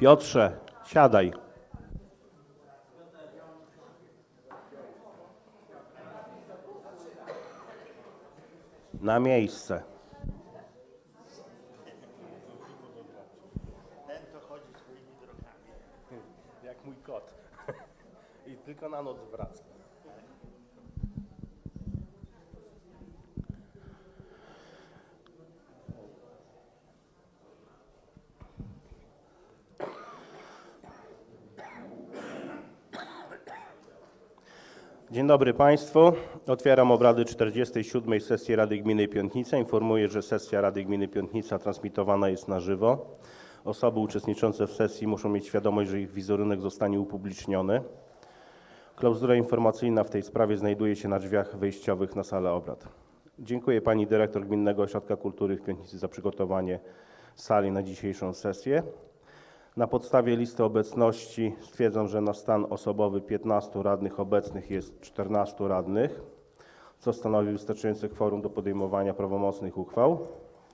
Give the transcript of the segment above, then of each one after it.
Piotrze, siadaj. Na miejsce. Ten to chodzi swoimi drogami. Jak mój kot. I tylko na noc wraca. Dzień dobry Państwu. Otwieram obrady 47. sesji Rady Gminy Piątnica. Informuję, że sesja Rady Gminy Piątnica transmitowana jest na żywo. Osoby uczestniczące w sesji muszą mieć świadomość, że ich wizerunek zostanie upubliczniony. Klauzura informacyjna w tej sprawie znajduje się na drzwiach wejściowych na salę obrad. Dziękuję Pani Dyrektor Gminnego Ośrodka Kultury w Piątnicy za przygotowanie sali na dzisiejszą sesję. Na podstawie listy obecności stwierdzam, że na stan osobowy 15 radnych obecnych jest 14 radnych, co stanowi wystarczające kworum do podejmowania prawomocnych uchwał.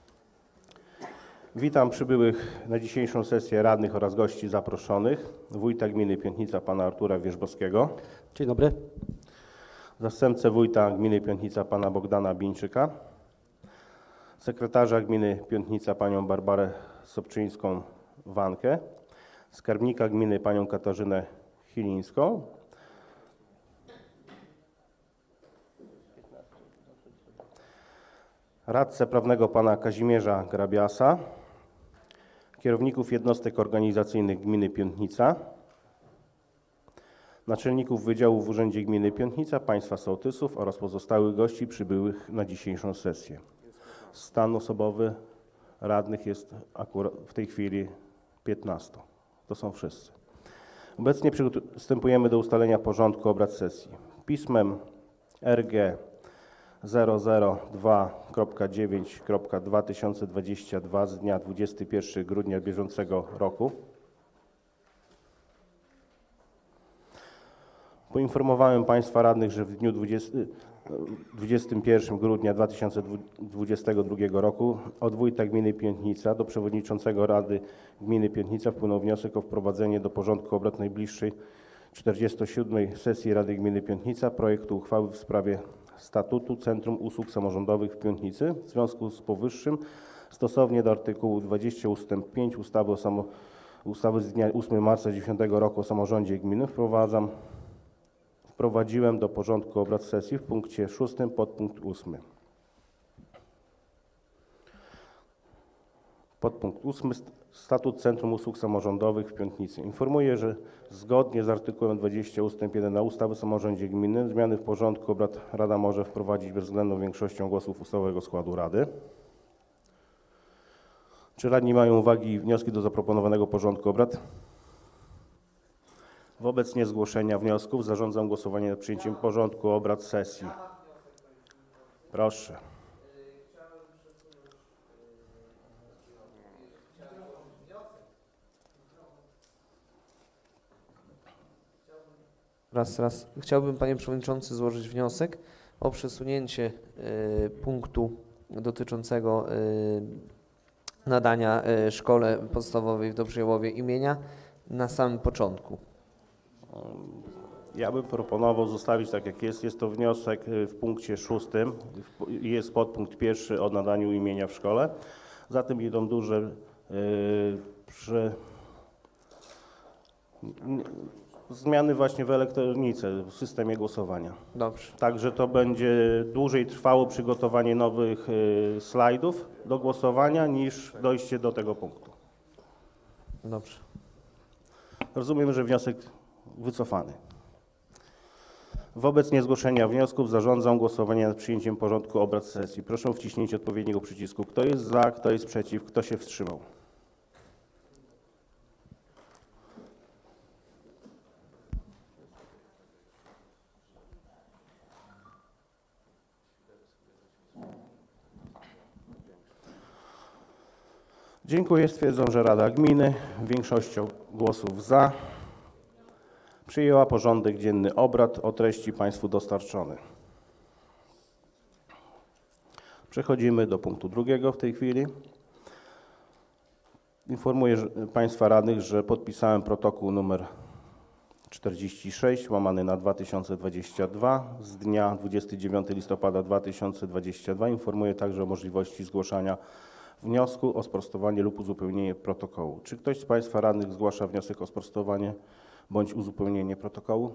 Witam przybyłych na dzisiejszą sesję radnych oraz gości zaproszonych. Wójta Gminy Piątnica pana Artura Wierzbowskiego. Dzień dobry. Zastępcę wójta Gminy Piątnica pana Bogdana Bieńczyka. Sekretarza Gminy Piątnica panią Barbarę Sobczyńską-Wankę. Skarbnika Gminy panią Katarzynę Chilińską. Radcę prawnego pana Kazimierza Grabiasa. Kierowników jednostek organizacyjnych Gminy Piątnica. Naczelników wydziałów w Urzędzie Gminy Piątnica, państwa sołtysów oraz pozostałych gości przybyłych na dzisiejszą sesję. Stan osobowy radnych jest akurat w tej chwili 15. To są wszyscy. Obecnie przystępujemy do ustalenia porządku obrad sesji. Pismem RG 002.9.2022 z dnia 21 grudnia bieżącego roku poinformowałem Państwa radnych, że w dniu 21 grudnia 2022 roku od wójta gminy Piątnica do przewodniczącego Rady Gminy Piątnica wpłynął wniosek o wprowadzenie do porządku obrad najbliższej 47. sesji Rady Gminy Piątnica projektu uchwały w sprawie statutu Centrum Usług Samorządowych w Piątnicy. W związku z powyższym stosownie do artykułu 20 ust. 5 ustawy z dnia 8 marca 2010 roku o samorządzie gminy wprowadziłem do porządku obrad sesji w punkcie 6 podpunkt 8. Podpunkt 8. Statut Centrum Usług Samorządowych w Piątnicy. Informuję, że zgodnie z artykułem 20 ust. 1 ustawy o samorządzie gminy zmiany w porządku obrad Rada może wprowadzić bezwzględną większością głosów ustawowego składu Rady. Czy radni mają uwagi i wnioski do zaproponowanego porządku obrad? Wobec niezgłoszenia wniosków zarządzam głosowanie nad przyjęciem porządku obrad sesji. Proszę. Raz. Chciałbym, panie przewodniczący, złożyć wniosek o przesunięcie punktu dotyczącego nadania szkole podstawowej w Dobrzełowie imienia na samym początku. Ja bym proponował zostawić tak jak jest. Jest to wniosek w punkcie 6. Jest podpunkt 1 o nadaniu imienia w szkole. Za tym idą duże zmiany właśnie w elektronice, w systemie głosowania. Dobrze. Także to będzie dłużej trwało przygotowanie nowych slajdów do głosowania niż dojście do tego punktu. Dobrze. Rozumiem, że wniosek wycofany. Wobec niezgłoszenia wniosków zarządzam głosowanie nad przyjęciem porządku obrad sesji. Proszę o wciśnięcie odpowiedniego przycisku. Kto jest za, kto jest przeciw, kto się wstrzymał? Dziękuję. Stwierdzam, że Rada Gminy większością głosów za przyjęła porządek dzienny obrad o treści Państwu dostarczony. Przechodzimy do punktu drugiego w tej chwili. Informuję Państwa radnych, że podpisałem protokół numer 46 łamany na 2022 z dnia 29 listopada 2022. Informuję także o możliwości zgłaszania wniosku o sprostowanie lub uzupełnienie protokołu. Czy ktoś z Państwa radnych zgłasza wniosek o sprostowanie bądź uzupełnienie protokołu?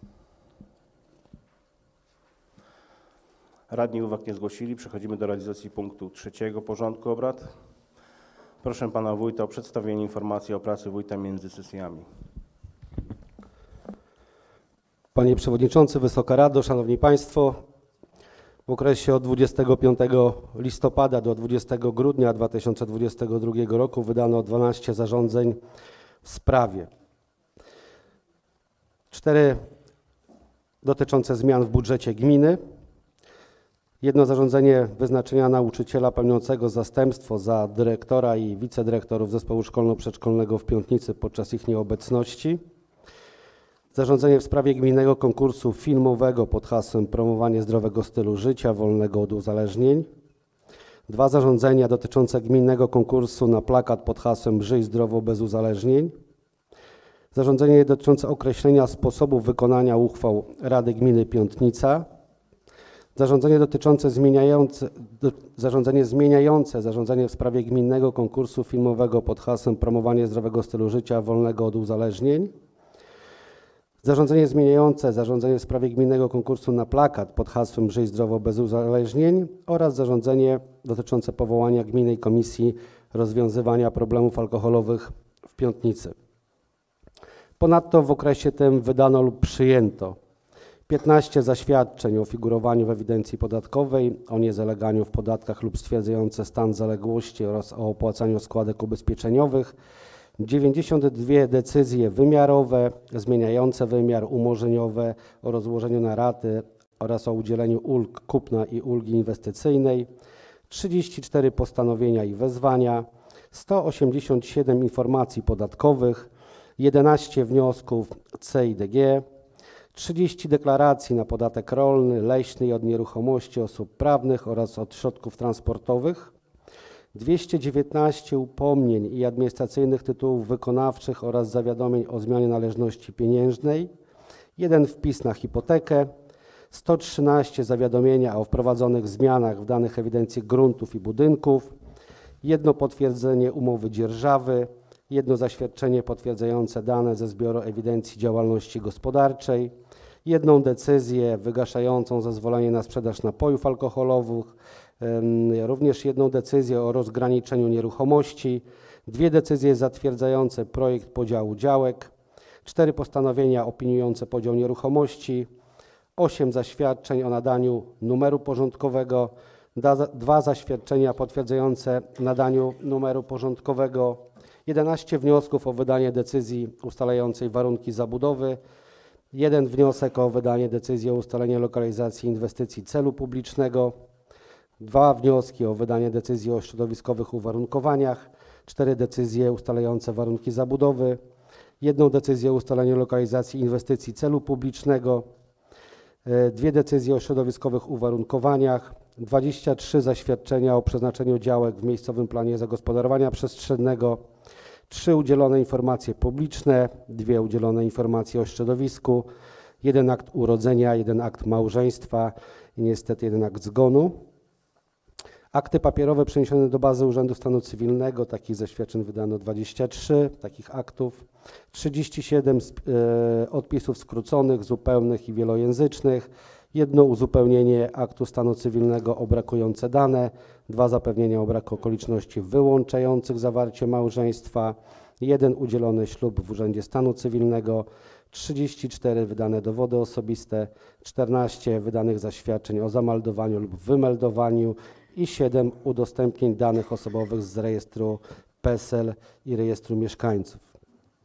Radni uwag nie zgłosili. Przechodzimy do realizacji punktu 3 porządku obrad. Proszę Pana Wójta o przedstawienie informacji o pracy Wójta między sesjami. Panie Przewodniczący, Wysoka Rado, Szanowni Państwo, w okresie od 25 listopada do 20 grudnia 2022 roku wydano 12 zarządzeń w sprawie. 4 dotyczące zmian w budżecie gminy, jedno zarządzenie wyznaczenia nauczyciela pełniącego zastępstwo za dyrektora i wicedyrektorów zespołu szkolno-przedszkolnego w Piątnicy podczas ich nieobecności, zarządzenie w sprawie gminnego konkursu filmowego pod hasłem Promowanie zdrowego stylu życia wolnego od uzależnień, 2 zarządzenia dotyczące gminnego konkursu na plakat pod hasłem Żyj zdrowo bez uzależnień, zarządzenie dotyczące określenia sposobu wykonania uchwał Rady Gminy Piątnica, zarządzenie dotyczące zarządzenie w sprawie gminnego konkursu filmowego pod hasłem Promowanie zdrowego stylu życia wolnego od uzależnień, zarządzenie zmieniające zarządzenie w sprawie gminnego konkursu na plakat pod hasłem Żyj zdrowo bez uzależnień oraz zarządzenie dotyczące powołania Gminnej Komisji Rozwiązywania Problemów Alkoholowych w Piątnicy. Ponadto w okresie tym wydano lub przyjęto 15 zaświadczeń o figurowaniu w ewidencji podatkowej, o niezaleganiu w podatkach lub stwierdzające stan zaległości oraz o opłacaniu składek ubezpieczeniowych, 92 decyzje wymiarowe, zmieniające wymiar, umorzeniowe o rozłożeniu na raty oraz o udzieleniu ulg kupna i ulgi inwestycyjnej, 34 postanowienia i wezwania, 187 informacji podatkowych, 11 wniosków CIDG, 30 deklaracji na podatek rolny, leśny i od nieruchomości osób prawnych oraz od środków transportowych, 219 upomnień i administracyjnych tytułów wykonawczych oraz zawiadomień o zmianie należności pieniężnej, 1 wpis na hipotekę, 113 zawiadomienia o wprowadzonych zmianach w danych ewidencji gruntów i budynków, 1 potwierdzenie umowy dzierżawy, 1 zaświadczenie potwierdzające dane ze zbioru ewidencji działalności gospodarczej, 1 decyzję wygaszającą zezwolenie na sprzedaż napojów alkoholowych, również 1 decyzję o rozgraniczeniu nieruchomości, 2 decyzje zatwierdzające projekt podziału działek, 4 postanowienia opiniujące podział nieruchomości, 8 zaświadczeń o nadaniu numeru porządkowego, 2 zaświadczenia potwierdzające nadaniu numeru porządkowego, 11 wniosków o wydanie decyzji ustalającej warunki zabudowy, 1 wniosek o wydanie decyzji o ustaleniu lokalizacji inwestycji celu publicznego, 2 wnioski o wydanie decyzji o środowiskowych uwarunkowaniach, 4 decyzje ustalające warunki zabudowy, 1 decyzję o ustaleniu lokalizacji inwestycji celu publicznego, 2 decyzje o środowiskowych uwarunkowaniach, 23 zaświadczenia o przeznaczeniu działek w miejscowym planie zagospodarowania przestrzennego, 3 udzielone informacje publiczne, 2 udzielone informacje o środowisku, 1 akt urodzenia, 1 akt małżeństwa i niestety 1 akt zgonu. Akty papierowe przeniesione do bazy Urzędu Stanu Cywilnego, takich zaświadczeń wydano 23, takich aktów, 37 odpisów skróconych, zupełnych i wielojęzycznych, 1 uzupełnienie aktu stanu cywilnego o brakujące dane, 2 zapewnienia o braku okoliczności wyłączających zawarcie małżeństwa, 1 udzielony ślub w Urzędzie Stanu Cywilnego, 34 wydane dowody osobiste, 14 wydanych zaświadczeń o zameldowaniu lub wymeldowaniu i 7 udostępnień danych osobowych z rejestru PESEL i rejestru mieszkańców.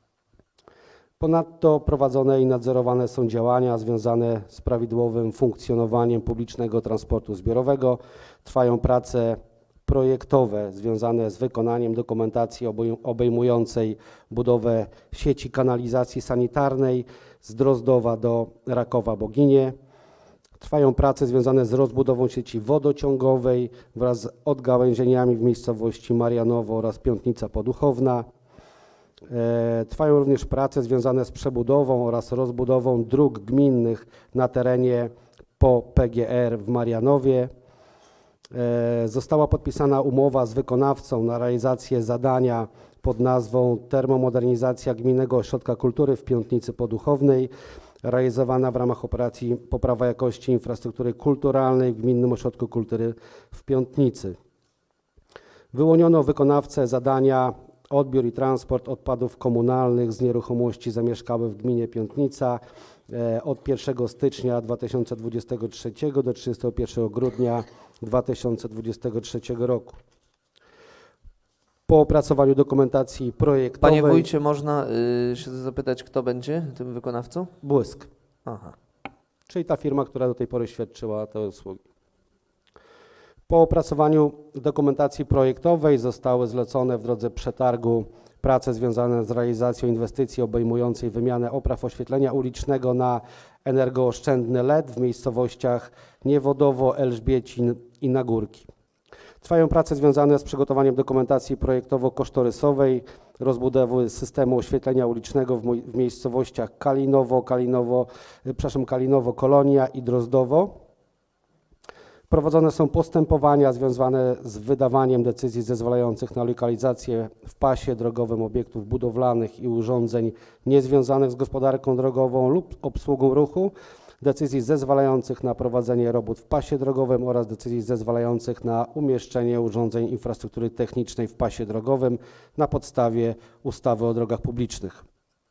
Ponadto prowadzone i nadzorowane są działania związane z prawidłowym funkcjonowaniem publicznego transportu zbiorowego. Trwają prace projektowe związane z wykonaniem dokumentacji obejmującej budowę sieci kanalizacji sanitarnej z Drozdowa do Rakowa-Boginie. Trwają prace związane z rozbudową sieci wodociągowej wraz z odgałęzieniami w miejscowości Marianowo oraz Piątnica Poduchowna. Trwają również prace związane z przebudową oraz rozbudową dróg gminnych na terenie po PGR w Marianowie. Została podpisana umowa z wykonawcą na realizację zadania pod nazwą Termomodernizacja Gminnego Ośrodka Kultury w Piątnicy Poduchownej, realizowana w ramach operacji Poprawa jakości infrastruktury kulturalnej w Gminnym Ośrodku Kultury w Piątnicy. Wyłoniono wykonawcę zadania odbiór i transport odpadów komunalnych z nieruchomości zamieszkałych w gminie Piątnica od 1 stycznia 2023 do 31 grudnia 2023 roku. Po opracowaniu dokumentacji projektowej... Panie wójcie, można się zapytać, kto będzie tym wykonawcą? Błysk, Aha. czyli ta firma, która do tej pory świadczyła te usługi. Po opracowaniu dokumentacji projektowej zostały zlecone w drodze przetargu prace związane z realizacją inwestycji obejmującej wymianę opraw oświetlenia ulicznego na energooszczędny LED w miejscowościach Niewodowo, Elżbiecin i Nagórki. Trwają prace związane z przygotowaniem dokumentacji projektowo-kosztorysowej rozbudowy systemu oświetlenia ulicznego w miejscowościach Kalinowo, Kolonia i Drozdowo. Prowadzone są postępowania związane z wydawaniem decyzji zezwalających na lokalizację w pasie drogowym obiektów budowlanych i urządzeń niezwiązanych z gospodarką drogową lub obsługą ruchu, decyzji zezwalających na prowadzenie robót w pasie drogowym oraz decyzji zezwalających na umieszczenie urządzeń infrastruktury technicznej w pasie drogowym na podstawie ustawy o drogach publicznych.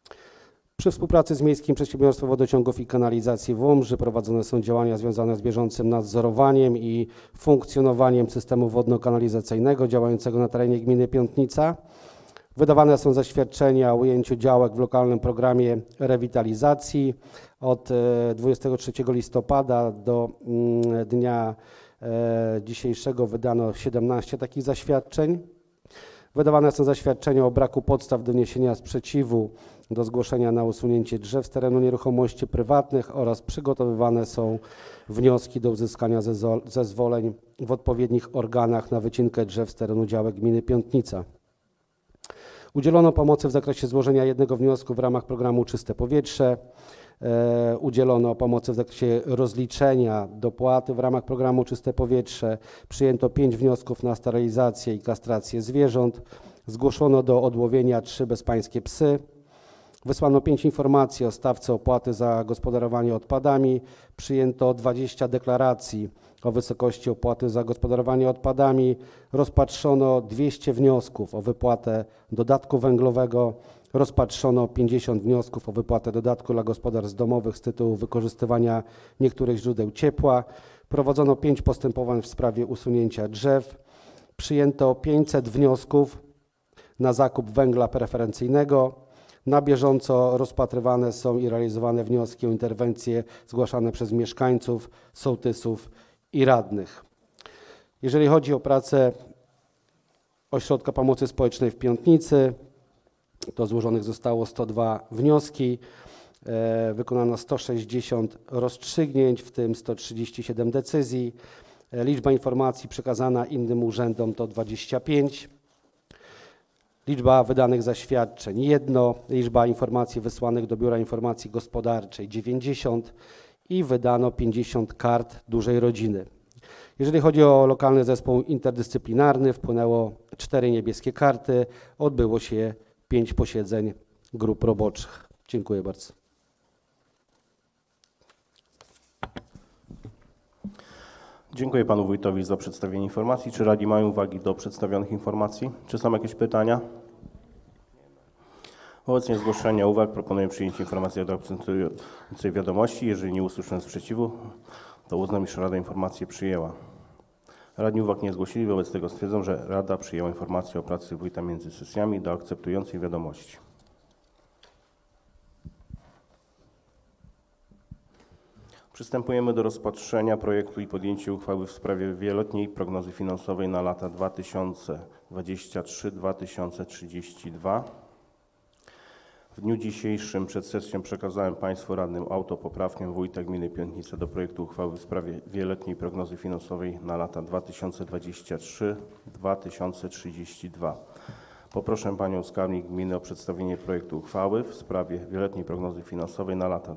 Przy współpracy z Miejskim Przedsiębiorstwem Wodociągów i Kanalizacji w Łomży prowadzone są działania związane z bieżącym nadzorowaniem i funkcjonowaniem systemu wodno-kanalizacyjnego działającego na terenie gminy Piątnica. Wydawane są zaświadczenia o ujęciu działek w lokalnym programie rewitalizacji. Od 23 listopada do dnia dzisiejszego wydano 17 takich zaświadczeń. Wydawane są zaświadczenia o braku podstaw do wniesienia sprzeciwu do zgłoszenia na usunięcie drzew z terenu nieruchomości prywatnych oraz przygotowywane są wnioski do uzyskania zezwoleń w odpowiednich organach na wycinkę drzew z terenu działek gminy Piątnica. Udzielono pomocy w zakresie złożenia jednego wniosku w ramach programu Czyste Powietrze. Udzielono pomocy w zakresie rozliczenia dopłaty w ramach programu Czyste Powietrze. Przyjęto 5 wniosków na sterylizację i kastrację zwierząt. Zgłoszono do odłowienia 3 bezpańskie psy. Wysłano 5 informacji o stawce opłaty za gospodarowanie odpadami. Przyjęto 20 deklaracji o wysokości opłaty za gospodarowanie odpadami. Rozpatrzono 200 wniosków o wypłatę dodatku węglowego. Rozpatrzono 50 wniosków o wypłatę dodatku dla gospodarstw domowych z tytułu wykorzystywania niektórych źródeł ciepła. Prowadzono 5 postępowań w sprawie usunięcia drzew. Przyjęto 500 wniosków na zakup węgla preferencyjnego. Na bieżąco rozpatrywane są i realizowane wnioski o interwencje zgłaszane przez mieszkańców, sołtysów i radnych. Jeżeli chodzi o pracę Ośrodka Pomocy Społecznej w Piątnicy, to złożonych zostało 102 wnioski, wykonano 160 rozstrzygnięć, w tym 137 decyzji. Liczba informacji przekazana innym urzędom to 25. Liczba wydanych zaświadczeń 1, liczba informacji wysłanych do Biura Informacji Gospodarczej 90 i wydano 50 kart dużej rodziny. Jeżeli chodzi o lokalny zespół interdyscyplinarny, wpłynęło 4 niebieskie karty, odbyło się 5 posiedzeń grup roboczych. Dziękuję bardzo. Dziękuję panu wójtowi za przedstawienie informacji. Czy radni mają uwagi do przedstawionych informacji? Czy są jakieś pytania? Wobec niezgłoszenia uwag proponuję przyjęcie informacji do akceptującej wiadomości. Jeżeli nie usłyszę sprzeciwu, to uznam, iż Rada informację przyjęła. Radni uwag nie zgłosili, wobec tego stwierdzam, że Rada przyjęła informację o pracy wójta między sesjami do akceptującej wiadomości. Przystępujemy do rozpatrzenia projektu i podjęcia uchwały w sprawie wieloletniej prognozy finansowej na lata 2023-2032. W dniu dzisiejszym przed sesją przekazałem Państwu radnym autopoprawkę Wójta Gminy Piątnice do projektu uchwały w sprawie wieloletniej prognozy finansowej na lata 2023-2032. Poproszę Panią Skarbnik Gminy o przedstawienie projektu uchwały w sprawie wieloletniej prognozy finansowej na lata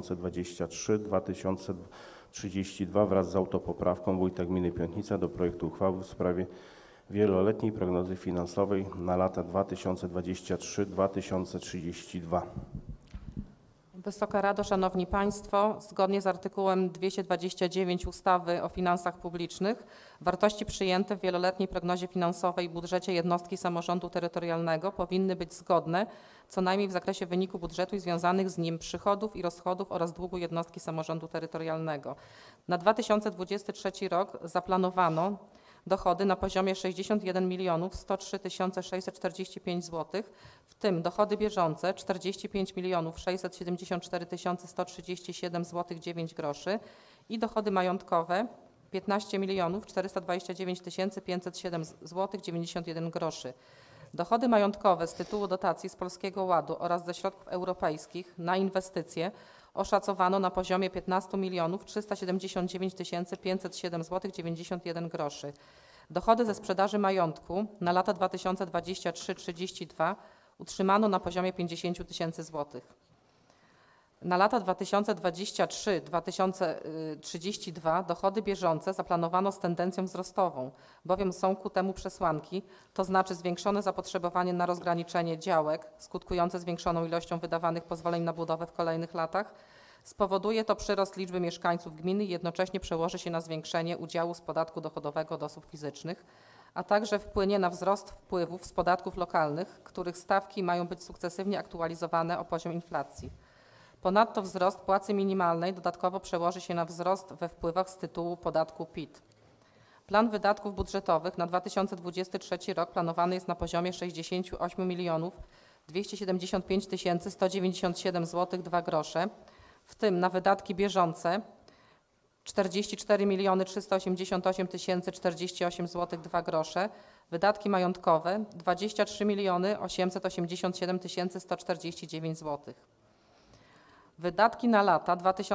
2023-2032 wraz z autopoprawką Wójta Gminy Piątnica do projektu uchwały w sprawie wieloletniej prognozy finansowej na lata 2023-2032. Wysoka Rado, Szanowni Państwo, zgodnie z artykułem 229 ustawy o finansach publicznych wartości przyjęte w wieloletniej prognozie finansowej i budżecie jednostki samorządu terytorialnego powinny być zgodne co najmniej w zakresie wyniku budżetu i związanych z nim przychodów i rozchodów oraz długu jednostki samorządu terytorialnego. Na 2023 rok zaplanowano dochody na poziomie 61 103 645 zł, w tym dochody bieżące 45 674 137 zł 9 groszy i dochody majątkowe 15 429 507 zł 91 groszy. Dochody majątkowe z tytułu dotacji z Polskiego Ładu oraz ze środków europejskich na inwestycje oszacowano na poziomie 15 379 507 zł 91 groszy. Dochody ze sprzedaży majątku na lata 2023-32 utrzymano na poziomie 50 000 zł. Na lata 2023-2032 dochody bieżące zaplanowano z tendencją wzrostową, bowiem są ku temu przesłanki, to znaczy zwiększone zapotrzebowanie na rozgraniczenie działek skutkujące zwiększoną ilością wydawanych pozwoleń na budowę w kolejnych latach. Spowoduje to przyrost liczby mieszkańców gminy i jednocześnie przełoży się na zwiększenie udziału z podatku dochodowego od osób fizycznych, a także wpłynie na wzrost wpływów z podatków lokalnych, których stawki mają być sukcesywnie aktualizowane o poziom inflacji. Ponadto wzrost płacy minimalnej dodatkowo przełoży się na wzrost we wpływach z tytułu podatku PIT. Plan wydatków budżetowych na 2023 rok planowany jest na poziomie 68 275 197 zł 2 grosze, w tym na wydatki bieżące 44 388 048 zł 2 grosze, wydatki majątkowe 23 887 149 zł. Wydatki na lata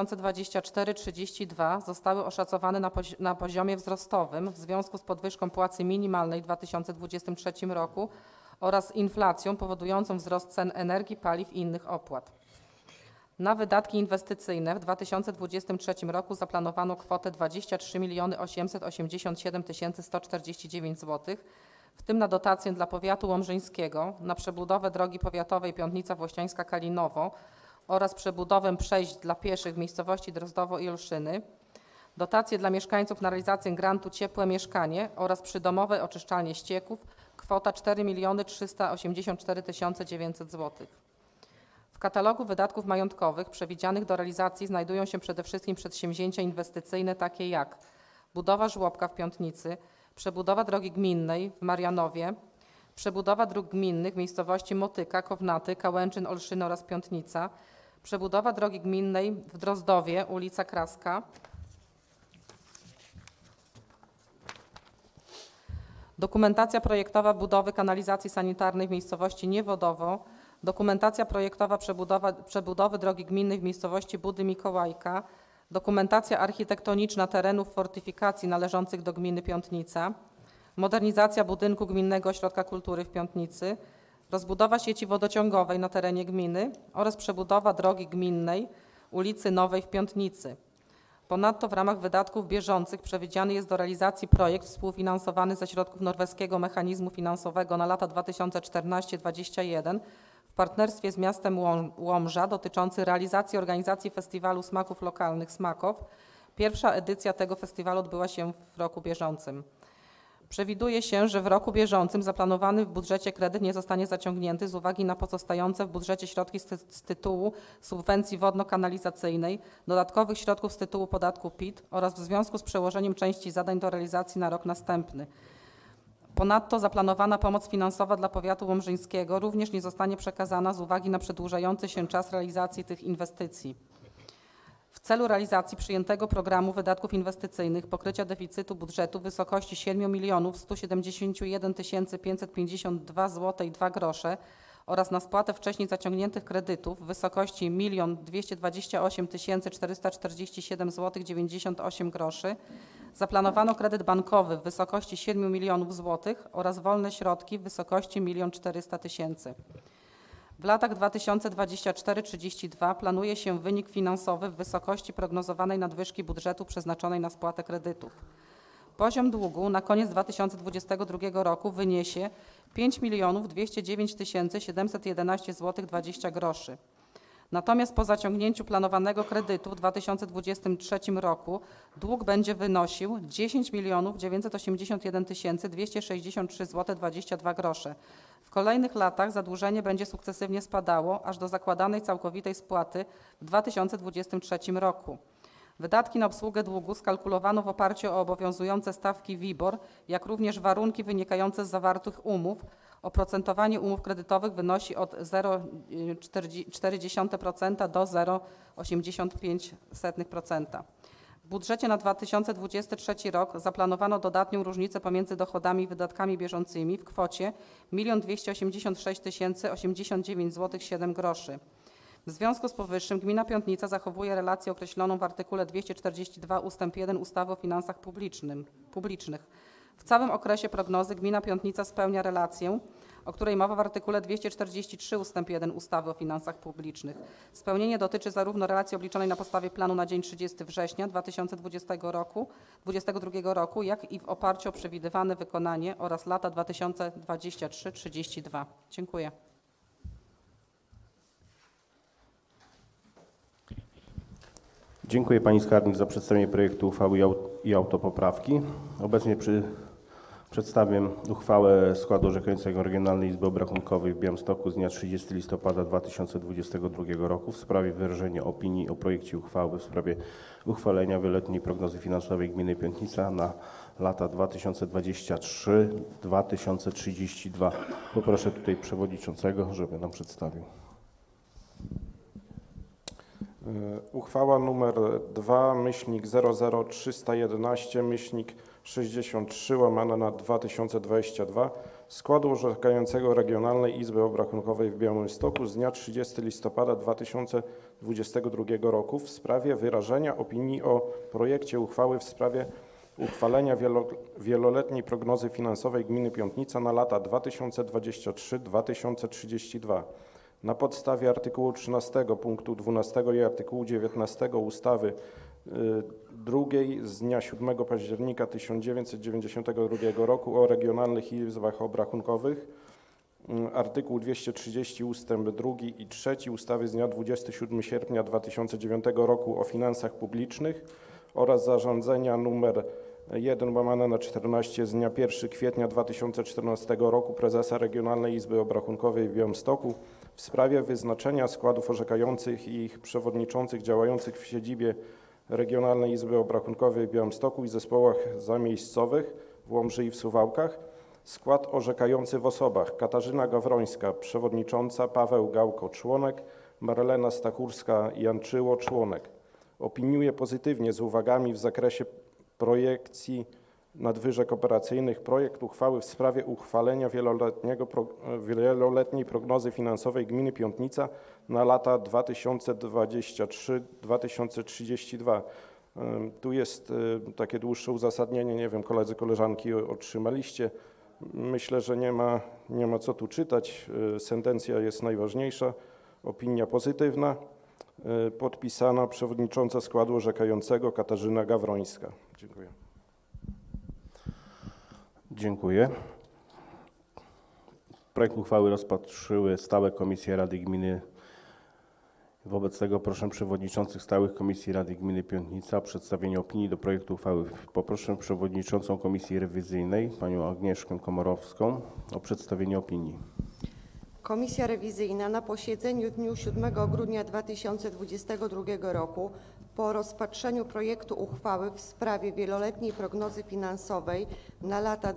2024-32 zostały oszacowane na poziomie wzrostowym w związku z podwyżką płacy minimalnej w 2023 roku oraz inflacją powodującą wzrost cen energii, paliw i innych opłat. Na wydatki inwestycyjne w 2023 roku zaplanowano kwotę 23 887 149 zł, w tym na dotację dla powiatu łomżyńskiego na przebudowę drogi powiatowej Piątnica-Włościańska-Kalinowo oraz przebudowę przejść dla pieszych w miejscowości Drozdowo i Olszyny, dotacje dla mieszkańców na realizację grantu Ciepłe Mieszkanie oraz przydomowe oczyszczalnie ścieków, kwota 4 384 900 zł. W katalogu wydatków majątkowych przewidzianych do realizacji znajdują się przede wszystkim przedsięwzięcia inwestycyjne takie jak budowa żłobka w Piątnicy, przebudowa drogi gminnej w Marianowie, przebudowa dróg gminnych w miejscowości Motyka, Kownaty, Kałęczyn, Olszyny oraz Piątnica, przebudowa drogi gminnej w Drozdowie, ulica Kraska, dokumentacja projektowa budowy kanalizacji sanitarnej w miejscowości Niewodowo, dokumentacja projektowa przebudowy drogi gminnej w miejscowości Budy Mikołajka, dokumentacja architektoniczna terenów fortyfikacji należących do gminy Piątnica, modernizacja budynku Gminnego Ośrodka Kultury w Piątnicy, rozbudowa sieci wodociągowej na terenie gminy oraz przebudowa drogi gminnej ulicy Nowej w Piątnicy. Ponadto w ramach wydatków bieżących przewidziany jest do realizacji projekt współfinansowany ze środków Norweskiego Mechanizmu Finansowego na lata 2014-2021 w partnerstwie z miastem Łomża dotyczący realizacji organizacji Festiwalu Smaków Lokalnych Smakow. Pierwsza edycja tego festiwalu odbyła się w roku bieżącym. Przewiduje się, że w roku bieżącym zaplanowany w budżecie kredyt nie zostanie zaciągnięty z uwagi na pozostające w budżecie środki z tytułu subwencji wodno-kanalizacyjnej, dodatkowych środków z tytułu podatku PIT oraz w związku z przełożeniem części zadań do realizacji na rok następny. Ponadto zaplanowana pomoc finansowa dla powiatu łomżyńskiego również nie zostanie przekazana z uwagi na przedłużający się czas realizacji tych inwestycji. W celu realizacji przyjętego programu wydatków inwestycyjnych pokrycia deficytu budżetu w wysokości 7 171 552 zł i 2 grosze oraz na spłatę wcześniej zaciągniętych kredytów w wysokości 1 228 447 zł 98 groszy zaplanowano kredyt bankowy w wysokości 7 milionów złotych oraz wolne środki w wysokości 1 400 000. W latach 2024-32 planuje się wynik finansowy w wysokości prognozowanej nadwyżki budżetu przeznaczonej na spłatę kredytów. Poziom długu na koniec 2022 roku wyniesie 5 209 711 zł 20 groszy. Natomiast po zaciągnięciu planowanego kredytu w 2023 roku dług będzie wynosił 10 981 263 zł 22 grosze. W kolejnych latach zadłużenie będzie sukcesywnie spadało aż do zakładanej całkowitej spłaty w 2023 roku. Wydatki na obsługę długu skalkulowano w oparciu o obowiązujące stawki WIBOR, jak również warunki wynikające z zawartych umów. Oprocentowanie umów kredytowych wynosi od 0,4% do 0,85%. W budżecie na 2023 rok zaplanowano dodatnią różnicę pomiędzy dochodami i wydatkami bieżącymi w kwocie 1 286 089 zł 7 groszy. W związku z powyższym gmina Piątnica zachowuje relację określoną w artykule 242 ust. 1 ustawy o finansach publicznych. W całym okresie prognozy gmina Piątnica spełnia relację, o której mowa w artykule 243 ust. 1 ustawy o finansach publicznych. Spełnienie dotyczy zarówno relacji obliczonej na podstawie planu na dzień 30 września 2022 roku, jak i w oparciu o przewidywane wykonanie oraz lata 2023-32. Dziękuję. Dziękuję pani skarbnik za przedstawienie projektu uchwały i autopoprawki. Obecnie przedstawię uchwałę składu orzekającego Regionalnej Izby Obrachunkowej w Białymstoku z dnia 30 listopada 2022 roku w sprawie wyrażenia opinii o projekcie uchwały w sprawie uchwalenia wieloletniej prognozy finansowej gminy Piątnica na lata 2023-2032. Poproszę tutaj przewodniczącego, żeby nam przedstawił. Uchwała nr 2/311/63/2022 składu orzekającego Regionalnej Izby Obrachunkowej w Białymstoku z dnia 30 listopada 2022 roku w sprawie wyrażenia opinii o projekcie uchwały w sprawie uchwalenia wieloletniej prognozy finansowej gminy Piątnica na lata 2023-2032. Na podstawie artykułu 13 punktu 12 i artykułu 19 ustawy drugiej z dnia 7 października 1992 roku o regionalnych izbach obrachunkowych, artykuł 230 ustęp 2 i 3 ustawy z dnia 27 sierpnia 2009 roku o finansach publicznych oraz zarządzenia nr 1/14 z dnia 1 kwietnia 2014 roku prezesa Regionalnej Izby Obrachunkowej w Białymstoku w sprawie wyznaczenia składów orzekających i ich przewodniczących działających w siedzibie Regionalnej Izby Obrachunkowej w Białymstoku i zespołach zamiejscowych w Łomży i w Suwałkach. Skład orzekający w osobach: Katarzyna Gawrońska, przewodnicząca, Paweł Gałko, członek, Marlena Stachurska-Janczyło, członek. Opiniuje pozytywnie z uwagami w zakresie projekcji nadwyżek operacyjnych projekt uchwały w sprawie uchwalenia wieloletniej prognozy finansowej gminy Piątnica na lata 2023-2032. Tu jest takie dłuższe uzasadnienie, nie wiem, koledzy, koleżanki otrzymaliście. Myślę, że nie ma co tu czytać. Sentencja jest najważniejsza. Opinia pozytywna. Podpisana przewodnicząca składu orzekającego Katarzyna Gawrońska. Dziękuję. Dziękuję. Projekt uchwały rozpatrzyły stałe komisje Rady Gminy. Wobec tego proszę przewodniczących stałych komisji Rady Gminy Piątnica o przedstawienie opinii do projektu uchwały. Poproszę przewodniczącą komisji rewizyjnej, panią Agnieszkę Komorowską, o przedstawienie opinii. Komisja rewizyjna na posiedzeniu w dniu 7 grudnia 2022 roku po rozpatrzeniu projektu uchwały w sprawie wieloletniej prognozy finansowej na lata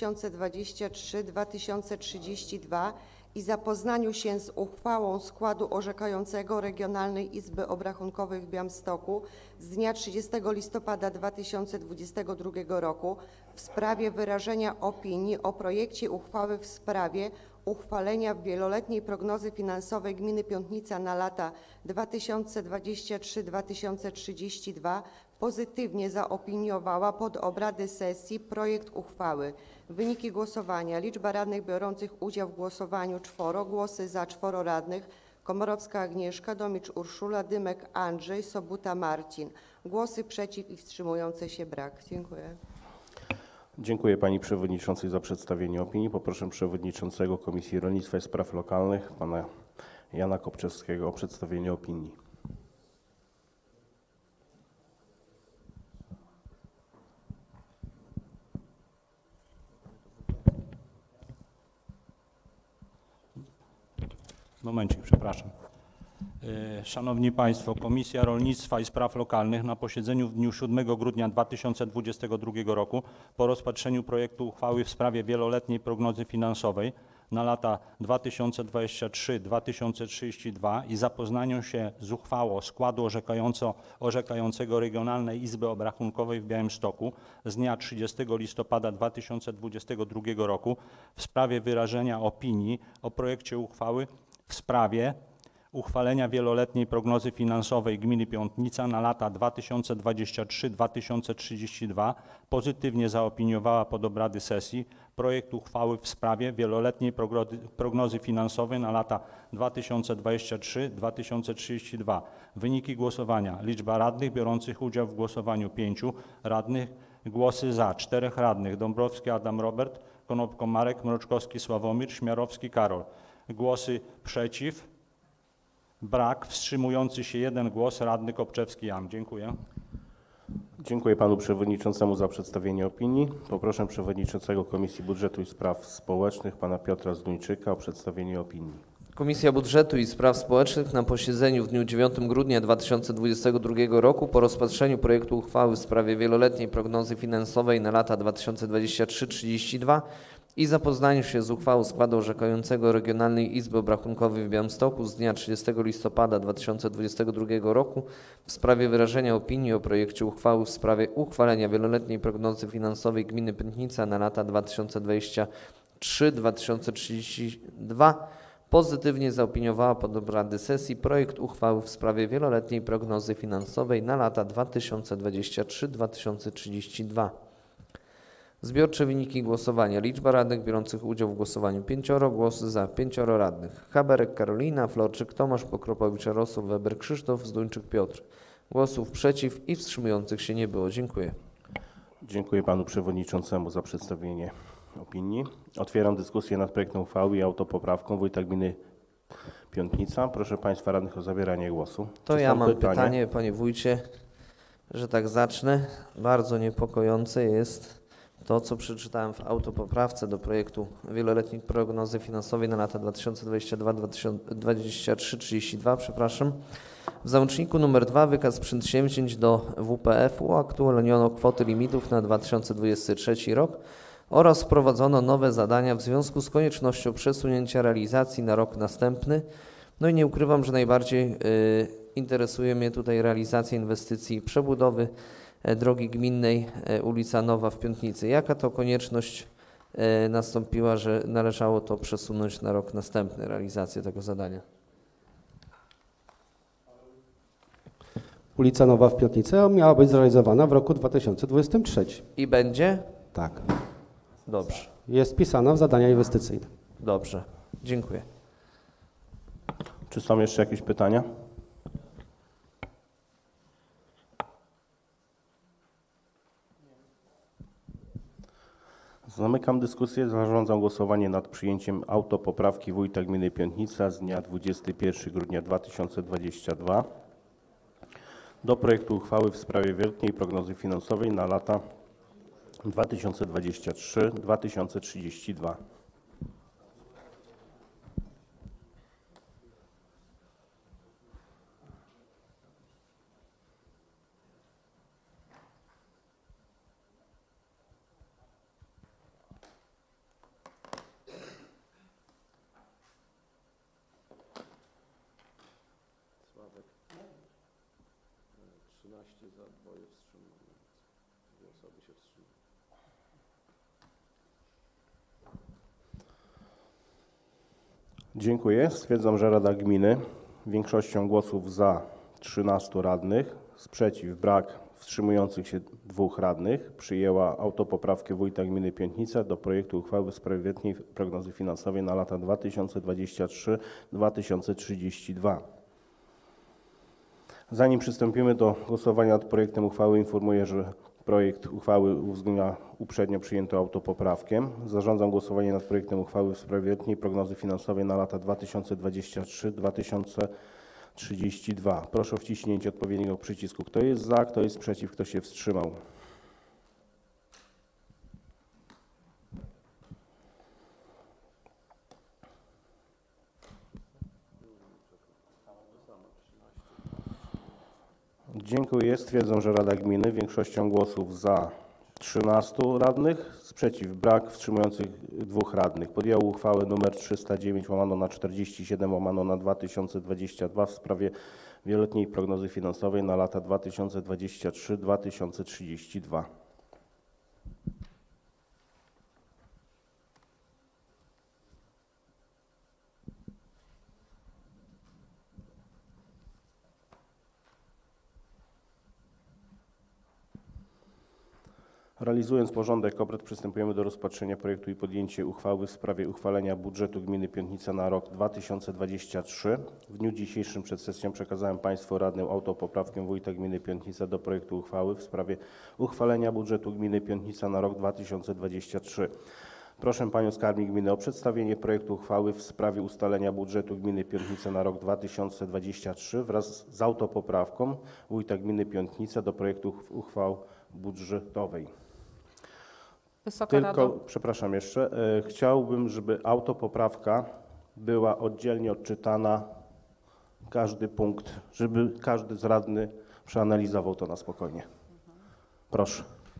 2023-2032 i zapoznaniu się z uchwałą składu orzekającego Regionalnej Izby Obrachunkowej w Białymstoku z dnia 30 listopada 2022 roku w sprawie wyrażenia opinii o projekcie uchwały w sprawie uchwalenia wieloletniej prognozy finansowej gminy Piątnica na lata 2023-2032 pozytywnie zaopiniowała pod obrady sesji projekt uchwały. Wyniki głosowania. Liczba radnych biorących udział w głosowaniu 4, głosy za 4 radnych: Komorowska Agnieszka, Domicz Urszula, Dymek Andrzej, Sobuta Marcin. Głosy przeciw i wstrzymujące się brak. Dziękuję. Dziękuję Pani Przewodniczącej za przedstawienie opinii. Poproszę Przewodniczącego Komisji Rolnictwa i Spraw Lokalnych, Pana Jana Kopczewskiego o przedstawienie opinii. Momencik, przepraszam. Szanowni Państwo, Komisja Rolnictwa i Spraw Lokalnych na posiedzeniu w dniu 7 grudnia 2022 roku po rozpatrzeniu projektu uchwały w sprawie wieloletniej prognozy finansowej na lata 2023-2032 i zapoznaniu się z uchwałą składu orzekającego Regionalnej Izby Obrachunkowej w Białymstoku z dnia 30 listopada 2022 roku w sprawie wyrażenia opinii o projekcie uchwały w sprawie uchwalenia wieloletniej prognozy finansowej gminy Piątnica na lata 2023-2032 pozytywnie zaopiniowała pod obrady sesji projekt uchwały w sprawie wieloletniej prognozy finansowej na lata 2023-2032. Wyniki głosowania. Liczba radnych biorących udział w głosowaniu 5 radnych, głosy za 4 radnych: Dąbrowski Adam Robert, Konopko Marek, Mroczkowski Sławomir, Śmiarowski Karol. Głosy przeciw, brak, wstrzymujący się 1 głos, radny Kopczewski Jan. Dziękuję. Dziękuję Panu Przewodniczącemu za przedstawienie opinii. Poproszę Przewodniczącego Komisji Budżetu i Spraw Społecznych Pana Piotra Zduńczyka o przedstawienie opinii. Komisja Budżetu i Spraw Społecznych na posiedzeniu w dniu 9 grudnia 2022 roku po rozpatrzeniu projektu uchwały w sprawie wieloletniej prognozy finansowej na lata 2023-32 i zapoznaniu się z uchwałą składu orzekającego Regionalnej Izby Obrachunkowej w Białymstoku z dnia 30 listopada 2022 roku w sprawie wyrażenia opinii o projekcie uchwały w sprawie uchwalenia wieloletniej prognozy finansowej gminy Piątnica na lata 2023-2032 pozytywnie zaopiniowała pod obrady sesji projekt uchwały w sprawie wieloletniej prognozy finansowej na lata 2023-2032. Zbiorcze wyniki głosowania. Liczba radnych biorących udział w głosowaniu 5, głosy za 5 radnych: Haberek Karolina, Florczyk Tomasz, Pokropowicz Jarosław, Weber Krzysztof, Zduńczyk Piotr. Głosów przeciw i wstrzymujących się nie było. Dziękuję. Dziękuję Panu Przewodniczącemu za przedstawienie opinii. Otwieram dyskusję nad projektem uchwały i autopoprawką wójta gminy Piątnica. Proszę Państwa radnych o zabieranie głosu. To Czy ja są mam pytanie, Panie Wójcie, że tak zacznę. Bardzo niepokojące jest to, co przeczytałem w autopoprawce do projektu wieloletniej prognozy finansowej na lata 2022-2023-32, przepraszam. W załączniku nr 2 wykaz przedsięwzięć do WPF uaktualniono kwoty limitów na 2023 rok oraz wprowadzono nowe zadania w związku z koniecznością przesunięcia realizacji na rok następny. No i nie ukrywam, że najbardziej interesuje mnie tutaj realizacja inwestycji przebudowy drogi gminnej ulica Nowa w Piątnicy. Jaka to konieczność nastąpiła, że należało to przesunąć na rok następny, realizację tego zadania? Ulica Nowa w Piątnicy miała być zrealizowana w roku 2023. I będzie? Tak. Dobrze, Jest wpisana w zadania inwestycyjne. dobrze. Dziękuję. Czy są jeszcze jakieś pytania? Zamykam dyskusję. Zarządzam głosowanie nad przyjęciem autopoprawki wójta gminy Piątnica z dnia 21 grudnia 2022 do projektu uchwały w sprawie wieloletniej prognozy finansowej na lata 2023-2032. Dziękuję. Stwierdzam, że Rada Gminy większością głosów za 13 radnych, sprzeciw brak, wstrzymujących się 2 radnych przyjęła autopoprawkę wójta gminy Piątnica do projektu uchwały w sprawie letniej prognozy finansowej na lata 2023-2032. Zanim przystąpimy do głosowania nad projektem uchwały, informuję, że projekt uchwały uwzględnia uprzednio przyjętą autopoprawkę. Zarządzam głosowanie nad projektem uchwały w sprawie letniej prognozy finansowej na lata 2023-2032. Proszę o wciśnięcie odpowiedniego przycisku. Kto jest za, kto jest przeciw, kto się wstrzymał? Dziękuję. Stwierdzam, że Rada Gminy większością głosów za 13 radnych, sprzeciw brak, wstrzymujących 2 radnych podjęła uchwałę nr 309/47/2022 w sprawie wieloletniej prognozy finansowej na lata 2023-2032. Realizując porządek obrad, przystępujemy do rozpatrzenia projektu i podjęcie uchwały w sprawie uchwalenia budżetu gminy Piątnica na rok 2023. W dniu dzisiejszym przed sesją przekazałem Państwu radnym autopoprawkę wójta gminy Piątnica do projektu uchwały w sprawie uchwalenia budżetu gminy Piątnica na rok 2023. Proszę Panią Skarbnik Gminy o przedstawienie projektu uchwały w sprawie ustalenia budżetu gminy Piątnica na rok 2023 wraz z autopoprawką wójta gminy Piątnica do projektu uchwał budżetowej. Wysoka Rado. Przepraszam jeszcze, chciałbym, żeby autopoprawka była oddzielnie odczytana, każdy punkt, żeby każdy z radnych przeanalizował to na spokojnie. Proszę.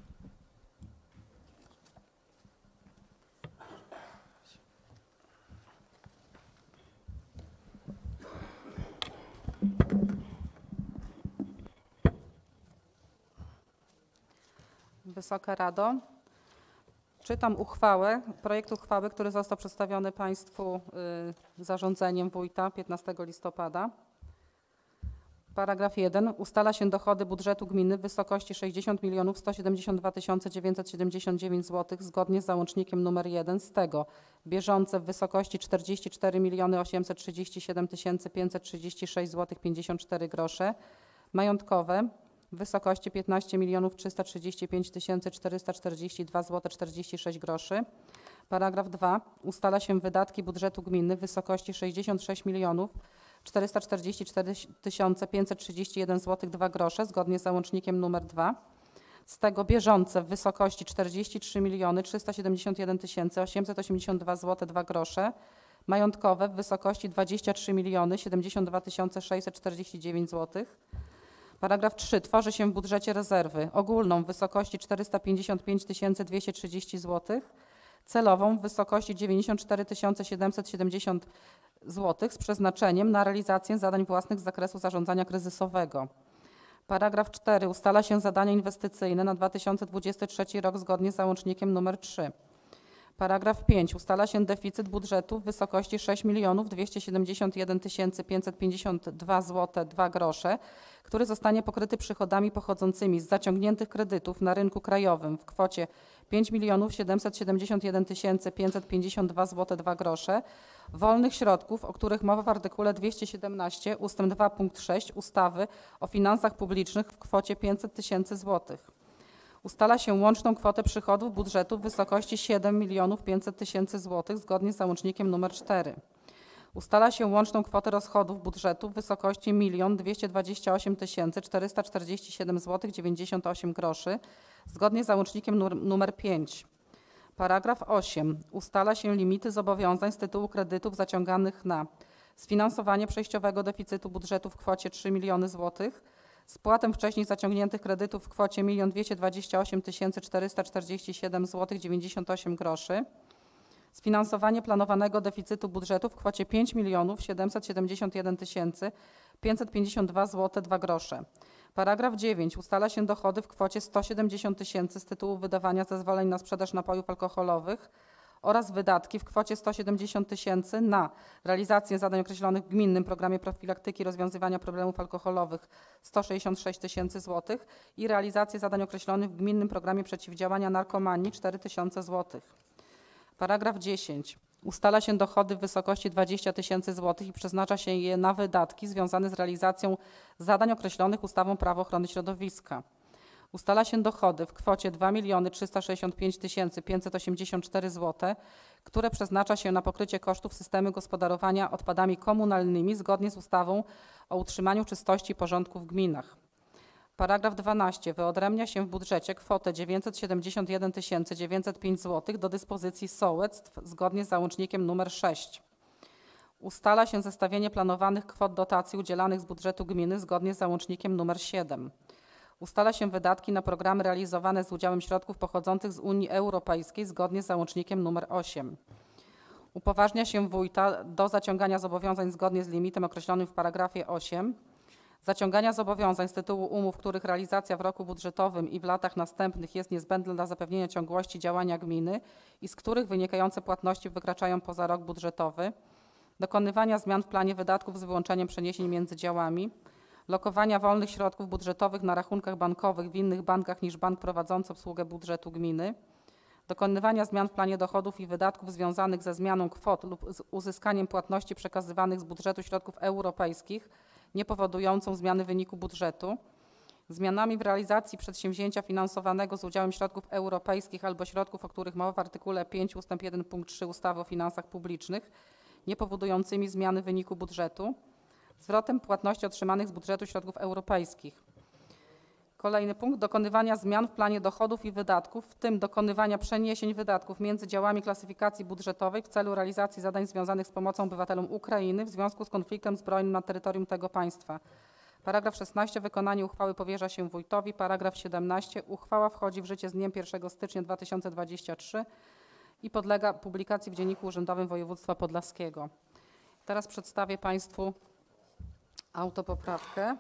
Wysoka Rado. Czytam projekt uchwały, który został przedstawiony Państwu zarządzeniem wójta 15 listopada. Paragraf 1. Ustala się dochody budżetu gminy w wysokości 60 172 979 zł zgodnie z załącznikiem nr 1. Z tego bieżące w wysokości 44 837 536 zł 54 grosze, majątkowe w wysokości 15 335 442 zł 46 groszy. Paragraf 2. Ustala się wydatki budżetu gminy w wysokości 66 444 531 zł 2 grosze zgodnie z załącznikiem nr 2. Z tego bieżące w wysokości 43 371 882 zł 2 grosze. Majątkowe w wysokości 23 072 649 zł. Paragraf 3. Tworzy się w budżecie rezerwy ogólną w wysokości 455 230 zł, celową w wysokości 94 770 zł z przeznaczeniem na realizację zadań własnych z zakresu zarządzania kryzysowego. Paragraf 4. Ustala się zadania inwestycyjne na 2023 rok zgodnie z załącznikiem nr 3. Paragraf 5. Ustala się deficyt budżetu w wysokości 6 271 552 zł 2 grosze, który zostanie pokryty przychodami pochodzącymi z zaciągniętych kredytów na rynku krajowym w kwocie 5 771 552 zł 2 grosze, wolnych środków, o których mowa w artykule 217 ust. 2 punkt 6 ustawy o finansach publicznych w kwocie 500 000 zł. Ustala się łączną kwotę przychodów budżetu w wysokości 7 500 000 zł zgodnie z załącznikiem nr 4. Ustala się łączną kwotę rozchodów budżetu w wysokości 1 228 447 zł 98 groszy zgodnie z załącznikiem nr 5. Paragraf 8. Ustala się limity zobowiązań z tytułu kredytów zaciąganych na sfinansowanie przejściowego deficytu budżetu w kwocie 3 miliony zł, spłatę wcześniej zaciągniętych kredytów w kwocie 1 228 447 zł 98 groszy, sfinansowanie planowanego deficytu budżetu w kwocie 5 771 552 zł 2 grosze. Paragraf 9. Ustala się dochody w kwocie 170 000 z tytułu wydawania zezwoleń na sprzedaż napojów alkoholowych oraz wydatki w kwocie 170 000 na realizację zadań określonych w gminnym programie profilaktyki rozwiązywania problemów alkoholowych 166 000 zł i realizację zadań określonych w gminnym programie przeciwdziałania narkomanii 4 000 zł. Paragraf 10. Ustala się dochody w wysokości 20 000 zł i przeznacza się je na wydatki związane z realizacją zadań określonych ustawą Prawo ochrony środowiska. Ustala się dochody w kwocie 2 365 584 zł, które przeznacza się na pokrycie kosztów systemu gospodarowania odpadami komunalnymi zgodnie z ustawą o utrzymaniu czystości i porządku w gminach. Paragraf 12. Wyodrębnia się w budżecie kwotę 971 905 zł do dyspozycji sołectw zgodnie z załącznikiem nr 6. Ustala się zestawienie planowanych kwot dotacji udzielanych z budżetu gminy zgodnie z załącznikiem nr 7. Ustala się wydatki na programy realizowane z udziałem środków pochodzących z Unii Europejskiej zgodnie z załącznikiem nr 8. Upoważnia się wójta do zaciągania zobowiązań zgodnie z limitem określonym w paragrafie 8, zaciągania zobowiązań z tytułu umów, których realizacja w roku budżetowym i w latach następnych jest niezbędna dla zapewnienia ciągłości działania gminy i z których wynikające płatności wykraczają poza rok budżetowy, dokonywania zmian w planie wydatków z wyłączeniem przeniesień między działami, lokowania wolnych środków budżetowych na rachunkach bankowych w innych bankach niż bank prowadzący obsługę budżetu gminy, dokonywania zmian w planie dochodów i wydatków związanych ze zmianą kwot lub z uzyskaniem płatności przekazywanych z budżetu środków europejskich, niepowodującą zmiany wyniku budżetu, zmianami w realizacji przedsięwzięcia finansowanego z udziałem środków europejskich albo środków, o których mowa w artykule 5 ust. 1 pkt 3 ustawy o finansach publicznych, niepowodującymi zmiany wyniku budżetu, zwrotem płatności otrzymanych z budżetu środków europejskich. Kolejny punkt. Dokonywania zmian w planie dochodów i wydatków, w tym dokonywania przeniesień wydatków między działami klasyfikacji budżetowej w celu realizacji zadań związanych z pomocą obywatelom Ukrainy w związku z konfliktem zbrojnym na terytorium tego państwa. Paragraf 16. Wykonanie uchwały powierza się wójtowi. Paragraf 17. Uchwała wchodzi w życie z dniem 1 stycznia 2023 i podlega publikacji w Dzienniku Urzędowym Województwa Podlaskiego. Teraz przedstawię Państwu autopoprawkę.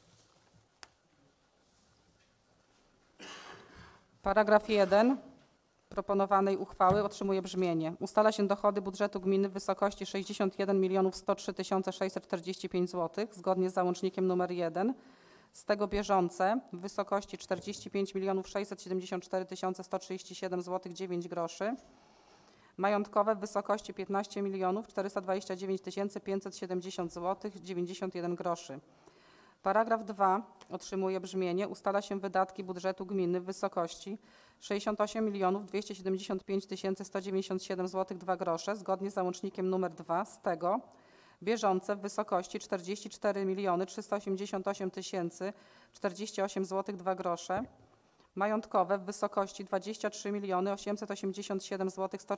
Paragraf 1 proponowanej uchwały otrzymuje brzmienie. Ustala się dochody budżetu gminy w wysokości 61 103 645 zł zgodnie z załącznikiem nr 1. Z tego bieżące w wysokości 45 674 137 zł 9 groszy. Majątkowe w wysokości 15 429 570 zł 91 groszy. Paragraf 2 otrzymuje brzmienie. Ustala się wydatki budżetu gminy w wysokości 68 275 197 zł 2 grosze zgodnie z załącznikiem nr 2. Z tego bieżące w wysokości 44 388 048 zł 2 grosze. Majątkowe w wysokości 23 887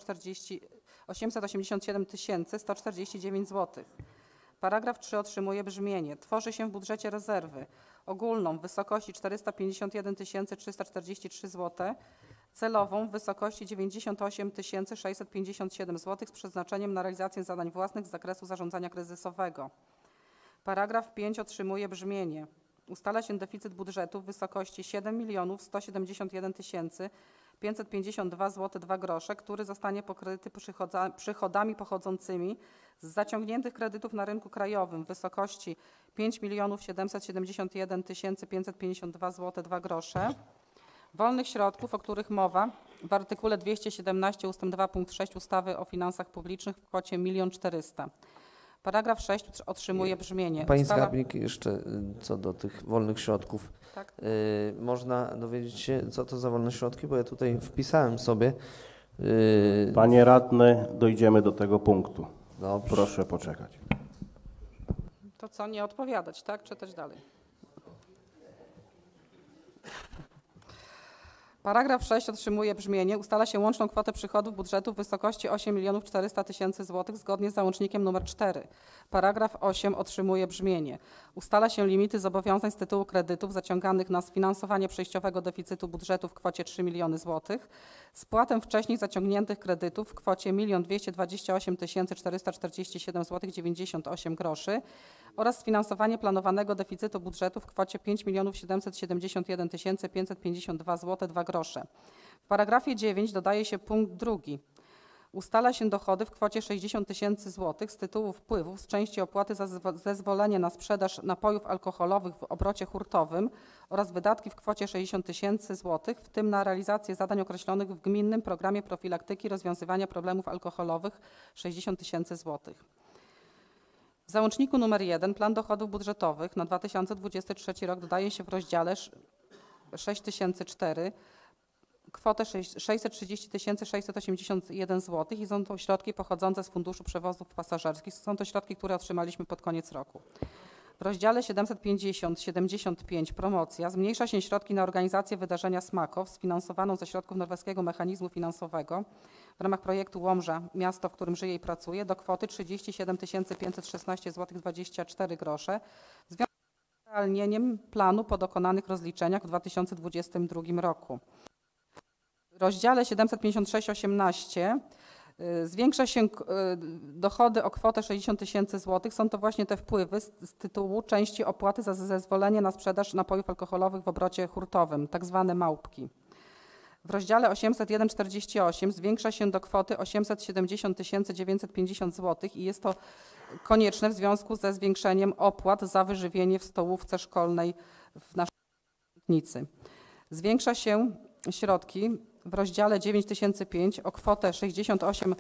149 zł. Paragraf 3 otrzymuje brzmienie. Tworzy się w budżecie rezerwy ogólną w wysokości 451 343 zł, celową w wysokości 98 657 zł z przeznaczeniem na realizację zadań własnych z zakresu zarządzania kryzysowego. Paragraf 5 otrzymuje brzmienie. Ustala się deficyt budżetu w wysokości 7 171 552 zł 2 grosze, który zostanie pokryty przychodami pochodzącymi z zaciągniętych kredytów na rynku krajowym w wysokości 5 771 552 zł 2 grosze, wolnych środków, o których mowa w artykule 217 ust. 2 pkt 6 ustawy o finansach publicznych w kwocie 1 400 000. Paragraf 6 otrzymuje brzmienie. Pani skarbnik, jeszcze co do tych wolnych środków. Tak. Można dowiedzieć się, co to za wolne środki, bo ja tutaj wpisałem sobie. Panie radny, dojdziemy do tego punktu. Dobrze. Proszę poczekać. To co, nie odpowiadać, tak? Czytać dalej. Paragraf 6 otrzymuje brzmienie. Ustala się łączną kwotę przychodów budżetu w wysokości 8 400 000 zł zgodnie z załącznikiem nr 4. Paragraf 8 otrzymuje brzmienie. Ustala się limity zobowiązań z tytułu kredytów zaciąganych na sfinansowanie przejściowego deficytu budżetu w kwocie 3 miliony zł, spłatę wcześniej zaciągniętych kredytów w kwocie 1 228 447 zł 98 groszy oraz sfinansowanie planowanego deficytu budżetu w kwocie 5 771 552 zł 2 grosze. W paragrafie 9 dodaje się punkt 2. Ustala się dochody w kwocie 60 tysięcy złotych z tytułu wpływów z części opłaty za zezwolenie na sprzedaż napojów alkoholowych w obrocie hurtowym oraz wydatki w kwocie 60 tysięcy złotych, w tym na realizację zadań określonych w gminnym programie profilaktyki rozwiązywania problemów alkoholowych 60 tysięcy złotych. W załączniku nr 1 plan dochodów budżetowych na 2023 rok dodaje się w rozdziale 6004 kwotę 630 681 zł i są to środki pochodzące z Funduszu Przewozów Pasażerskich. Są to środki, które otrzymaliśmy pod koniec roku. W rozdziale 750-75 promocja zmniejsza się środki na organizację wydarzenia Smakow sfinansowaną ze środków Norweskiego Mechanizmu Finansowego w ramach projektu Łomża, miasto, w którym żyje i pracuje, do kwoty 37 516 zł 24 grosze w związku z realnieniem planu po dokonanych rozliczeniach w 2022 roku. W rozdziale 756-18 zwiększa się dochody o kwotę 60 tysięcy złotych. Są to właśnie te wpływy z tytułu części opłaty za zezwolenie na sprzedaż napojów alkoholowych w obrocie hurtowym, tak zwane małpki. W rozdziale 801-48 zwiększa się do kwoty 870 950 zł i jest to konieczne w związku ze zwiększeniem opłat za wyżywienie w stołówce szkolnej w naszej Piątnicy. Zwiększa się środki w rozdziale 9005 o kwotę 68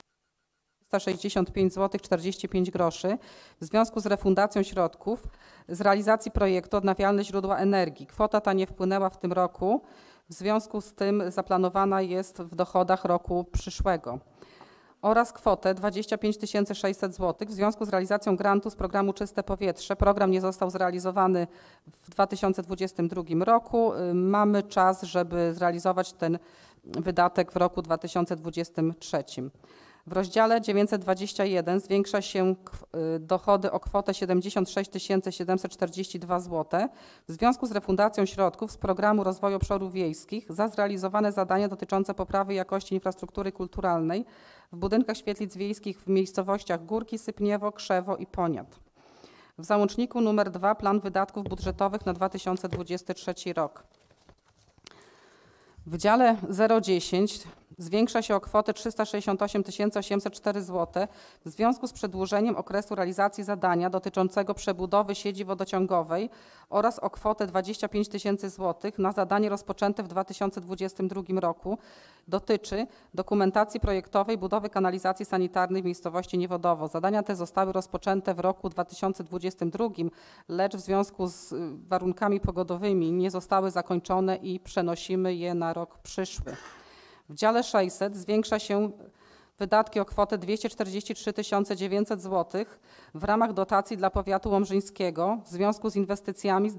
365 zł 45 groszy w związku z refundacją środków z realizacji projektu Odnawialne źródła energii. Kwota ta nie wpłynęła w tym roku, w związku z tym zaplanowana jest w dochodach roku przyszłego. Oraz kwotę 25 600 zł w związku z realizacją grantu z programu Czyste Powietrze. Program nie został zrealizowany w 2022 roku. Mamy czas, żeby zrealizować ten wydatek w roku 2023. W rozdziale 921 zwiększa się dochody o kwotę 76 742 zł w związku z refundacją środków z Programu Rozwoju Obszarów Wiejskich za zrealizowane zadania dotyczące poprawy jakości infrastruktury kulturalnej w budynkach świetlic wiejskich w miejscowościach Górki, Sypniewo, Krzewo i Poniat. W załączniku nr 2 plan wydatków budżetowych na 2023 rok. W dziale 010 zwiększa się o kwotę 368 804 zł w związku z przedłużeniem okresu realizacji zadania dotyczącego przebudowy sieci wodociągowej oraz o kwotę 25 tysięcy zł na zadanie rozpoczęte w 2022 roku. Dotyczy dokumentacji projektowej budowy kanalizacji sanitarnej w miejscowości Niewodowo. Zadania te zostały rozpoczęte w roku 2022, lecz w związku z warunkami pogodowymi nie zostały zakończone i przenosimy je na rok przyszły. W dziale 600 zwiększa się wydatki o kwotę 243 900 zł w ramach dotacji dla powiatu łomżyńskiego w związku z inwestycjami z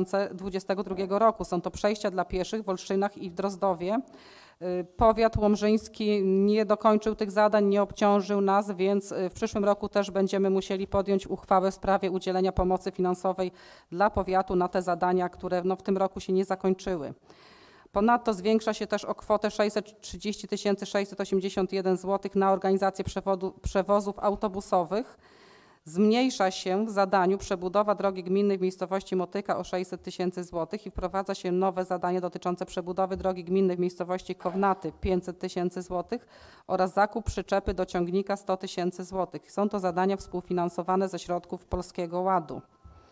2022 roku. Są to przejścia dla pieszych w Olszynach i w Drozdowie. Powiat łomżyński nie dokończył tych zadań, nie obciążył nas, więc w przyszłym roku też będziemy musieli podjąć uchwałę w sprawie udzielenia pomocy finansowej dla powiatu na te zadania, które w tym roku się nie zakończyły. Ponadto zwiększa się też o kwotę 630 681 zł na organizację przewozów autobusowych. Zmniejsza się w zadaniu przebudowa drogi gminnej w miejscowości Motyka o 600 tysięcy złotych i wprowadza się nowe zadanie dotyczące przebudowy drogi gminnej w miejscowości Kownaty 500 tysięcy złotych oraz zakup przyczepy do ciągnika 100 tysięcy złotych. Są to zadania współfinansowane ze środków Polskiego Ładu.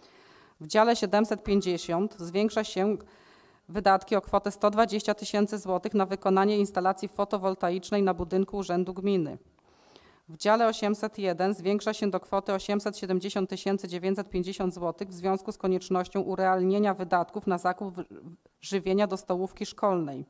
W dziale 750 zwiększa się wydatki o kwotę 120 tysięcy złotych na wykonanie instalacji fotowoltaicznej na budynku Urzędu Gminy. W dziale 801 zwiększa się do kwoty 870 950 zł w związku z koniecznością urealnienia wydatków na zakup żywienia do stołówki szkolnej.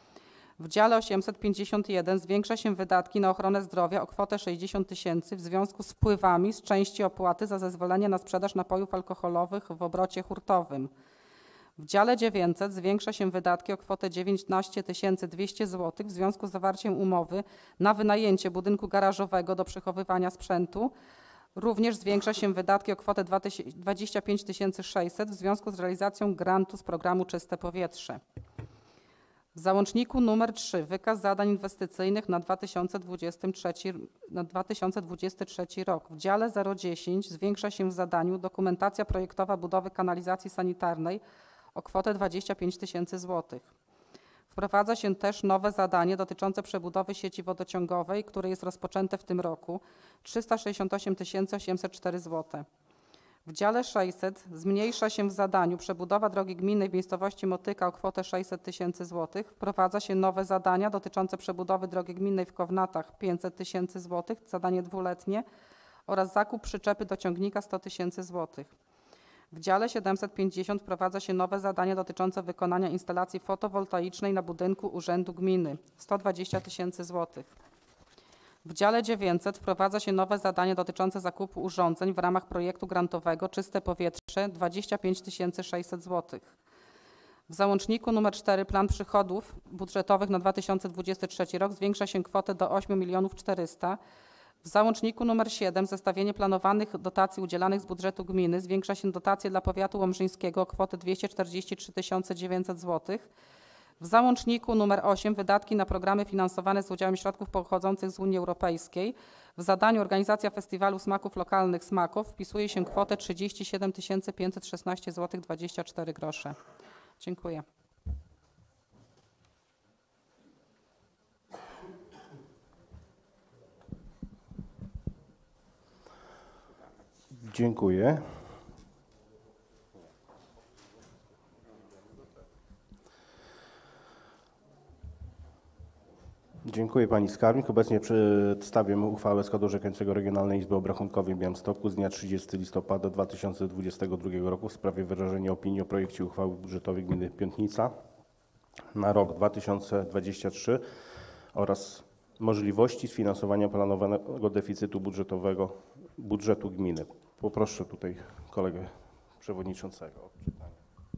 W dziale 851 zwiększa się wydatki na ochronę zdrowia o kwotę 60 tysięcy w związku z wpływami z części opłaty za zezwolenie na sprzedaż napojów alkoholowych w obrocie hurtowym. W dziale 900 zwiększa się wydatki o kwotę 19 200 zł w związku z zawarciem umowy na wynajęcie budynku garażowego do przechowywania sprzętu. Również zwiększa się wydatki o kwotę 25 600 w związku z realizacją grantu z programu Czyste Powietrze. W załączniku nr 3 wykaz zadań inwestycyjnych na 2023 rok. W dziale 010 zwiększa się w zadaniu dokumentacja projektowa budowy kanalizacji sanitarnej o kwotę 25 tysięcy złotych. Wprowadza się też nowe zadanie dotyczące przebudowy sieci wodociągowej, które jest rozpoczęte w tym roku, 368 804 zł. W dziale 600 zmniejsza się w zadaniu przebudowa drogi gminnej w miejscowości Motyka o kwotę 600 000 zł. Wprowadza się nowe zadania dotyczące przebudowy drogi gminnej w Kownatach 500 000 zł, zadanie dwuletnie oraz zakup przyczepy do ciągnika 100 000 zł. W dziale 750 wprowadza się nowe zadania dotyczące wykonania instalacji fotowoltaicznej na budynku Urzędu Gminy 120 000 zł. W dziale 900 wprowadza się nowe zadanie dotyczące zakupu urządzeń w ramach projektu grantowego Czyste Powietrze 25 600 zł. W załączniku nr 4 plan przychodów budżetowych na 2023 rok zwiększa się kwotę do 8 400 000. W załączniku nr 7 zestawienie planowanych dotacji udzielanych z budżetu gminy zwiększa się dotacje dla powiatu łomżyńskiego o kwotę 243 900 zł. W załączniku nr 8 wydatki na programy finansowane z udziałem środków pochodzących z Unii Europejskiej. W zadaniu organizacja Festiwalu Smaków Lokalnych Smaków wpisuje się kwotę 37 516 zł 24 grosze. Dziękuję. Dziękuję. Dziękuję Pani Skarbnik. Obecnie przedstawię uchwałę składu orzekającego Regionalnej Izby Obrachunkowej w Białymstoku z dnia 30 listopada 2022 roku w sprawie wyrażenia opinii o projekcie uchwały budżetowej gminy Piątnica na rok 2023 oraz możliwości sfinansowania planowanego deficytu budżetowego budżetu gminy. Poproszę tutaj kolegę przewodniczącego o czytanie.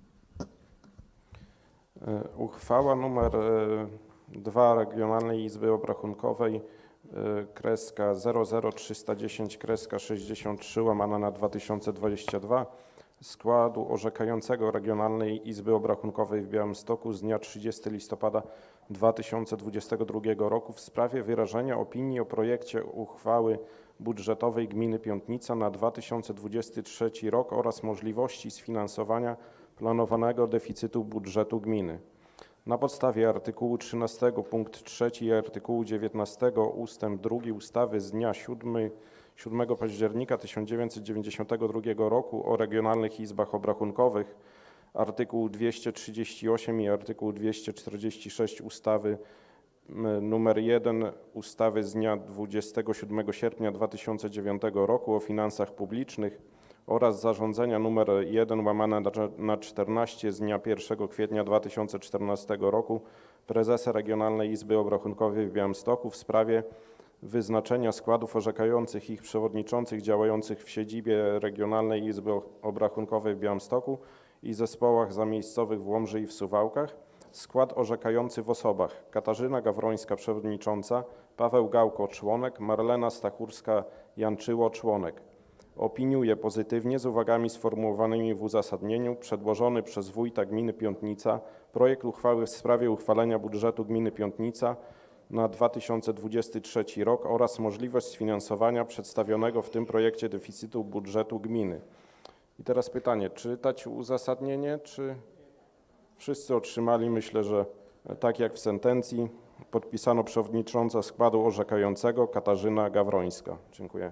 Uchwała nr 2 Regionalnej Izby Obrachunkowej kreska 00310 kreska 63 łamana na 2022 składu orzekającego Regionalnej Izby Obrachunkowej w Białymstoku z dnia 30 listopada 2022 roku w sprawie wyrażenia opinii o projekcie uchwały budżetowej gminy Piątnica na 2023 rok oraz możliwości sfinansowania planowanego deficytu budżetu gminy. Na podstawie artykułu 13 punkt 3 i artykułu 19 ustęp 2 ustawy z dnia 7 października 1992 roku o regionalnych izbach obrachunkowych, artykuł 238 i artykuł 246 ustawy nr 1 ustawy z dnia 27 sierpnia 2009 roku o finansach publicznych oraz zarządzenia nr 1 łamane na 14 z dnia 1 kwietnia 2014 roku prezesa Regionalnej Izby Obrachunkowej w Białymstoku w sprawie wyznaczenia składów orzekających ich przewodniczących działających w siedzibie Regionalnej Izby Obrachunkowej w Białymstoku i zespołach zamiejscowych w Łomży i w Suwałkach. Skład orzekający w osobach: Katarzyna Gawrońska, przewodnicząca, Paweł Gałko, członek, Marlena Stachurska-Janczyło, członek. Opiniuje pozytywnie z uwagami sformułowanymi w uzasadnieniu przedłożony przez wójta gminy Piątnica projekt uchwały w sprawie uchwalenia budżetu gminy Piątnica na 2023 rok oraz możliwość sfinansowania przedstawionego w tym projekcie deficytu budżetu gminy. I teraz pytanie, czytać uzasadnienie, czy wszyscy otrzymali? Myślę, że tak jak w sentencji podpisano przewodnicząca składu orzekającego Katarzyna Gawrońska. Dziękuję.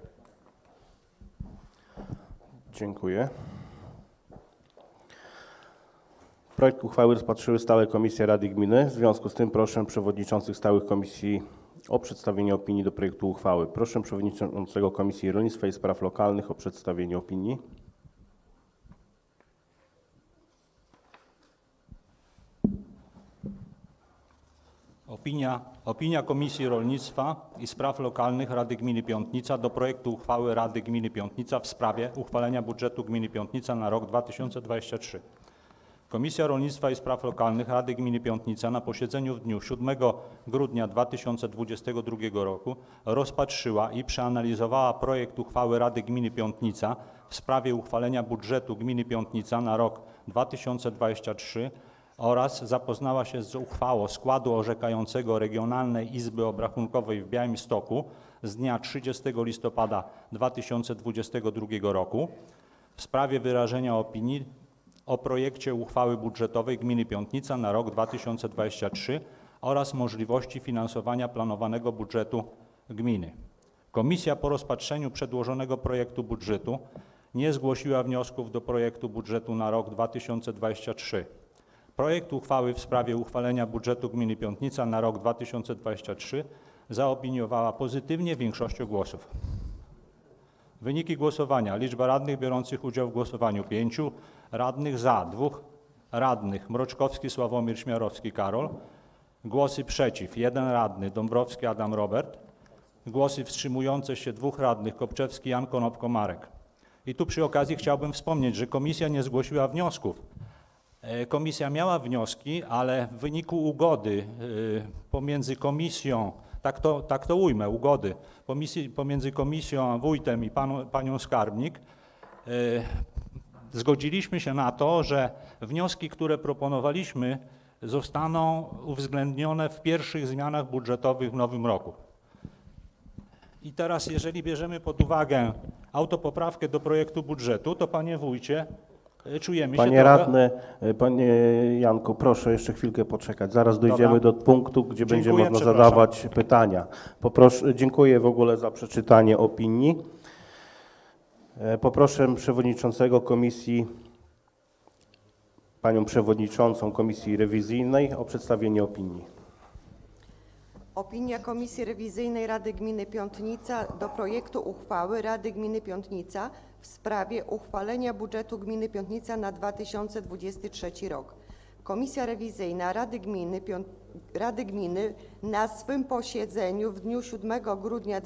Dziękuję. Projekt uchwały rozpatrzyły stałe komisje Rady Gminy. W związku z tym proszę przewodniczących stałych komisji o przedstawienie opinii do projektu uchwały. Proszę przewodniczącego Komisji Rolnictwa i Spraw Lokalnych o przedstawienie opinii. Opinia Komisji Rolnictwa i Spraw Lokalnych Rady Gminy Piątnica do projektu uchwały Rady Gminy Piątnica w sprawie uchwalenia budżetu gminy Piątnica na rok 2023. Komisja Rolnictwa i Spraw Lokalnych Rady Gminy Piątnica na posiedzeniu w dniu 7 grudnia 2022 roku rozpatrzyła i przeanalizowała projekt uchwały Rady Gminy Piątnica w sprawie uchwalenia budżetu gminy Piątnica na rok 2023 oraz zapoznała się z uchwałą składu orzekającego Regionalnej Izby Obrachunkowej w Białymstoku z dnia 30 listopada 2022 roku w sprawie wyrażenia opinii o projekcie uchwały budżetowej gminy Piątnica na rok 2023 oraz możliwości finansowania planowanego budżetu gminy. Komisja po rozpatrzeniu przedłożonego projektu budżetu nie zgłosiła wniosków do projektu budżetu na rok 2023. Projekt uchwały w sprawie uchwalenia budżetu gminy Piątnica na rok 2023 zaopiniowała pozytywnie większością głosów. Wyniki głosowania. Liczba radnych biorących udział w głosowaniu 5, radnych za 2, radnych Mroczkowski, Sławomir, Śmiarowski, Karol, głosy przeciw 1 radny Dąbrowski, Adam, Robert, głosy wstrzymujące się 2 radnych Kopczewski, Jan, Konopko, Marek. I tu przy okazji chciałbym wspomnieć, że komisja nie zgłosiła wniosków. Komisja miała wnioski, ale w wyniku ugody pomiędzy komisją, tak to ujmę, ugody, pomiędzy komisją a wójtem i panią skarbnik, zgodziliśmy się na to, że wnioski, które proponowaliśmy, zostaną uwzględnione w pierwszych zmianach budżetowych w nowym roku. I teraz, jeżeli bierzemy pod uwagę autopoprawkę do projektu budżetu, to panie wójcie, czujemy się Panie radny, panie Janku, proszę jeszcze chwilkę poczekać. Zaraz dojdziemy do punktu, gdzie będzie Dziękuję, można przepraszam. zadawać pytania. Dziękuję w ogóle za przeczytanie opinii. Poproszę przewodniczącego komisji, panią przewodniczącą Komisji Rewizyjnej o przedstawienie opinii. Opinia Komisji Rewizyjnej Rady Gminy Piątnica do projektu uchwały Rady Gminy Piątnica w sprawie uchwalenia budżetu Gminy Piątnica na 2023 rok. Komisja Rewizyjna Rady Gminy na swym posiedzeniu w dniu 7 grudnia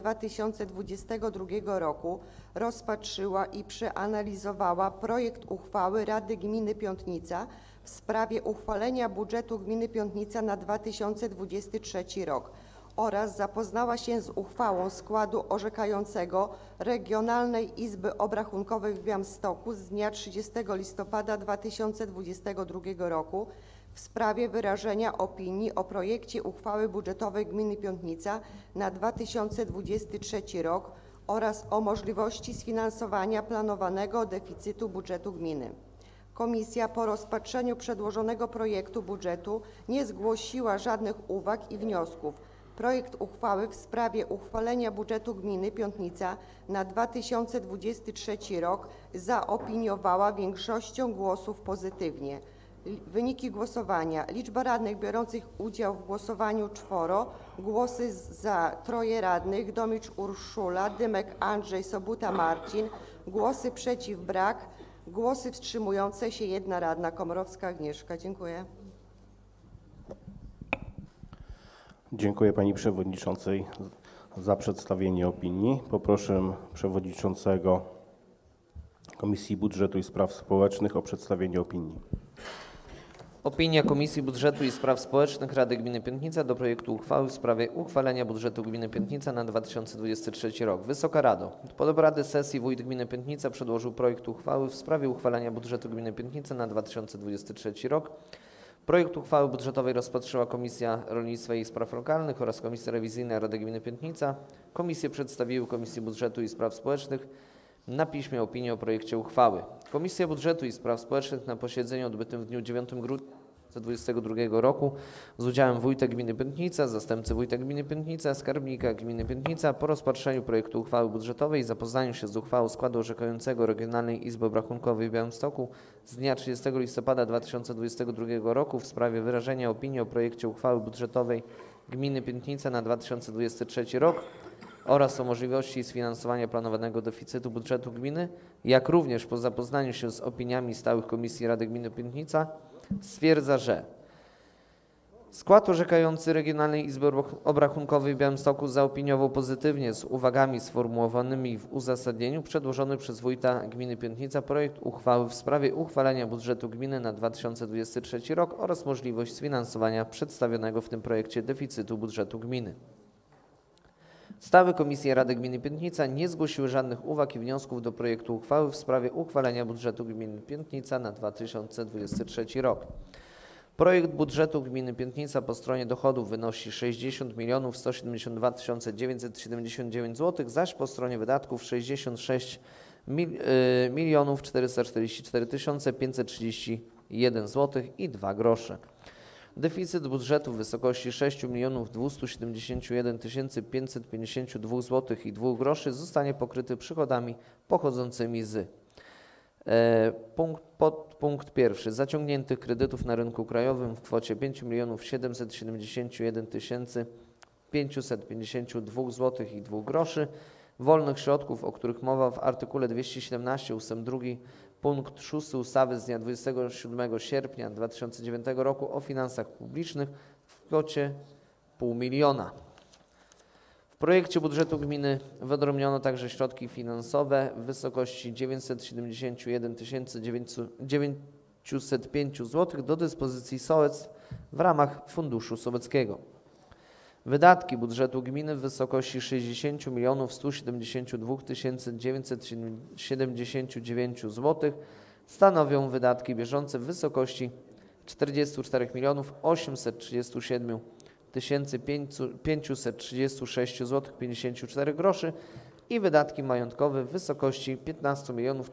2022 roku rozpatrzyła i przeanalizowała projekt uchwały Rady Gminy Piątnica w sprawie uchwalenia budżetu Gminy Piątnica na 2023 rok oraz zapoznała się z uchwałą składu orzekającego Regionalnej Izby Obrachunkowej w Białymstoku z dnia 30 listopada 2022 roku w sprawie wyrażenia opinii o projekcie uchwały budżetowej Gminy Piątnica na 2023 rok oraz o możliwości sfinansowania planowanego deficytu budżetu gminy. Komisja po rozpatrzeniu przedłożonego projektu budżetu nie zgłosiła żadnych uwag i wniosków. Projekt uchwały w sprawie uchwalenia budżetu gminy Piątnica na 2023 rok zaopiniowała większością głosów pozytywnie. Wyniki głosowania. Liczba radnych biorących udział w głosowaniu 4, głosy za 3 radnych, Domicz Urszula, Dymek Andrzej, Sobuta Marcin, głosy przeciw brak, głosy wstrzymujące się 1 radna Komorowska Agnieszka. Dziękuję. Dziękuję pani przewodniczącej za przedstawienie opinii. Poproszę przewodniczącego Komisji Budżetu i Spraw Społecznych o przedstawienie opinii. Opinia Komisji Budżetu i Spraw Społecznych Rady Gminy Piątnica do projektu uchwały w sprawie uchwalenia budżetu Gminy Piątnica na 2023 rok. Wysoka Rado, pod obrady sesji wójt Gminy Piątnica przedłożył projekt uchwały w sprawie uchwalenia budżetu Gminy Piątnica na 2023 rok. Projekt uchwały budżetowej rozpatrzyła Komisja Rolnictwa i Spraw Lokalnych oraz Komisja Rewizyjna Rady Gminy Piątnica. Komisje przedstawiły Komisji Budżetu i Spraw Społecznych na piśmie opinię o projekcie uchwały. Komisja Budżetu i Spraw Społecznych na posiedzeniu odbytym w dniu 9 grudnia 2022 roku z udziałem wójta gminy Piątnica, zastępcy wójta gminy Piątnica, skarbnika gminy Piątnica po rozpatrzeniu projektu uchwały budżetowej i zapoznaniu się z uchwałą składu orzekającego Regionalnej Izby Obrachunkowej w Białymstoku z dnia 30 listopada 2022 roku w sprawie wyrażenia opinii o projekcie uchwały budżetowej gminy Piątnica na 2023 rok oraz o możliwości sfinansowania planowanego deficytu budżetu gminy, jak również po zapoznaniu się z opiniami stałych Komisji Rady Gminy Piątnica stwierdza, że skład orzekający Regionalnej Izby Obrachunkowej w Białymstoku zaopiniował pozytywnie z uwagami sformułowanymi w uzasadnieniu przedłożony przez wójta gminy Piątnica projekt uchwały w sprawie uchwalenia budżetu gminy na 2023 rok oraz możliwość sfinansowania przedstawionego w tym projekcie deficytu budżetu gminy. Stałe Komisje Rady Gminy Piątnica nie zgłosiły żadnych uwag i wniosków do projektu uchwały w sprawie uchwalenia budżetu gminy Piątnica na 2023 rok. Projekt budżetu gminy Piątnica po stronie dochodów wynosi 60 172 979 zł, zaś po stronie wydatków 66 444 531 zł i 2 grosze. Deficyt budżetu w wysokości 6 271 552 zł i 2 groszy zostanie pokryty przychodami pochodzącymi z Podpunkt pierwszy. Zaciągniętych kredytów na rynku krajowym w kwocie 5 771 552 zł i 2 groszy. Wolnych środków, o których mowa w artykule 217 ust. 2 punkt 6 ustawy z dnia 27 sierpnia 2009 roku o finansach publicznych w kwocie 500 000. W projekcie budżetu gminy wyodrębniono także środki finansowe w wysokości 971 905 zł do dyspozycji sołectw w ramach Funduszu Sołeckiego. Wydatki budżetu gminy w wysokości 60 172 979 zł stanowią wydatki bieżące w wysokości 44 837 536 zł 54 groszy i wydatki majątkowe w wysokości 15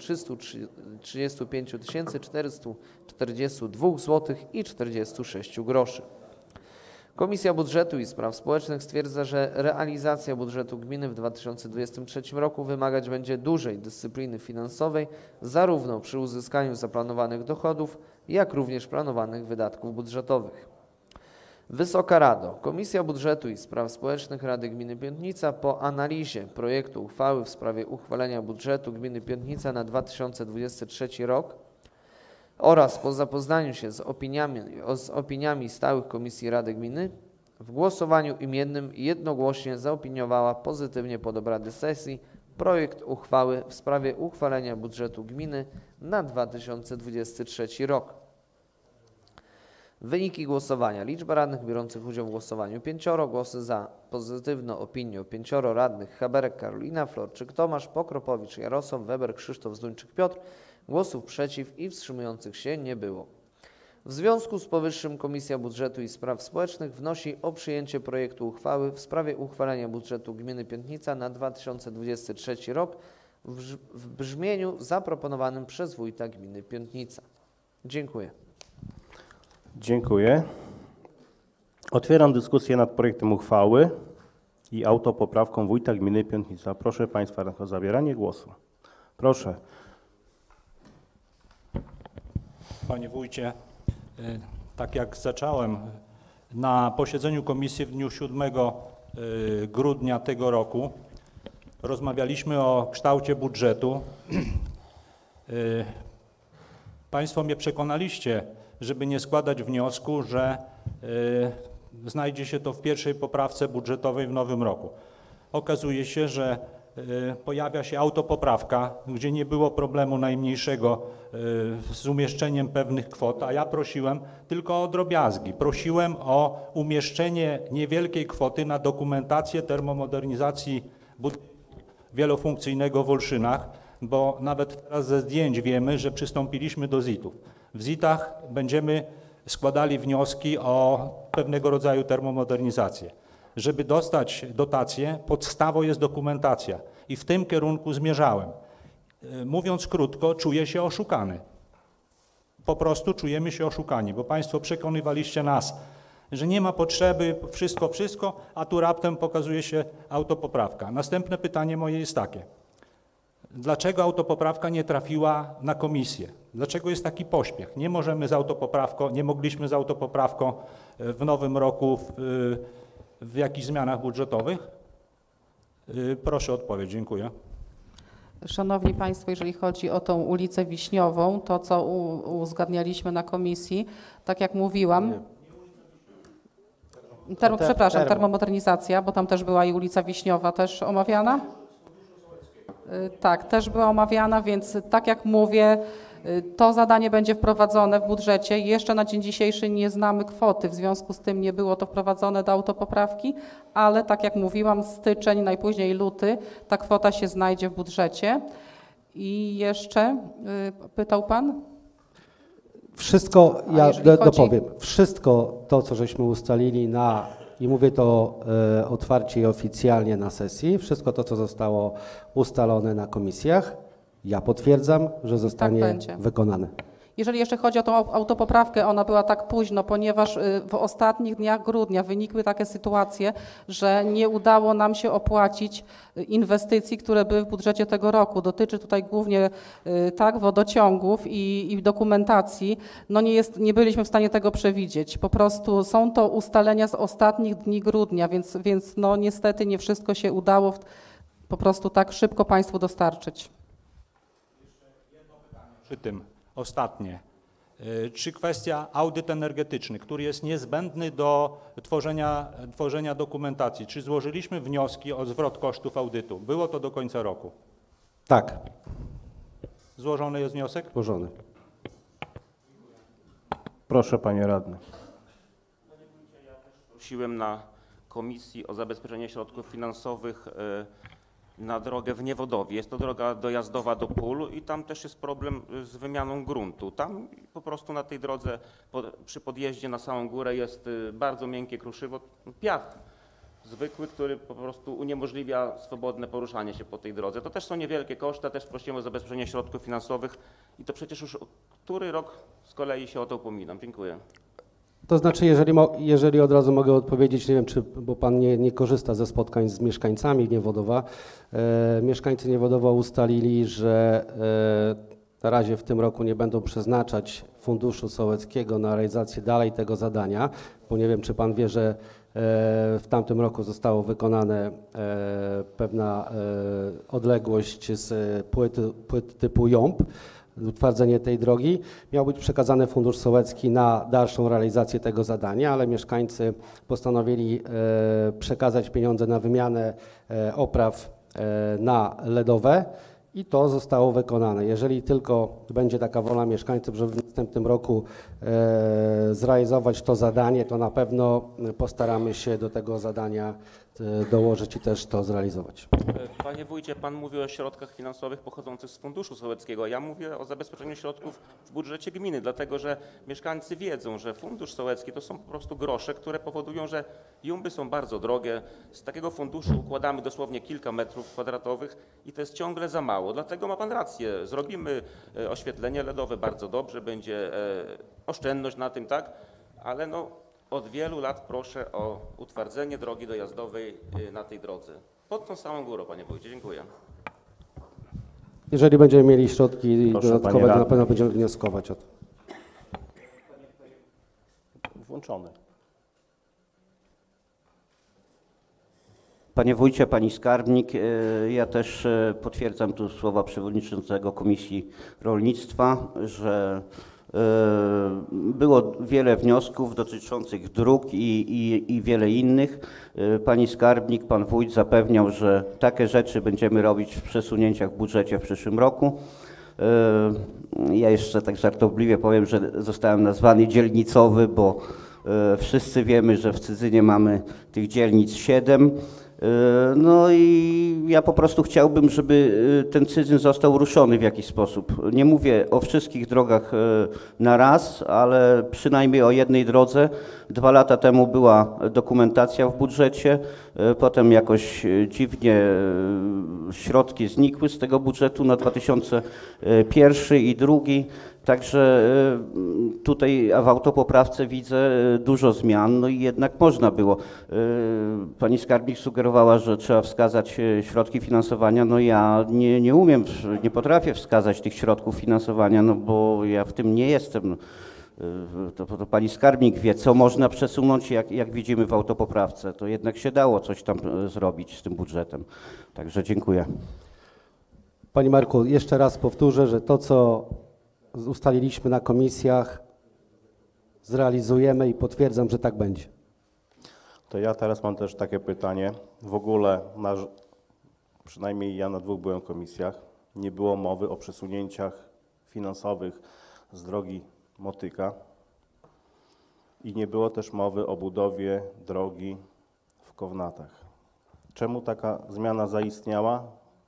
335 442 zł i 46 groszy. Komisja Budżetu i Spraw Społecznych stwierdza, że realizacja budżetu gminy w 2023 roku wymagać będzie dużej dyscypliny finansowej, zarówno przy uzyskaniu zaplanowanych dochodów, jak również planowanych wydatków budżetowych. Wysoka Rado, Komisja Budżetu i Spraw Społecznych Rady Gminy Piątnica po analizie projektu uchwały w sprawie uchwalenia budżetu gminy Piątnica na 2023 rok oraz po zapoznaniu się z opiniami stałych Komisji Rady Gminy w głosowaniu imiennym jednogłośnie zaopiniowała pozytywnie pod obrady sesji projekt uchwały w sprawie uchwalenia budżetu gminy na 2023 rok. Wyniki głosowania. Liczba radnych biorących udział w głosowaniu 5, głosy za pozytywną opinią 5 radnych: Haberek Karolina, Florczyk Tomasz, Pokropowicz Jarosław, Weber Krzysztof, Zduńczyk Piotr. Głosów przeciw i wstrzymujących się nie było. W związku z powyższym Komisja Budżetu i Spraw Społecznych wnosi o przyjęcie projektu uchwały w sprawie uchwalenia budżetu gminy Piątnica na 2023 rok w brzmieniu zaproponowanym przez wójta gminy Piątnica. Dziękuję. Dziękuję. Otwieram dyskusję nad projektem uchwały i autopoprawką wójta gminy Piątnica. Proszę Państwa o zabieranie głosu. Proszę. Panie wójcie, tak jak zacząłem, na posiedzeniu komisji w dniu 7 grudnia tego roku rozmawialiśmy o kształcie budżetu. Państwo mnie przekonaliście, żeby nie składać wniosku, że znajdzie się to w pierwszej poprawce budżetowej w nowym roku. Okazuje się, że pojawia się autopoprawka, gdzie nie było problemu najmniejszego z umieszczeniem pewnych kwot, a ja prosiłem tylko o drobiazgi. Prosiłem o umieszczenie niewielkiej kwoty na dokumentację termomodernizacji budynku wielofunkcyjnego w Olszynach, bo nawet teraz ze zdjęć wiemy, że przystąpiliśmy do ZIT-ów. W ZIT-ach będziemy składali wnioski o pewnego rodzaju termomodernizację. Żeby dostać dotację, podstawą jest dokumentacja i w tym kierunku zmierzałem. Mówiąc krótko, czuję się oszukany. Po prostu czujemy się oszukani, bo Państwo przekonywaliście nas, że nie ma potrzeby, wszystko, a tu raptem pokazuje się autopoprawka. Następne pytanie moje jest takie. Dlaczego autopoprawka nie trafiła na komisję? Dlaczego jest taki pośpiech? Nie mogliśmy z autopoprawką w nowym roku w jakichś zmianach budżetowych? Proszę o odpowiedź, dziękuję. Szanowni Państwo, jeżeli chodzi o tą ulicę Wiśniową, to co uzgadnialiśmy na komisji, tak jak mówiłam, termomodernizacja, bo tam też była i ulica Wiśniowa też omawiana. Tak, też była omawiana, więc tak jak mówię, to zadanie będzie wprowadzone w budżecie. Jeszcze na dzień dzisiejszy nie znamy kwoty, w związku z tym nie było to wprowadzone do autopoprawki, ale tak jak mówiłam, styczeń, najpóźniej luty, ta kwota się znajdzie w budżecie. I jeszcze pytał Pan? Wszystko, ja dopowiem, wszystko to, co żeśmy ustalili i mówię to otwarcie i oficjalnie na sesji, wszystko to, co zostało ustalone na komisjach, Ja potwierdzam, że zostanie będzie. wykonane. Jeżeli jeszcze chodzi o tą autopoprawkę, ona była tak późno, ponieważ w ostatnich dniach grudnia wynikły takie sytuacje, że nie udało nam się opłacić inwestycji, które były w budżecie tego roku. Dotyczy tutaj głównie tak wodociągów i dokumentacji. No nie byliśmy w stanie tego przewidzieć. Po prostu są to ustalenia z ostatnich dni grudnia, więc no niestety nie wszystko się udało po prostu tak szybko Państwu dostarczyć. Przy tym ostatnie. Czy kwestia audyt energetyczny, który jest niezbędny do tworzenia dokumentacji, czy złożyliśmy wnioski o zwrot kosztów audytu? Było to do końca roku. Tak, Złożony jest wniosek? złożony. Proszę, panie radny. Prosiłem na komisji o zabezpieczenie środków finansowych na drogę w Niewodowie. Jest to droga dojazdowa do pól i tam też jest problem z wymianą gruntu. Tam po prostu na tej drodze przy podjeździe na samą górę jest bardzo miękkie kruszywo, piach zwykły, który po prostu uniemożliwia swobodne poruszanie się po tej drodze. To też są niewielkie koszty, też prosimy o zabezpieczenie środków finansowych i to przecież już który rok z kolei się o to upominam. Dziękuję. To znaczy, jeżeli od razu mogę odpowiedzieć, nie wiem, bo Pan nie korzysta ze spotkań z mieszkańcami Niewodowa. Mieszkańcy Niewodowa ustalili, że na razie w tym roku nie będą przeznaczać Funduszu Sołeckiego na realizację dalej tego zadania, bo nie wiem, czy Pan wie, że w tamtym roku zostało wykonane pewna odległość z płyt typu jąb, utwardzenie tej drogi. Miał być przekazany Fundusz Sołecki na dalszą realizację tego zadania, ale mieszkańcy postanowili przekazać pieniądze na wymianę opraw na LEDowe i to zostało wykonane. Jeżeli tylko będzie taka wola mieszkańców, żeby w następnym roku zrealizować to zadanie, to na pewno postaramy się do tego zadania dołożyć i też to zrealizować. Panie wójcie, pan mówi o środkach finansowych pochodzących z Funduszu Sołeckiego. Ja mówię o zabezpieczeniu środków w budżecie gminy, dlatego że mieszkańcy wiedzą, że Fundusz Sołecki to są po prostu grosze, które powodują, że jumby są bardzo drogie. Z takiego funduszu układamy dosłownie kilka metrów kwadratowych i to jest ciągle za mało. Dlatego ma pan rację. Zrobimy oświetlenie LEDowe bardzo dobrze, będzie oszczędność na tym, tak? Ale no, od wielu lat proszę o utwardzenie drogi dojazdowej na tej drodze. Pod tą samą górą, panie wójcie. Dziękuję. Jeżeli będziemy mieli środki Proszę, dodatkowe, panie to na radny. pewno będziemy wnioskować o to. Włączony. Panie wójcie, pani skarbnik, ja też potwierdzam tu słowa przewodniczącego Komisji Rolnictwa, że było wiele wniosków dotyczących dróg i wiele innych. Pani skarbnik, pan wójt zapewniał, że takie rzeczy będziemy robić w przesunięciach w budżecie w przyszłym roku. Ja jeszcze tak żartobliwie powiem, że zostałem nazwany dzielnicowy, bo wszyscy wiemy, że w Cydzynie mamy tych dzielnic 7. No i ja po prostu chciałbym, żeby ten Cydzyn został ruszony w jakiś sposób. Nie mówię o wszystkich drogach na raz, ale przynajmniej o jednej drodze. 2 lata temu była dokumentacja w budżecie, potem jakoś dziwnie środki znikły z tego budżetu na 2001 i 2002. Także tutaj w autopoprawce widzę dużo zmian, no i jednak można było. Pani skarbnik sugerowała, że trzeba wskazać środki finansowania. No ja nie umiem, nie potrafię wskazać tych środków finansowania, no bo ja w tym nie jestem. To pani skarbnik wie, co można przesunąć, jak widzimy w autopoprawce. To jednak się dało coś tam zrobić z tym budżetem. Także dziękuję. Panie Marku, jeszcze raz powtórzę, że to, co ustaliliśmy na komisjach, zrealizujemy i potwierdzam, że tak będzie. To ja teraz mam też takie pytanie. W ogóle, przynajmniej ja na 2 byłem w komisjach, nie było mowy o przesunięciach finansowych z drogi Motyka i nie było też mowy o budowie drogi w Kownatach. Czemu taka zmiana zaistniała?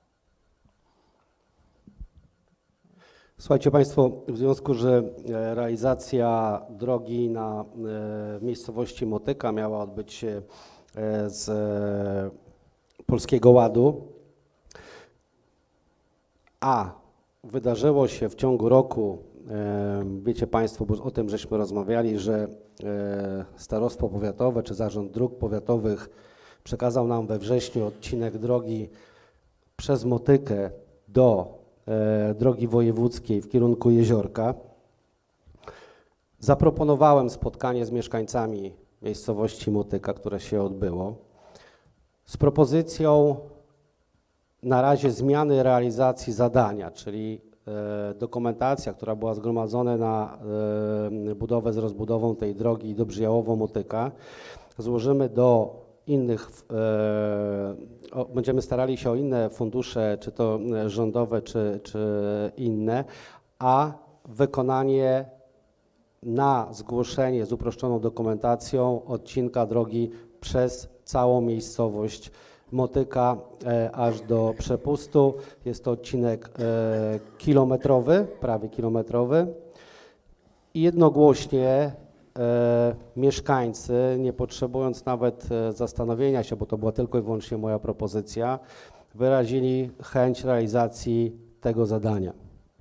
Słuchajcie Państwo, w związku, że realizacja drogi na miejscowości Motyka miała odbyć się z Polskiego Ładu, a wydarzyło się w ciągu roku, wiecie Państwo, bo o tym żeśmy rozmawiali, że starostwo powiatowe czy Zarząd Dróg Powiatowych przekazał nam we wrześniu odcinek drogi przez Motykę do drogi wojewódzkiej w kierunku Jeziorka. Zaproponowałem spotkanie z mieszkańcami miejscowości Motyka, które się odbyło, z propozycją na razie zmiany realizacji zadania, czyli dokumentacja, która była zgromadzona na budowę z rozbudową tej drogi Dobrzyjałowo-Motyka, złożymy do innych, będziemy starali się o inne fundusze, czy to rządowe, czy inne, a wykonanie na zgłoszenie z uproszczoną dokumentacją odcinka drogi przez całą miejscowość Motyka aż do przepustu. Jest to odcinek kilometrowy, prawie kilometrowy. I jednogłośnie mieszkańcy, nie potrzebując nawet zastanowienia się, bo to była tylko i wyłącznie moja propozycja, wyrazili chęć realizacji tego zadania.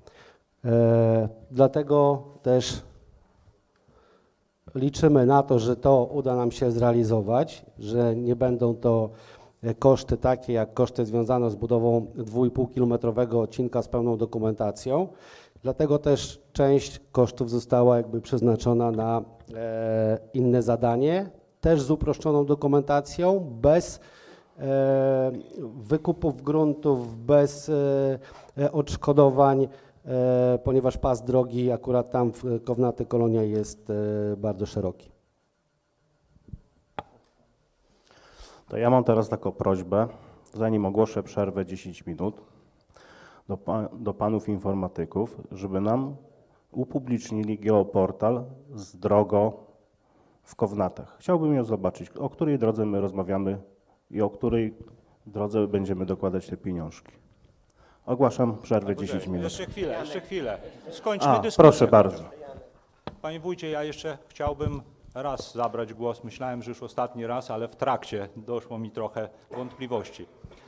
Dlatego też liczymy na to, że to uda nam się zrealizować, że nie będą to koszty takie jak koszty związane z budową 2,5-kilometrowego odcinka z pełną dokumentacją. Dlatego też część kosztów została jakby przeznaczona na inne zadanie, też z uproszczoną dokumentacją, bez wykupów gruntów, bez odszkodowań, ponieważ pas drogi akurat tam w Kownaty Kolonia jest bardzo szeroki. To ja mam teraz taką prośbę, zanim ogłoszę przerwę 10 minut, do panów informatyków, żeby nam upublicznili geoportal z drogą w Kownatach. Chciałbym ją zobaczyć, o której drodze my rozmawiamy i o której drodze będziemy dokładać te pieniążki. Ogłaszam przerwę 10 minut. Jeszcze chwilę. Skończmy dyskusję. Proszę bardzo. Panie wójcie, ja jeszcze chciałbym raz zabrać głos. Myślałem, że już ostatni raz, ale w trakcie doszło mi trochę wątpliwości.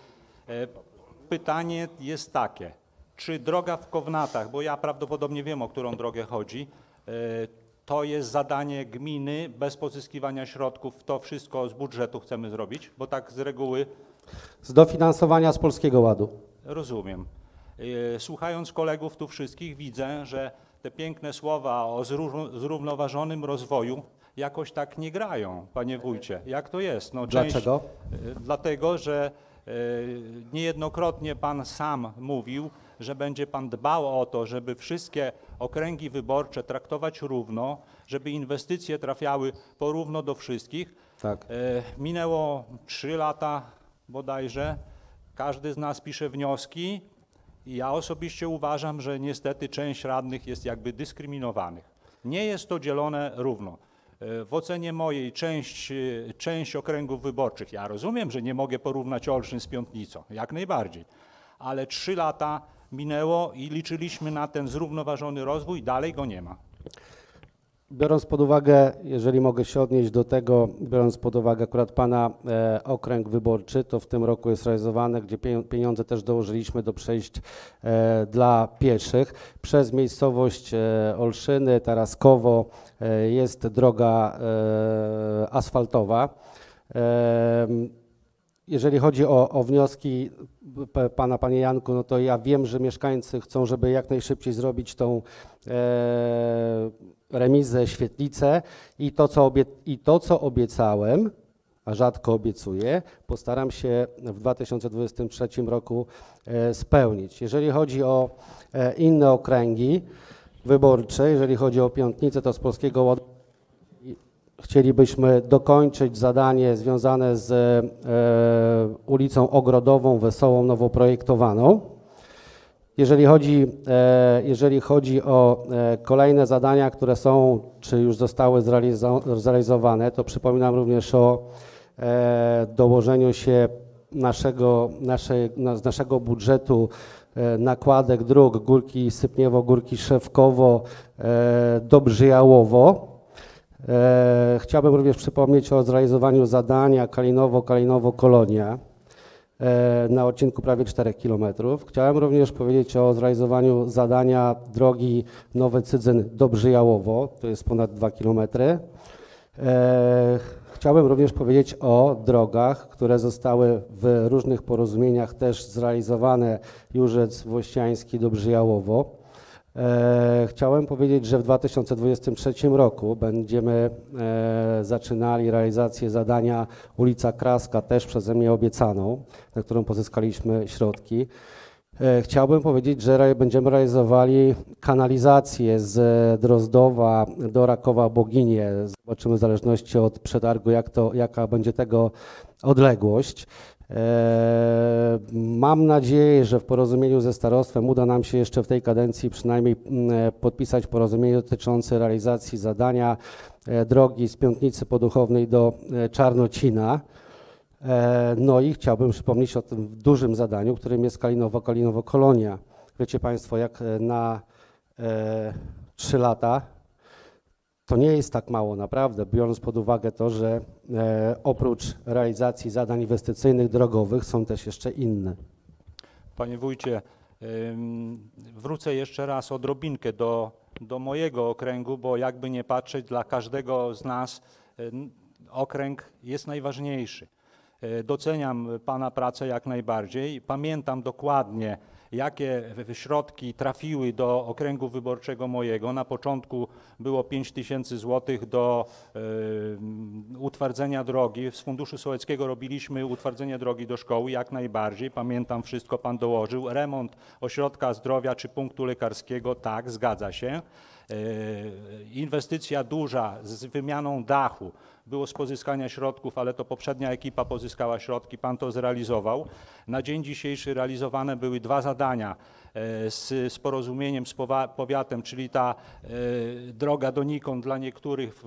Pytanie jest takie, czy droga w Kownatach, bo ja prawdopodobnie wiem, o którą drogę chodzi, to jest zadanie gminy bez pozyskiwania środków, to wszystko z budżetu chcemy zrobić, bo tak z reguły... Z dofinansowania z Polskiego Ładu. Rozumiem. Słuchając kolegów tu wszystkich widzę, że te piękne słowa o zrównoważonym rozwoju jakoś tak nie grają, panie wójcie. Jak to jest? No, Dlaczego? Dlatego, że niejednokrotnie pan sam mówił, że będzie pan dbał o to, żeby wszystkie okręgi wyborcze traktować równo, żeby inwestycje trafiały porówno do wszystkich. Tak. Minęło 3 lata bodajże, każdy z nas pisze wnioski i ja osobiście uważam, że niestety część radnych jest jakby dyskryminowanych. Nie jest to dzielone równo. W ocenie mojej część okręgów wyborczych, ja rozumiem, że nie mogę porównać Olsztyn z Piątnicą, jak najbardziej, ale 3 lata minęło i liczyliśmy na ten zrównoważony rozwój, dalej go nie ma. Biorąc pod uwagę, jeżeli mogę się odnieść do tego, biorąc pod uwagę akurat pana okręg wyborczy, to w tym roku jest realizowane, gdzie pieniądze też dołożyliśmy do przejść dla pieszych. Przez miejscowość Olszyny, Taraskowo jest droga asfaltowa. Jeżeli chodzi o wnioski panie Janku, no to ja wiem, że mieszkańcy chcą, żeby jak najszybciej zrobić tą remizę, świetlicę i to, co obiecałem, a rzadko obiecuję, postaram się w 2023 roku spełnić. Jeżeli chodzi o inne okręgi wyborcze, jeżeli chodzi o Piątnicę, to z Polskiego Ładu chcielibyśmy dokończyć zadanie związane z ulicą Ogrodową, Wesołą, nowo projektowaną. Jeżeli chodzi o kolejne zadania, które są, czy już zostały zrealizowane, to przypominam również o dołożeniu się z naszego budżetu nakładek dróg Górki Sypniewo, Górki Szewkowo, Dobrzyjałowo. Chciałbym również przypomnieć o zrealizowaniu zadania Kalinowo, Kolonia. na odcinku prawie 4 km. Chciałem również powiedzieć o zrealizowaniu zadania drogi Nowy Cydzyn-Dobrzyjałowo, to jest ponad 2 km. Chciałbym również powiedzieć o drogach, które zostały w różnych porozumieniach też zrealizowane, Jurzec, Włościański, Dobrzyjałowo. Chciałem powiedzieć, że w 2023 roku będziemy zaczynali realizację zadania ulica Kraska, też przeze mnie obiecaną, na którą pozyskaliśmy środki. Chciałbym powiedzieć, że będziemy realizowali kanalizację z Drozdowa do Rakowa Boginie. Zobaczymy w zależności od przetargu, jaka będzie tego odległość. Mam nadzieję, że w porozumieniu ze starostwem uda nam się jeszcze w tej kadencji przynajmniej podpisać porozumienie dotyczące realizacji zadania drogi z Piątnicy Poduchownej do Czarnocina. No i chciałbym przypomnieć o tym dużym zadaniu, którym jest Kalinowo-Kolonia. Wiecie Państwo, jak na 3 lata to nie jest tak mało naprawdę, biorąc pod uwagę to, że oprócz realizacji zadań inwestycyjnych drogowych są też jeszcze inne. Panie wójcie, wrócę jeszcze raz odrobinkę do mojego okręgu, bo jakby nie patrzeć, dla każdego z nas okręg jest najważniejszy. Doceniam Pana pracę jak najbardziej. Pamiętam dokładnie, jakie środki trafiły do okręgu wyborczego mojego. Na początku było 5 000 złotych do utwardzenia drogi. Z Funduszu Sołeckiego robiliśmy utwardzenie drogi do szkoły, jak najbardziej. Pamiętam wszystko, Pan dołożył. Remont ośrodka zdrowia czy punktu lekarskiego, tak, zgadza się. Inwestycja duża z wymianą dachu. Było z pozyskania środków, ale to poprzednia ekipa pozyskała środki, Pan to zrealizował. Na dzień dzisiejszy realizowane były 2 zadania z porozumieniem z powiatem, czyli ta droga donikąd dla niektórych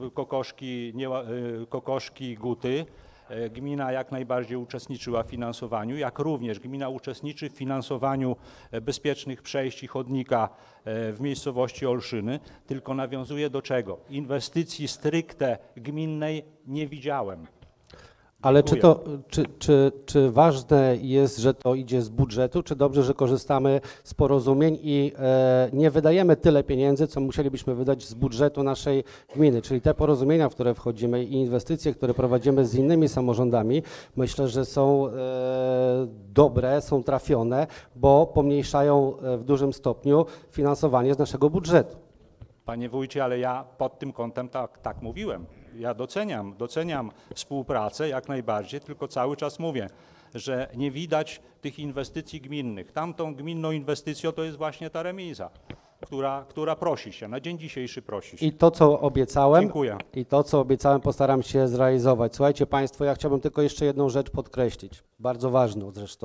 Kokoszki, Guty. Gmina jak najbardziej uczestniczyła w finansowaniu, jak również gmina uczestniczy w finansowaniu bezpiecznych przejść i chodnika w miejscowości Olszyny, tylko nawiązuje do czego? Inwestycji stricte gminnej nie widziałem. Ale czy ważne jest, że to idzie z budżetu, czy dobrze, że korzystamy z porozumień i nie wydajemy tyle pieniędzy, co musielibyśmy wydać z budżetu naszej gminy, czyli te porozumienia, w które wchodzimy i inwestycje, które prowadzimy z innymi samorządami, myślę, że są dobre, są trafione, bo pomniejszają w dużym stopniu finansowanie z naszego budżetu. Panie wójcie, ale ja pod tym kątem tak mówiłem. Ja doceniam współpracę jak najbardziej, tylko cały czas mówię, że nie widać tych inwestycji gminnych. Tamtą gminną inwestycją to jest właśnie ta remiza, która prosi się, na dzień dzisiejszy prosi się. I to, co obiecałem, Dziękuję. I to, co obiecałem, postaram się zrealizować. Słuchajcie Państwo, ja chciałbym tylko jeszcze jedną rzecz podkreślić, bardzo ważną zresztą.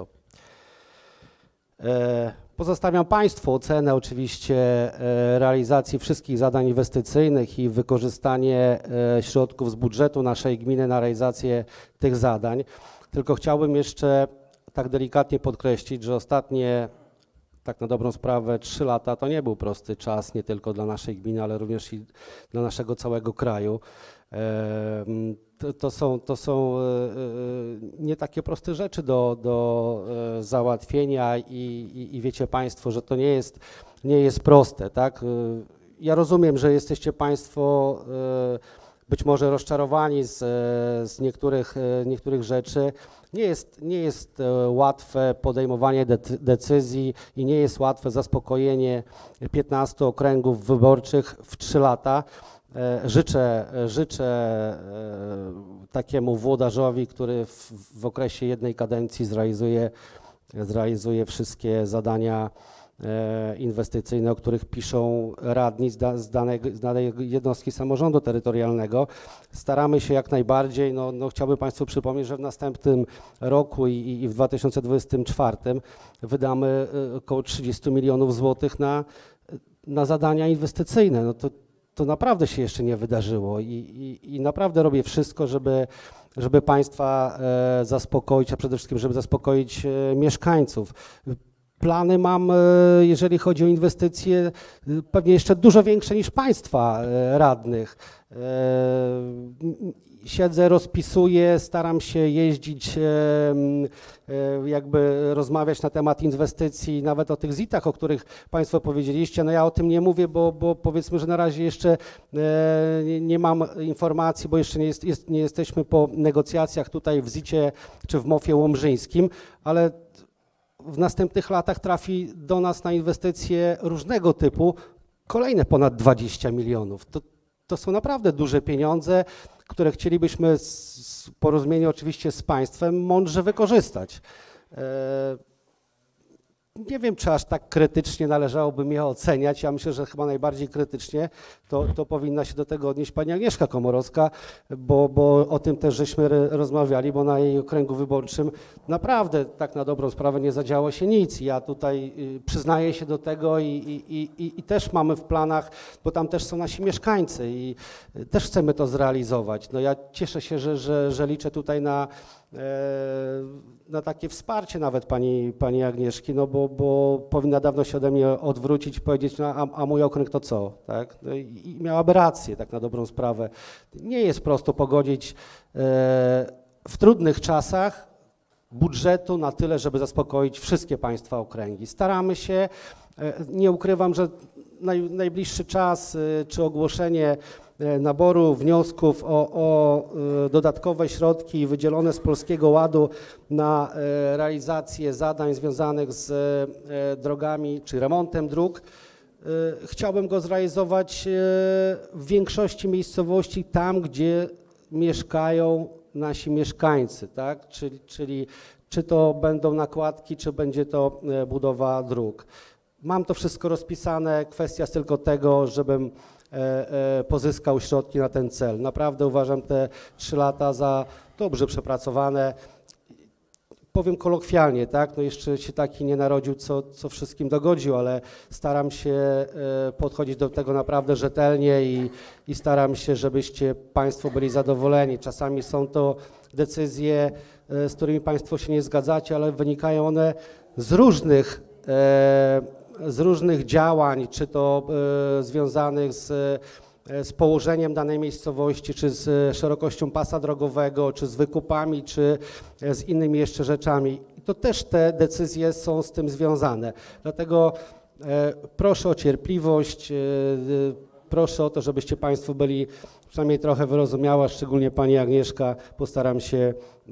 Pozostawiam Państwu ocenę oczywiście realizacji wszystkich zadań inwestycyjnych i wykorzystanie środków z budżetu naszej gminy na realizację tych zadań. Tylko chciałbym jeszcze tak delikatnie podkreślić, że ostatnie, tak na dobrą sprawę, 3 lata to nie był prosty czas nie tylko dla naszej gminy, ale również i dla naszego całego kraju. To są nie takie proste rzeczy do załatwienia i wiecie Państwo, że to nie jest proste, tak? Ja rozumiem, że jesteście Państwo być może rozczarowani z niektórych rzeczy. Nie jest łatwe podejmowanie decyzji i nie jest łatwe zaspokojenie 15 okręgów wyborczych w 3 lata. Życzę takiemu włodarzowi, który w okresie jednej kadencji zrealizuje wszystkie zadania inwestycyjne, o których piszą radni z danej jednostki samorządu terytorialnego. Staramy się jak najbardziej, chciałbym Państwu przypomnieć, że w następnym roku i w 2024 wydamy około 30 milionów złotych na zadania inwestycyjne. To naprawdę się jeszcze nie wydarzyło i naprawdę robię wszystko, żeby Państwa zaspokoić, a przede wszystkim, żeby zaspokoić mieszkańców. Plany mam, jeżeli chodzi o inwestycje, pewnie jeszcze dużo większe niż państwa radnych. Siedzę, rozpisuję, staram się jeździć, jakby rozmawiać na temat inwestycji, nawet o tych ZIT-ach, o których Państwo powiedzieliście. No ja o tym nie mówię, bo powiedzmy, że na razie jeszcze nie mam informacji, bo jeszcze nie jesteśmy po negocjacjach tutaj w ZIT-cie czy w MOF-ie łomżyńskim, ale w następnych latach trafi do nas na inwestycje różnego typu kolejne ponad 20 milionów. To są naprawdę duże pieniądze, które chcielibyśmy w porozumieniu oczywiście z państwem mądrze wykorzystać. Nie wiem, czy aż tak krytycznie należałoby mnie oceniać. Ja myślę, że chyba najbardziej krytycznie to powinna się do tego odnieść pani Agnieszka Komorowska, bo o tym też żeśmy rozmawiali, bo na jej okręgu wyborczym naprawdę tak na dobrą sprawę nie zadziało się nic. Ja tutaj przyznaję się do tego i też mamy w planach, bo tam też są nasi mieszkańcy i też chcemy to zrealizować. No ja cieszę się, że liczę tutaj na takie wsparcie nawet pani Agnieszki, no bo powinna dawno się ode mnie odwrócić i powiedzieć, no a mój okręg to co, tak? No i miałaby rację, tak na dobrą sprawę. Nie jest prosto pogodzić w trudnych czasach budżetu na tyle, żeby zaspokoić wszystkie państwa okręgi. Staramy się, nie ukrywam, że najbliższy czas czy ogłoszenie naboru wniosków o dodatkowe środki wydzielone z Polskiego Ładu na realizację zadań związanych z drogami czy remontem dróg. Chciałbym go zrealizować w większości miejscowości tam, gdzie mieszkają nasi mieszkańcy, tak? Czyli czy to będą nakładki, czy będzie to budowa dróg. Mam to wszystko rozpisane, kwestia jest tylko tego, żebym pozyskał środki na ten cel. Naprawdę uważam te 3 lata za dobrze przepracowane. Powiem kolokwialnie, tak? No jeszcze się taki nie narodził, co wszystkim dogodził, ale staram się podchodzić do tego naprawdę rzetelnie i staram się, żebyście Państwo byli zadowoleni. Czasami są to decyzje, z którymi Państwo się nie zgadzacie, ale wynikają one z różnych działań, czy to związanych z położeniem danej miejscowości, czy z szerokością pasa drogowego, czy z wykupami, czy z innymi jeszcze rzeczami. I to też te decyzje są z tym związane. Dlatego proszę o cierpliwość, proszę o to, żebyście Państwo byli przynajmniej trochę wyrozumiała, szczególnie pani Agnieszka. Postaram się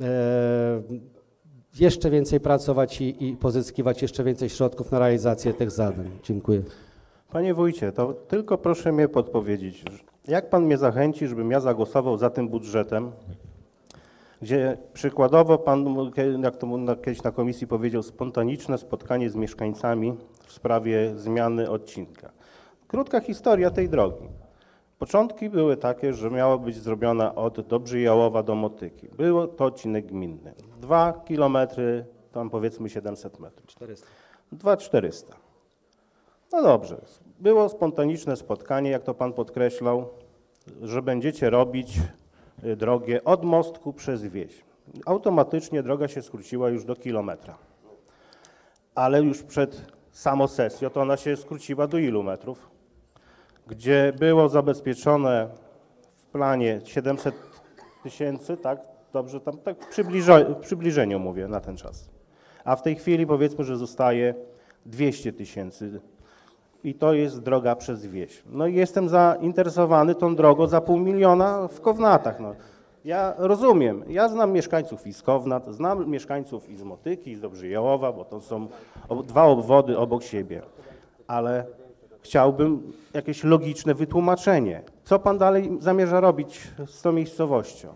jeszcze więcej pracować i pozyskiwać jeszcze więcej środków na realizację tych zadań. Dziękuję. Panie wójcie, to tylko proszę mnie podpowiedzieć, jak pan mnie zachęci, żebym ja zagłosował za tym budżetem, gdzie przykładowo pan, jak to kiedyś na komisji powiedział, spontaniczne spotkanie z mieszkańcami w sprawie zmiany odcinka. Krótka historia tej drogi. Początki były takie, że miała być zrobiona od Dobrzyjałowa do Motyki. Był to odcinek gminny. 2 kilometry, tam powiedzmy 700 metrów. 2400. No dobrze, było spontaniczne spotkanie, jak to pan podkreślał, że będziecie robić drogę od mostku przez wieś. Automatycznie droga się skróciła już do kilometra. Ale już przed samą sesją to ona się skróciła do ilu metrów? Gdzie było zabezpieczone w planie 700 000, tak? Dobrze, tam tak w przybliżeniu mówię na ten czas. A w tej chwili powiedzmy, że zostaje 200 000 i to jest droga przez wieś. No i jestem zainteresowany tą drogą za 500 000 w Kownatach. No. Ja rozumiem, ja znam mieszkańców i z Kownat, znam mieszkańców i z Motyki, i z Dobrzyjałowa, bo to są 2 obwody obok siebie, ale chciałbym jakieś logiczne wytłumaczenie. Co pan dalej zamierza robić z tą miejscowością?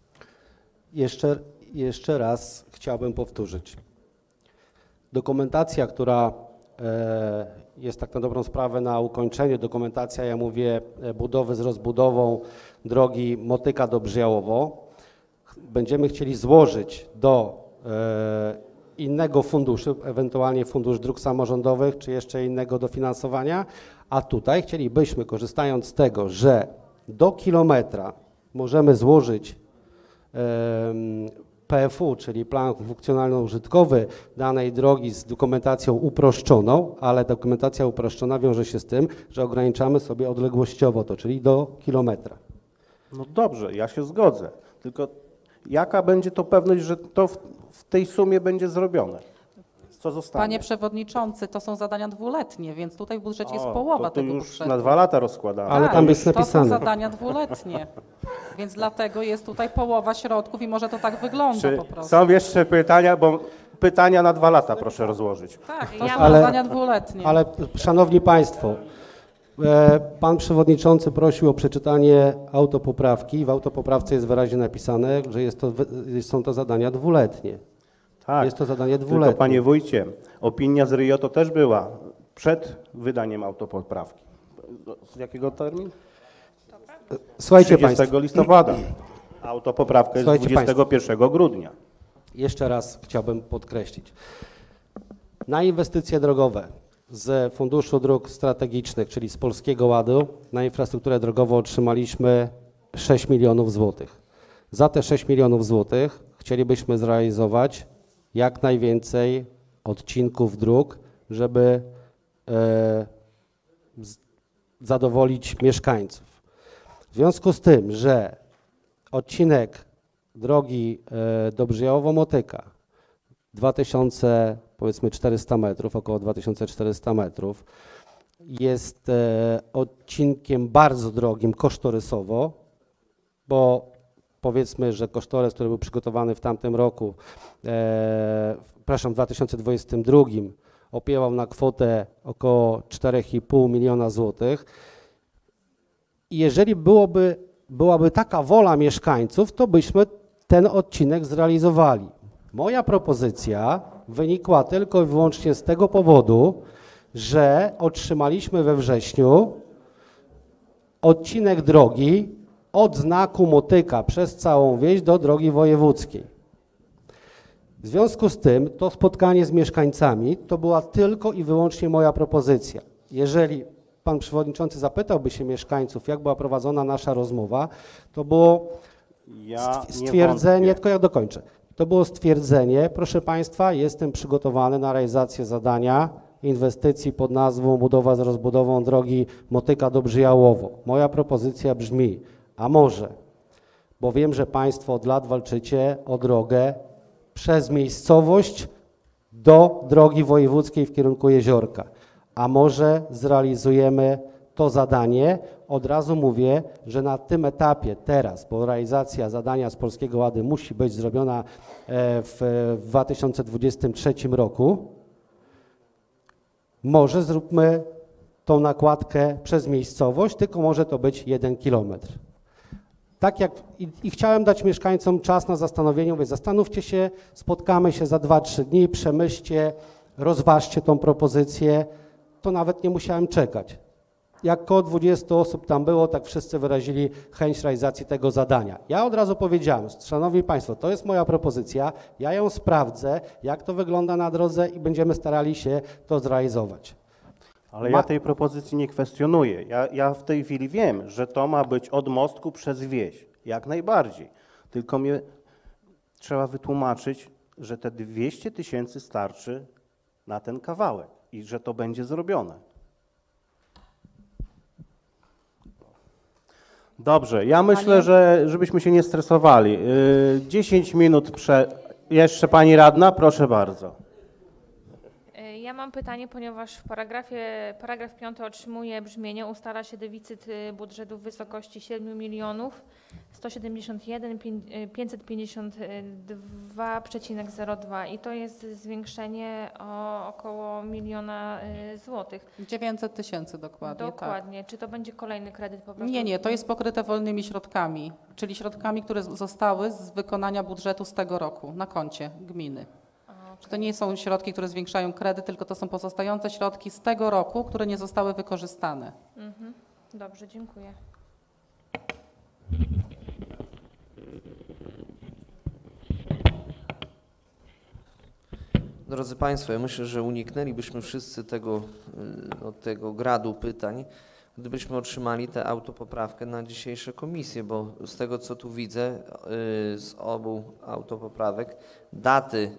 Jeszcze raz chciałbym powtórzyć. Dokumentacja, która jest tak na dobrą sprawę na ukończenie, dokumentacja, ja mówię, budowy z rozbudową drogi Motyka-Dobrzyjałowo, będziemy chcieli złożyć do innego funduszu, ewentualnie Fundusz Dróg Samorządowych, czy jeszcze innego dofinansowania, a tutaj chcielibyśmy, korzystając z tego, że do kilometra możemy złożyć PFU, czyli plan funkcjonalno-użytkowy danej drogi z dokumentacją uproszczoną, ale dokumentacja uproszczona wiąże się z tym, że ograniczamy sobie odległościowo to, czyli do kilometra. No dobrze, ja się zgodzę, tylko jaka będzie to pewność, że to w tej sumie będzie zrobione? Co zostanie? Panie Przewodniczący, to są zadania dwuletnie, więc tutaj w budżecie jest O, połowa to tego już budżetu. na 2 lata rozkładane. Ale Tak, tam jest To są napisane. zadania dwuletnie, więc dlatego jest tutaj połowa środków i może to tak wygląda Czy po prostu. są jeszcze pytania, bo pytania na 2 lata proszę rozłożyć. Tak, to są Ale- zadania dwuletnie. Ale szanowni Państwo, pan przewodniczący prosił o przeczytanie autopoprawki. W autopoprawce jest wyraźnie napisane, że są to zadania dwuletnie. Tak, Jest to zadanie tylko dwuletnie. panie wójcie, opinia z RIO to też była przed wydaniem autopoprawki. Z jakiego terminu? Słuchajcie 30 Państwo, listopada. Autopoprawka jest Słuchajcie 21 grudnia. jeszcze raz chciałbym podkreślić. Na inwestycje drogowe z Funduszu Dróg Strategicznych, czyli z Polskiego Ładu, na infrastrukturę drogową otrzymaliśmy 6 milionów złotych. Za te 6 milionów złotych chcielibyśmy zrealizować jak najwięcej odcinków dróg, żeby zadowolić mieszkańców. W związku z tym, że odcinek drogi Dobrzyjałowo-Motyka 2400 metrów, około 2400 metrów, jest odcinkiem bardzo drogim kosztorysowo, bo powiedzmy, że kosztorys, który był przygotowany w tamtym roku, w 2022 opiewał na kwotę około 4,5 miliona złotych. I jeżeli byłaby taka wola mieszkańców, to byśmy ten odcinek zrealizowali. Moja propozycja wynikła tylko i wyłącznie z tego powodu, że otrzymaliśmy we wrześniu odcinek drogi od znaku Motyka przez całą wieś do drogi wojewódzkiej. W związku z tym to spotkanie z mieszkańcami to była tylko i wyłącznie moja propozycja. Jeżeli pan przewodniczący zapytałby się mieszkańców, jak była prowadzona nasza rozmowa, to było Ja nie stwierdzenie, wątpię. tylko ja dokończę. To było stwierdzenie, proszę Państwa, jestem przygotowany na realizację zadania inwestycji pod nazwą budowa z rozbudową drogi Motyka Dobrzyjałowo. Moja propozycja brzmi, a może, bo wiem, że Państwo od lat walczycie o drogę przez miejscowość do drogi wojewódzkiej w kierunku Jeziorka. A może zrealizujemy to zadanie. Od razu mówię, że na tym etapie teraz, bo realizacja zadania z Polskiego Ładu musi być zrobiona w 2023 roku, może zróbmy tą nakładkę przez miejscowość, tylko może to być 1 kilometr. Tak jak i chciałem dać mieszkańcom czas na zastanowienie, mówię, zastanówcie się, spotkamy się za 2-3 dni, przemyślcie, rozważcie tą propozycję, to nawet nie musiałem czekać. Jak około 20 osób tam było, tak wszyscy wyrazili chęć realizacji tego zadania. Ja od razu powiedziałem, szanowni Państwo, to jest moja propozycja, ja ją sprawdzę, jak to wygląda na drodze i będziemy starali się to zrealizować. Ale ja tej propozycji nie kwestionuję. Ja w tej chwili wiem, że to ma być od mostku przez wieś. Jak najbardziej. Tylko mnie trzeba wytłumaczyć, że te 200 000 starczy na ten kawałek i że to będzie zrobione. Dobrze, ja myślę, żebyśmy się nie stresowali. 10 minut Jeszcze pani radna, proszę bardzo. Ja mam pytanie, ponieważ w paragraf 5 otrzymuje brzmienie: ustala się deficyt budżetu w wysokości 7 milionów 171 552,02 i to jest zwiększenie o około 1 miliona złotych. 900 000 dokładnie. Dokładnie. Czy to będzie kolejny kredyt po prostu? Nie, to jest pokryte wolnymi środkami, czyli środkami, które zostały z wykonania budżetu z tego roku na koncie gminy. To nie są środki, które zwiększają kredyt, tylko to są pozostające środki z tego roku, które nie zostały wykorzystane. Dobrze, dziękuję. Drodzy Państwo, ja myślę, że uniknęlibyśmy wszyscy tego gradu pytań, gdybyśmy otrzymali tę autopoprawkę na dzisiejsze komisje, bo z tego co tu widzę z obu autopoprawek, daty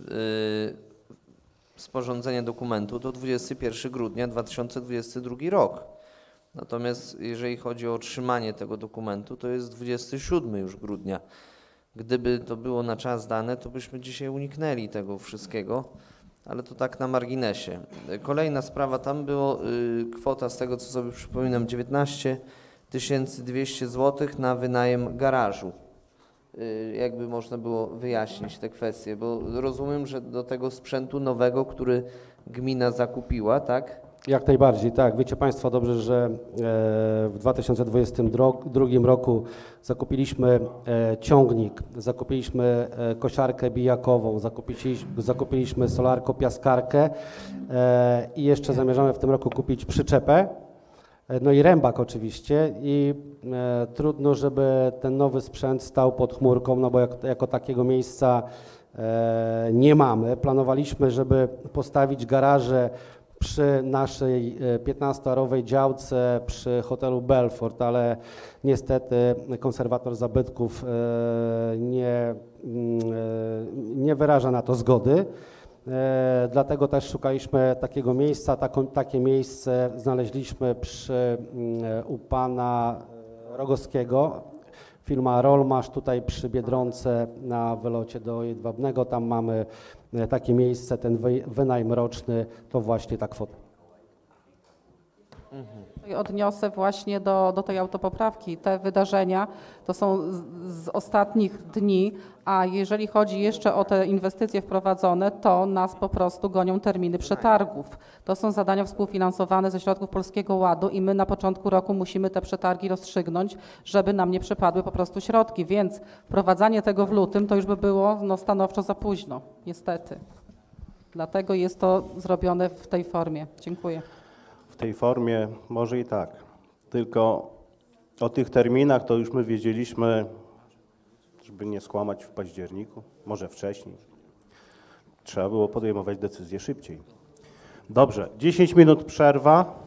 sporządzenia dokumentu to 21 grudnia 2022 rok. Natomiast jeżeli chodzi o otrzymanie tego dokumentu, to jest 27 już grudnia. Gdyby to było na czas dane, to byśmy dzisiaj uniknęli tego wszystkiego, ale to tak na marginesie. Kolejna sprawa, tam było kwota, z tego co sobie przypominam, 19 200 zł na wynajem garażu. Jakby można było wyjaśnić te kwestie, bo rozumiem, że do tego sprzętu nowego, który gmina zakupiła, tak? Jak najbardziej, tak. Wiecie Państwo dobrze, że w 2022 roku zakupiliśmy ciągnik, zakupiliśmy kosiarkę bijakową, zakupiliśmy solarko-piaskarkę i jeszcze zamierzamy w tym roku kupić przyczepę, no i rębak oczywiście i trudno, żeby ten nowy sprzęt stał pod chmurką, no bo jako takiego miejsca nie mamy. Planowaliśmy, żeby postawić garaże przy naszej 15-arowej działce przy hotelu Belfort, ale niestety konserwator zabytków nie wyraża na to zgody. Dlatego też szukaliśmy takiego miejsca. Takie miejsce znaleźliśmy u pana Rogowskiego. Firma Rolmasz tutaj przy Biedronce na wylocie do Jedwabnego. Tam mamy takie miejsce, ten wynajem roczny to właśnie ta kwota. Odniosę właśnie do tej autopoprawki. Te wydarzenia to są z ostatnich dni, a jeżeli chodzi jeszcze o te inwestycje wprowadzone, to nas po prostu gonią terminy przetargów. To są zadania współfinansowane ze środków Polskiego Ładu i my na początku roku musimy te przetargi rozstrzygnąć, żeby nam nie przepadły po prostu środki, więc wprowadzanie tego w lutym to już by było stanowczo za późno, niestety. Dlatego jest to zrobione w tej formie. Dziękuję. W tej formie może i tak, tylko o tych terminach to już my wiedzieliśmy, żeby nie skłamać w październiku, może wcześniej. Trzeba było podejmować decyzje szybciej. Dobrze, 10 minut przerwa.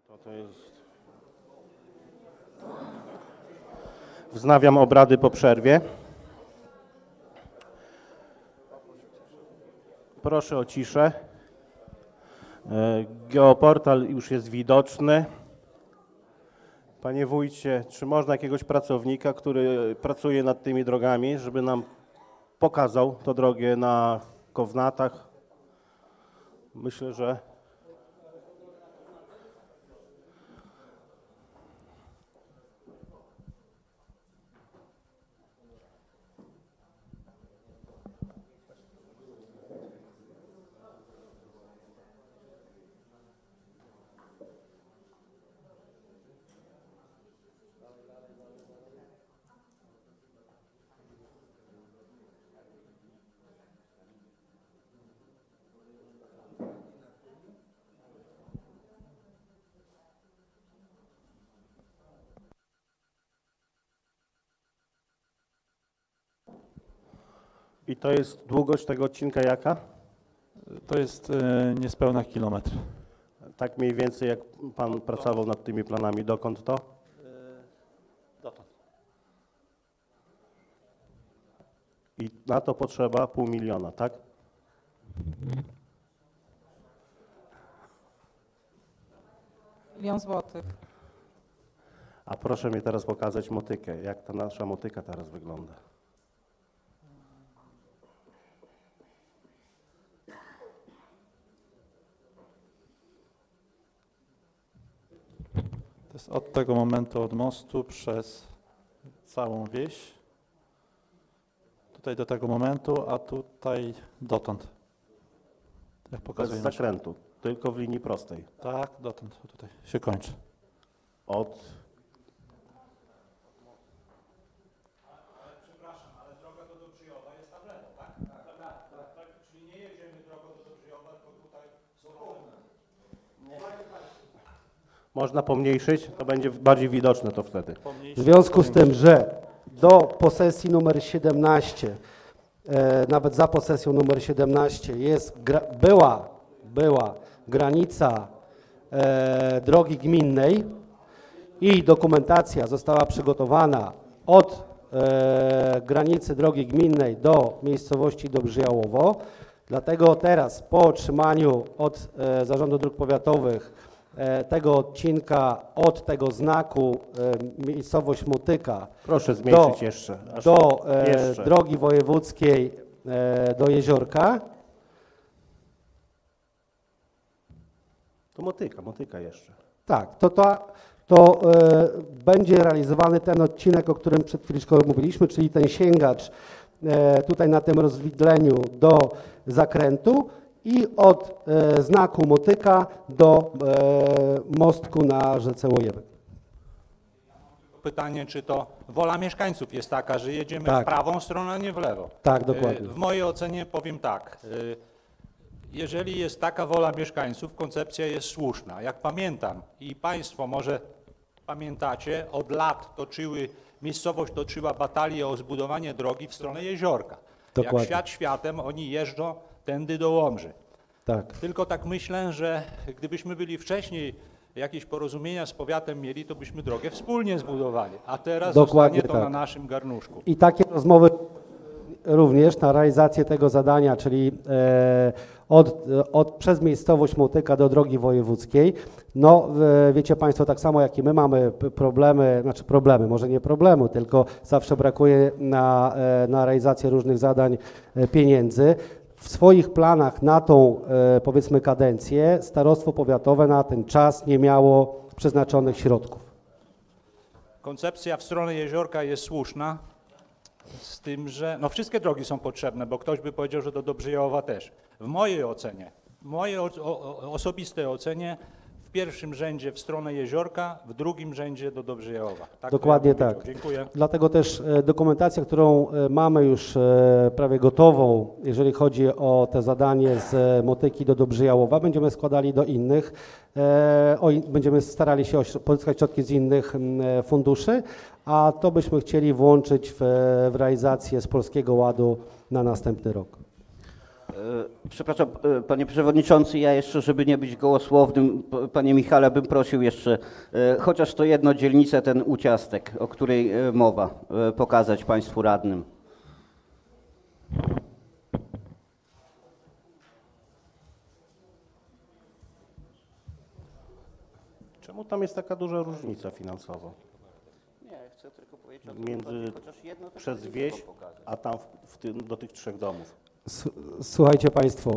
To jest... Wznawiam obrady po przerwie. Proszę o ciszę. Geoportal już jest widoczny. Panie wójcie, czy można jakiegoś pracownika, który pracuje nad tymi drogami, żeby nam pokazał to drogę na Kownatach? Myślę, że... I to jest długość tego odcinka jaka? To jest niespełna kilometr. Tak mniej więcej jak pan pracował nad tymi planami. Dokąd to? Dotąd. I na to potrzeba 500 000, tak? Milion złotych. A proszę mi teraz pokazać motykę. Jak ta nasza motyka teraz wygląda? To jest od tego momentu, od mostu przez całą wieś. Tutaj do tego momentu, a tutaj dotąd. Jak Bez pokazuje zakrętu, tylko w linii prostej. Tak, dotąd, tutaj się kończy. Od... Przepraszam, ale droga do Dobrzyjowa jest tam lewo, tak? Tak. Czyli nie jedziemy drogą do Dobrzyjowa, tylko tutaj są Można pomniejszyć, to będzie bardziej widoczne to wtedy. W związku z tym, że do posesji numer 17, nawet za posesją numer 17 jest, była granica drogi gminnej i dokumentacja została przygotowana od granicy drogi gminnej do miejscowości Dobrzyjałowo. Dlatego teraz po otrzymaniu od Zarządu Dróg Powiatowych tego odcinka od tego znaku miejscowość Motyka Proszę zmniejszyć jeszcze. do jeszcze. drogi wojewódzkiej do Jeziorka. To motyka jeszcze. Tak, to będzie realizowany ten odcinek, o którym przed chwileczką mówiliśmy, czyli ten sięgacz tutaj na tym rozwidleniu do zakrętu i od znaku Motyka do mostku na rzece Łojewy. Pytanie, czy to wola mieszkańców jest taka, że jedziemy Tak. w prawą stronę, a nie w lewo? Tak, dokładnie. W mojej ocenie powiem tak. Jeżeli jest taka wola mieszkańców, koncepcja jest słuszna. Jak pamiętam i Państwo może pamiętacie, od lat miejscowość toczyła batalię o zbudowanie drogi w stronę Jeziorka. Dokładnie. Jak świat światem, oni jeżdżą tędy do Łomży. Tak. Tylko tak myślę, że gdybyśmy byli wcześniej jakieś porozumienia z powiatem mieli, to byśmy drogę wspólnie zbudowali. A teraz Dokładnie zostanie to tak. na naszym garnuszku. I takie rozmowy również na realizację tego zadania, czyli przez miejscowość Motyka do drogi wojewódzkiej. No wiecie Państwo, tak samo jak i my mamy problemy, może nie problemu, tylko zawsze brakuje na realizację różnych zadań pieniędzy. W swoich planach na tą, powiedzmy, kadencję starostwo powiatowe na ten czas nie miało przeznaczonych środków. Koncepcja w stronę Jeziorka jest słuszna, z tym, że no wszystkie drogi są potrzebne, bo ktoś by powiedział, że do Dobrzyjowa też. W mojej ocenie, osobistej ocenie, w pierwszym rzędzie w stronę Jeziorka, w drugim rzędzie do Dobrzyjowa. Tak Dokładnie to ja bym tak. powiedział. Dziękuję. Dlatego też dokumentacja, którą mamy już prawie gotową, jeżeli chodzi o te zadanie z Motyki do Dobrzyjałowa, będziemy składali do innych, będziemy starali się pozyskać środki z innych funduszy, a to byśmy chcieli włączyć w realizację z Polskiego Ładu na następny rok. Przepraszam, panie przewodniczący, ja jeszcze, żeby nie być gołosłownym, panie Michale, bym prosił jeszcze, chociaż to jedno dzielnicę, ten uciastek, o której mowa, pokazać państwu radnym. Czemu tam jest taka duża różnica finansowa? Nie, chcę tylko powiedzieć, Między przez wieś, a tam do tych 3 domów. Słuchajcie państwo,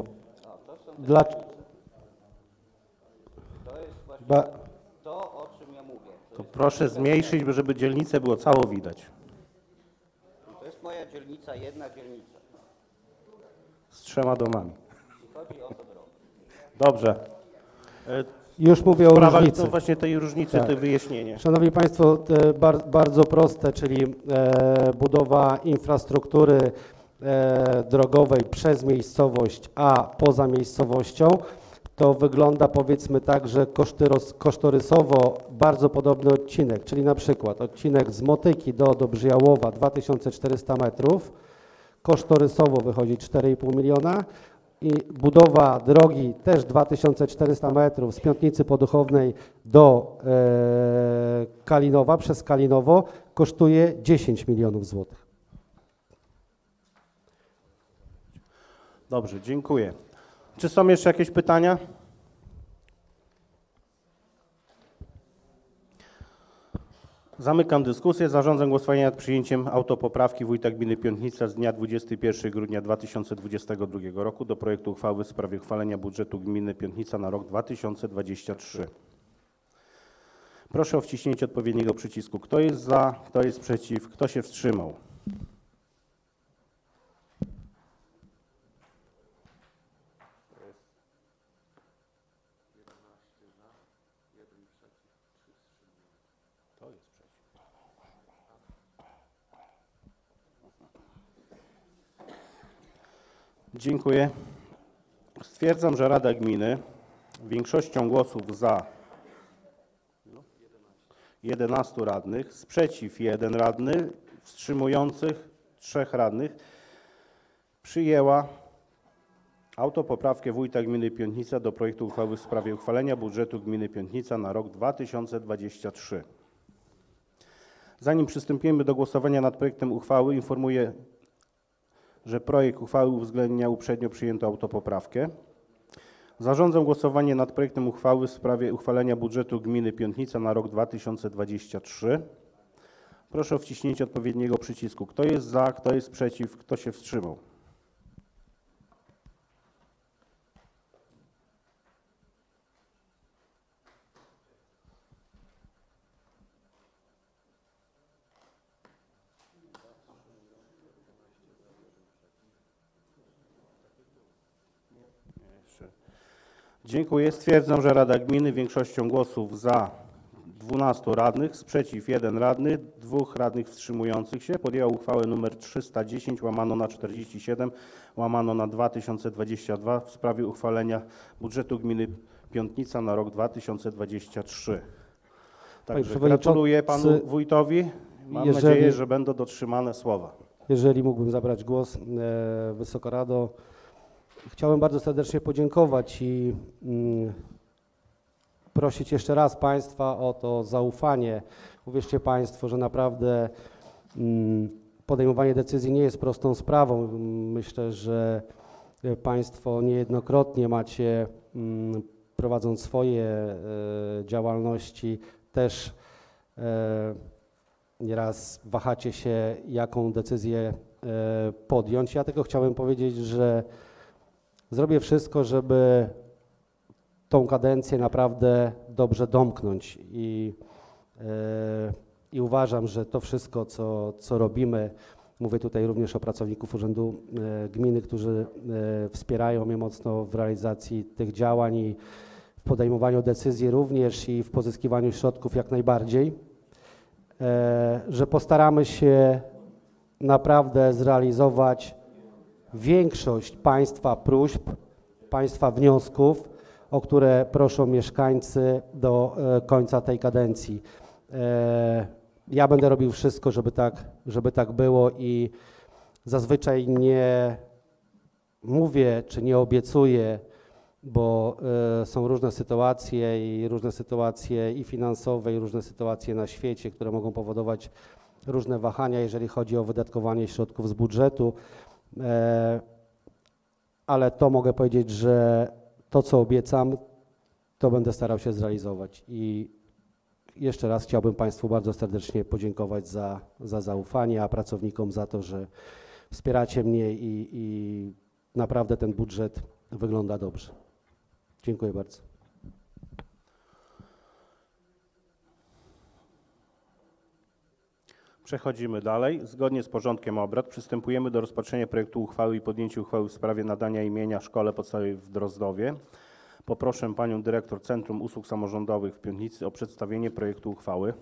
To, o czym ja mówię. To proszę zmniejszyć, żeby dzielnicę było cało widać. To jest moja dzielnica, jedna dzielnica. Z 3 domami. Chodzi o to drogę. Dobrze. już mówię o Sprawa, różnicy. to właśnie tej różnicy, Tak. to wyjaśnienie. Szanowni Państwo, bardzo proste, czyli budowa infrastruktury drogowej przez miejscowość, a poza miejscowością, to wygląda powiedzmy tak, że kosztorysowo bardzo podobny odcinek, czyli na przykład odcinek z Motyki do Dobrzyjałowa 2400 metrów, kosztorysowo wychodzi 4,5 miliona i budowa drogi też 2400 metrów z Piątnicy Poduchownej do Kalinowa przez Kalinowo kosztuje 10 milionów złotych. Dobrze, dziękuję. Czy są jeszcze jakieś pytania? Zamykam dyskusję. Zarządzam głosowanie nad przyjęciem autopoprawki wójta gminy Piątnica z dnia 21 grudnia 2022 roku do projektu uchwały w sprawie uchwalenia budżetu gminy Piątnica na rok 2023. Proszę o wciśnięcie odpowiedniego przycisku. Kto jest za, kto jest przeciw, kto się wstrzymał? Dziękuję. Stwierdzam, że Rada Gminy większością głosów za 11 radnych, sprzeciw 1 radny, wstrzymujących 3 radnych przyjęła autopoprawkę wójta gminy Piątnica do projektu uchwały w sprawie uchwalenia budżetu gminy Piątnica na rok 2023. Zanim przystąpimy do głosowania nad projektem uchwały, informuję, że projekt uchwały uwzględnia uprzednio przyjętą autopoprawkę. Zarządzam głosowanie nad projektem uchwały w sprawie uchwalenia budżetu gminy Piątnica na rok 2023. Proszę o wciśnięcie odpowiedniego przycisku. Kto jest za, kto jest przeciw, kto się wstrzymał? Dziękuję. Stwierdzam, że Rada Gminy większością głosów za 12 radnych, sprzeciw 1 radny, 2 radnych wstrzymujących się podjęła uchwałę nr 310/47/2022 w sprawie uchwalenia budżetu gminy Piątnica na rok 2023. Także gratuluję panu wójtowi. Mam nadzieję, że będą dotrzymane słowa. Jeżeli mógłbym zabrać głos, Wysoka Rado, chciałem bardzo serdecznie podziękować i prosić jeszcze raz Państwa o to zaufanie. Uwierzcie Państwo, że naprawdę podejmowanie decyzji nie jest prostą sprawą. Myślę, że Państwo niejednokrotnie macie, prowadząc swoje działalności, też nieraz wahacie się, jaką decyzję podjąć. Ja tylko chciałem powiedzieć, że zrobię wszystko, żeby tą kadencję naprawdę dobrze domknąć i uważam, że to wszystko, co robimy, mówię tutaj również o pracowników Urzędu Gminy, którzy wspierają mnie mocno w realizacji tych działań i w podejmowaniu decyzji również i w pozyskiwaniu środków jak najbardziej, że postaramy się naprawdę zrealizować większość Państwa próśb, Państwa wniosków, o które proszą mieszkańcy do końca tej kadencji. Ja będę robił wszystko, żeby tak było i zazwyczaj mówię, czy nie obiecuję, bo są różne sytuacje i finansowe, i różne sytuacje na świecie, które mogą powodować różne wahania, jeżeli chodzi o wydatkowanie środków z budżetu, ale to mogę powiedzieć, że to, co obiecam, to będę starał się zrealizować. I jeszcze raz chciałbym Państwu bardzo serdecznie podziękować za zaufanie, a pracownikom za to, że wspieracie mnie i naprawdę ten budżet wygląda dobrze. Dziękuję bardzo. Przechodzimy dalej. Zgodnie z porządkiem obrad przystępujemy do rozpatrzenia projektu uchwały i podjęcia uchwały w sprawie nadania imienia Szkole Podstawowej w Drozdowie. Poproszę panią dyrektor Centrum Usług Samorządowych w Piątnicy o przedstawienie projektu uchwały.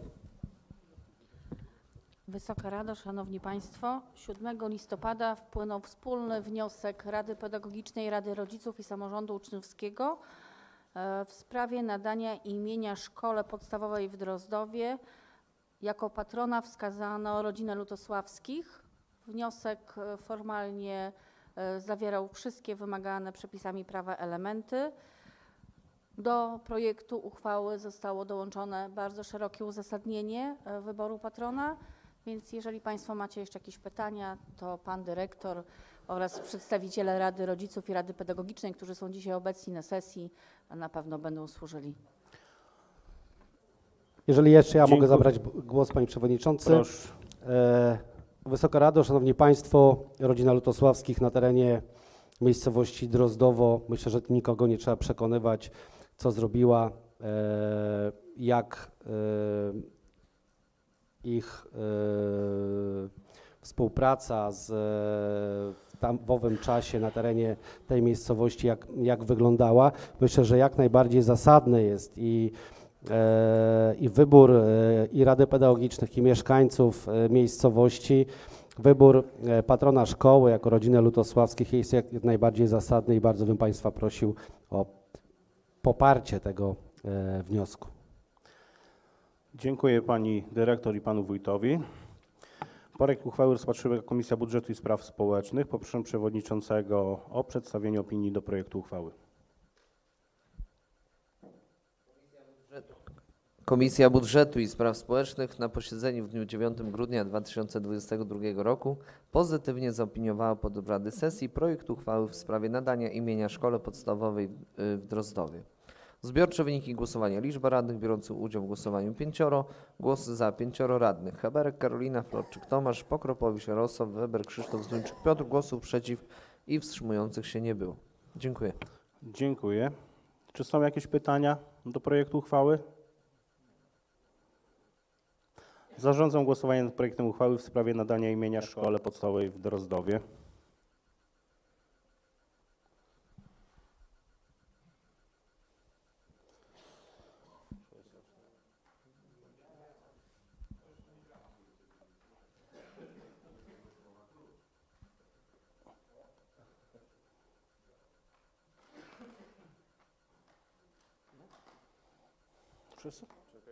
Wysoka Rado, Szanowni Państwo, 7 listopada wpłynął wspólny wniosek Rady Pedagogicznej, Rady Rodziców i Samorządu Uczniowskiego w sprawie nadania imienia Szkole Podstawowej w Drozdowie. Jako patrona wskazano rodzinę Lutosławskich. Wniosek formalnie zawierał wszystkie wymagane przepisami prawa elementy. Do projektu uchwały zostało dołączone bardzo szerokie uzasadnienie wyboru patrona, więc jeżeli Państwo macie jeszcze jakieś pytania, to Pan Dyrektor oraz przedstawiciele Rady Rodziców i Rady Pedagogicznej, którzy są dzisiaj obecni na sesji, na pewno będą służyli. Jeżeli jeszcze ja Dziękuję. mogę zabrać głos, Panie Przewodniczący. Proszę. Wysoka Rado, Szanowni Państwo, rodzina Lutosławskich na terenie miejscowości Drozdowo, myślę, że nikogo nie trzeba przekonywać, co zrobiła, jak ich współpraca w owym czasie na terenie tej miejscowości, jak wyglądała. Myślę, że jak najbardziej zasadne jest i wybór i Rady Pedagogicznych, i mieszkańców miejscowości, wybór patrona szkoły jako rodziny Lutosławskich jest jak najbardziej zasadny i bardzo bym Państwa prosił o poparcie tego wniosku. Dziękuję pani dyrektor i panu wójtowi. Projekt uchwały rozpatrzyła Komisja Budżetu i Spraw Społecznych. Poproszę przewodniczącego o przedstawienie opinii do projektu uchwały. Komisja Budżetu i Spraw Społecznych na posiedzeniu w dniu 9 grudnia 2022 roku pozytywnie zaopiniowała pod obrady sesji projekt uchwały w sprawie nadania imienia Szkole Podstawowej w Drozdowie. Zbiorcze wyniki głosowania. Liczba radnych biorących udział w głosowaniu 5, głosy za 5 radnych. Heberek, Karolina, Florczyk, Tomasz, Pokropowicz, Jarosław, Weber, Krzysztof, Zduńczyk, Piotr. Głosów przeciw i wstrzymujących się nie było. Dziękuję. Dziękuję. Czy są jakieś pytania do projektu uchwały? Zarządzam głosowanie nad projektem uchwały w sprawie nadania imienia Szkole Podstawowej w Drozdowie. Wszyscy?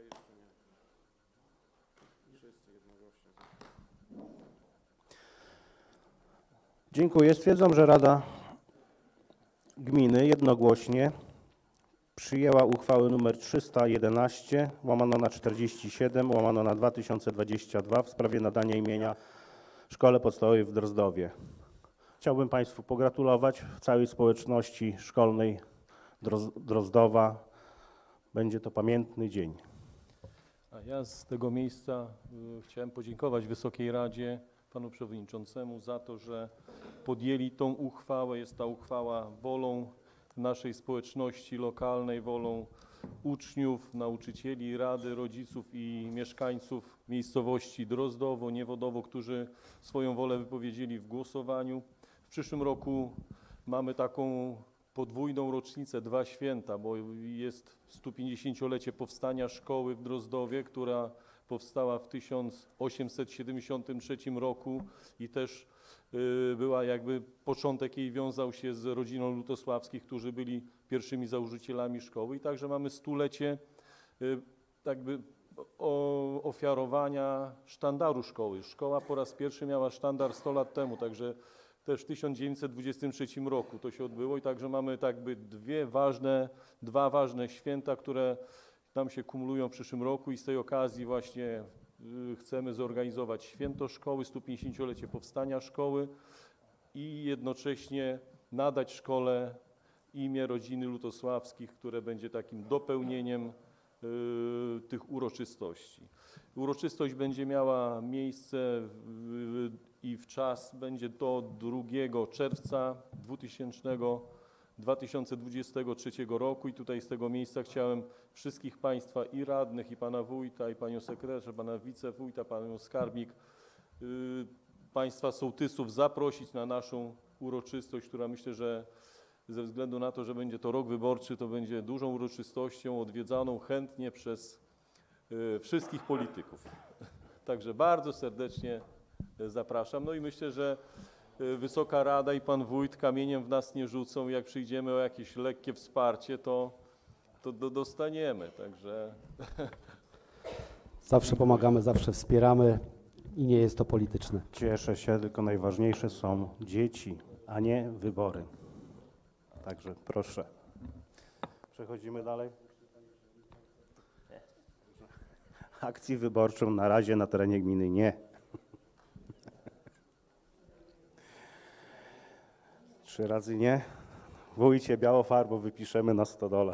Dziękuję. Stwierdzam, że Rada Gminy jednogłośnie przyjęła uchwałę nr 311 łamane 47 łamane 2022 w sprawie nadania imienia Szkole Podstawowej w Drozdowie. Chciałbym Państwu pogratulować w całej społeczności szkolnej Drozdowa. Będzie to pamiętny dzień. A ja z tego miejsca chciałem podziękować Wysokiej Radzie, panu przewodniczącemu za to, że podjęli tą uchwałę. Jest ta uchwała wolą naszej społeczności lokalnej, wolą uczniów, nauczycieli, Rady, rodziców i mieszkańców miejscowości Drozdowo, Niewodowo, którzy swoją wolę wypowiedzieli w głosowaniu. W przyszłym roku mamy taką podwójną rocznicę, 2 święta, bo jest 150-lecie powstania szkoły w Drozdowie, która powstała w 1873 roku i też była jakby, początek jej wiązał się z rodziną Lutosławskich, którzy byli pierwszymi założycielami szkoły i także mamy 100-lecie jakby ofiarowania sztandaru szkoły. Szkoła po raz pierwszy miała sztandar 100 lat temu, także też w 1923 roku to się odbyło i także mamy tak by dwa ważne święta, które nam się kumulują w przyszłym roku i z tej okazji właśnie chcemy zorganizować święto szkoły, 150-lecie powstania szkoły i jednocześnie nadać szkole imię rodziny Lutosławskich, które będzie takim dopełnieniem tych uroczystości. Uroczystość będzie miała miejsce i w czas będzie to 2 czerwca 2023 roku i tutaj z tego miejsca chciałem wszystkich Państwa i radnych, i Pana Wójta, i Panią Sekretarz, Pana Wicewójta, Panią Skarbnik, Państwa sołtysów zaprosić na naszą uroczystość, która myślę, że ze względu na to, że będzie to rok wyborczy, to będzie dużą uroczystością odwiedzaną chętnie przez wszystkich polityków. Także bardzo serdecznie zapraszam. No i myślę, że Wysoka Rada i Pan Wójt kamieniem w nas nie rzucą. Jak przyjdziemy o jakieś lekkie wsparcie, to dostaniemy. Także Zawsze pomagamy, zawsze wspieramy i nie jest to polityczne. Cieszę się, tylko najważniejsze są dzieci, a nie wybory. Także proszę. Przechodzimy dalej. Akcji wyborczą na razie na terenie gminy nie. 3 razy nie. Wójcie, białą farbą wypiszemy na stodole.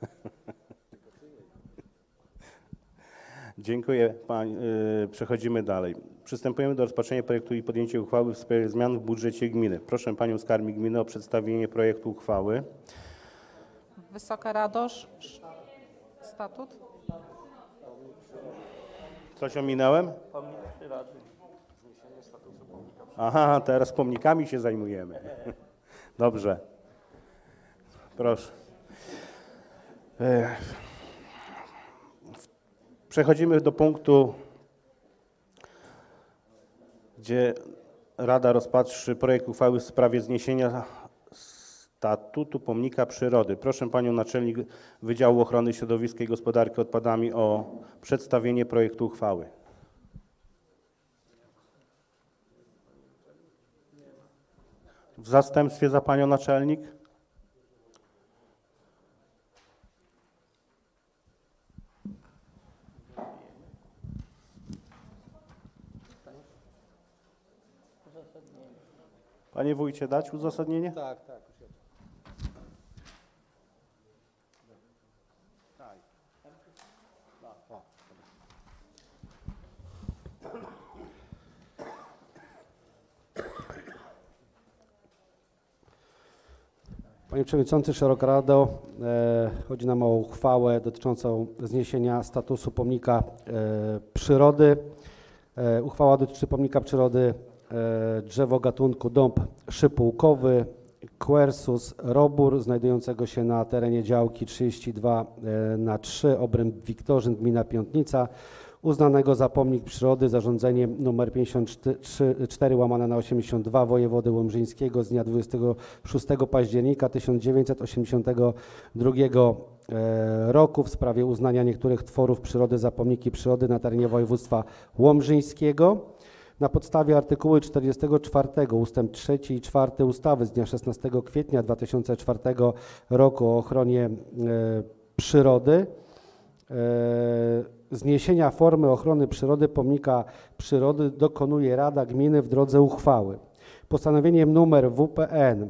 Dziękuję. Przechodzimy dalej. Przystępujemy do rozpatrzenia projektu i podjęcia uchwały w sprawie zmian w budżecie gminy. Proszę Panią Skarbnik Gminy o przedstawienie projektu uchwały. Wysoka Rado, statut? Coś ominąłem? Aha, teraz pomnikami się zajmujemy. Dobrze. Proszę. Przechodzimy do punktu, gdzie Rada rozpatrzy projekt uchwały w sprawie zniesienia statutu pomnika przyrody. Proszę Panią Naczelnik Wydziału Ochrony Środowiska i Gospodarki Odpadami o przedstawienie projektu uchwały. W zastępstwie za Panią Naczelnik? Panie Wójcie, dać uzasadnienie? Tak. Panie Przewodniczący, Szeroka Rado, chodzi nam o uchwałę dotyczącą zniesienia statusu pomnika przyrody. Uchwała dotyczy pomnika przyrody drzewo gatunku dąb szypułkowy Quercus robur, znajdującego się na terenie działki 32/3 obręb Wiktorzyn, gmina Piątnica, uznanego za pomnik przyrody zarządzeniem nr 54/82 wojewody łomżyńskiego z dnia 26 października 1982 roku w sprawie uznania niektórych tworów przyrody za pomniki przyrody na terenie województwa łomżyńskiego. Na podstawie artykułu 44 ustęp 3 i 4 ustawy z dnia 16 kwietnia 2004 roku o ochronie przyrody, zniesienia formy ochrony przyrody pomnika przyrody dokonuje Rada Gminy w drodze uchwały. Postanowieniem nr WPN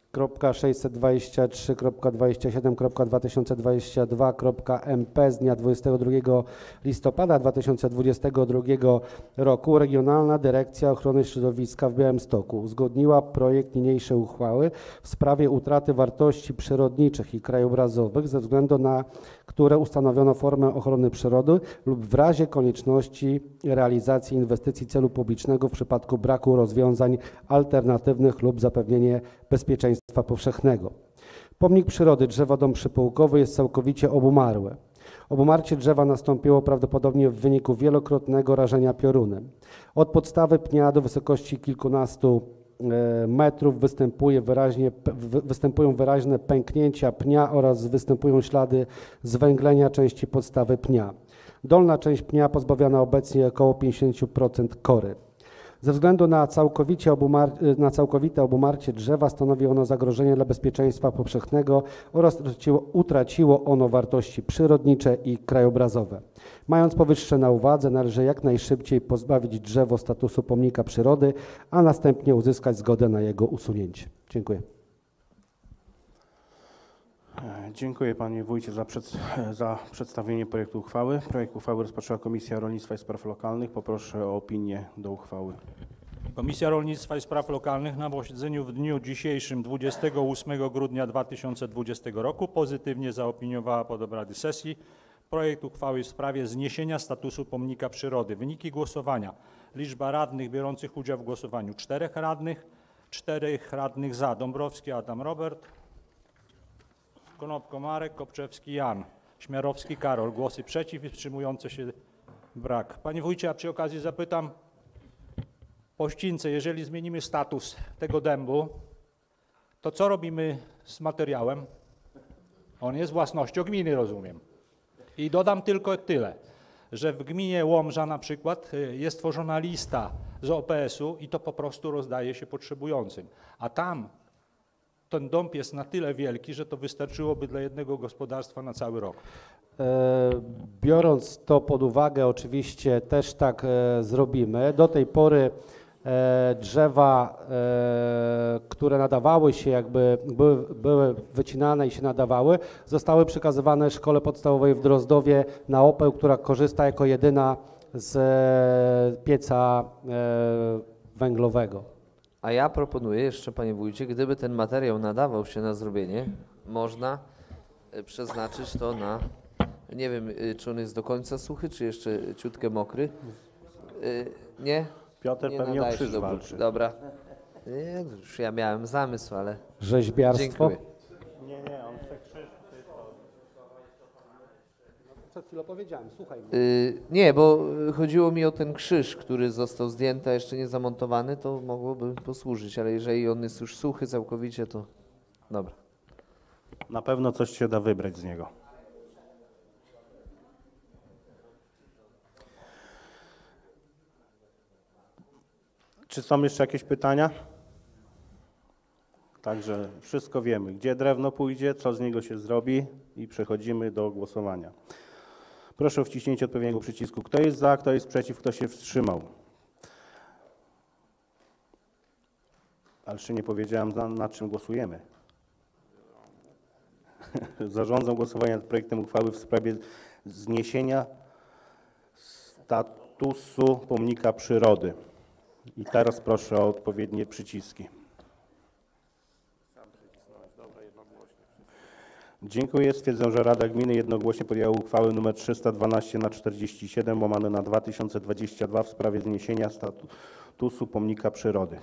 .627.27.2022.MP z dnia 22 listopada 2022 roku Regionalna Dyrekcja Ochrony Środowiska w Białymstoku uzgodniła projekt niniejszej uchwały w sprawie utraty wartości przyrodniczych i krajobrazowych ze względu na które ustanowiono formę ochrony przyrody lub w razie konieczności realizacji inwestycji celu publicznego w przypadku braku rozwiązań alternatywnych lub zapewnienie bezpieczeństwa powszechnego. Pomnik przyrody drzewo dąb szypułkowy jest całkowicie obumarłe. Obumarcie drzewa nastąpiło prawdopodobnie w wyniku wielokrotnego rażenia piorunem. Od podstawy pnia do wysokości kilkunastu metrów występują wyraźne pęknięcia pnia oraz występują ślady zwęglenia części podstawy pnia. Dolna część pnia pozbawiona obecnie około 50% kory. Ze względu na całkowite obumarcie drzewa stanowi ono zagrożenie dla bezpieczeństwa powszechnego oraz utraciło ono wartości przyrodnicze i krajobrazowe. Mając powyższe na uwadze, należy jak najszybciej pozbawić drzewo statusu pomnika przyrody, a następnie uzyskać zgodę na jego usunięcie. Dziękuję. Dziękuję panie wójcie za przedstawienie projektu uchwały. Projekt uchwały rozpatrzyła Komisja Rolnictwa i Spraw Lokalnych. Poproszę o opinię do uchwały. Komisja Rolnictwa i Spraw Lokalnych na posiedzeniu w dniu dzisiejszym 28 grudnia 2020 roku pozytywnie zaopiniowała pod obrady sesji projekt uchwały w sprawie zniesienia statusu pomnika przyrody. Wyniki głosowania. Liczba radnych biorących udział w głosowaniu 4 radnych za. Dąbrowski Adam Robert, Konopko Marek, Kopczewski Jan, Śmiarowski Karol. Głosy przeciw i wstrzymujące się brak. Panie wójcie, a przy okazji zapytam po ścińce, jeżeli zmienimy status tego dębu, to co robimy z materiałem? On jest własnością gminy, rozumiem. I dodam tylko tyle, że w gminie Łomża na przykład jest tworzona lista z OPS-u i to po prostu rozdaje się potrzebującym. A tam ten dąb jest na tyle wielki, że to wystarczyłoby dla jednego gospodarstwa na cały rok. Biorąc to pod uwagę, oczywiście też tak zrobimy. Do tej pory drzewa, które nadawały się, jakby były wycinane i się nadawały, zostały przekazywane szkole podstawowej w Drozdowie na Opel, która korzysta jako jedyna z pieca węglowego. A ja proponuję jeszcze, panie wójcie, gdyby ten materiał nadawał się na zrobienie, można przeznaczyć to na, nie wiem, czy on jest do końca suchy, czy jeszcze ciutkę mokry. Nie? Piotr Nie pewnie o nadaje się krzyż do walczy. Dobra. Nie, już ja miałem zamysł, ale... Rzeźbiarstwo? Dziękuję. Nie, on chce krzyż. Przed chwilą powiedziałem, słuchaj. Nie, bo chodziło mi o ten krzyż, który został zdjęty, a jeszcze nie zamontowany, to mogłoby posłużyć, ale jeżeli on jest już suchy całkowicie, to dobra. Na pewno coś się da wybrać z niego. Czy są jeszcze jakieś pytania? Także wszystko wiemy, gdzie drewno pójdzie, co z niego się zrobi i przechodzimy do głosowania. Proszę o wciśnięcie odpowiedniego przycisku. Kto jest za, kto jest przeciw, kto się wstrzymał? Ale jeszcze nie powiedziałem, nad czym głosujemy. Zarządzam głosowanie nad projektem uchwały w sprawie zniesienia statusu pomnika przyrody. I teraz proszę o odpowiednie przyciski. Dziękuję. Stwierdzam, że Rada Gminy jednogłośnie podjęła uchwałę nr 312/47/2022 w sprawie zniesienia statusu pomnika przyrody.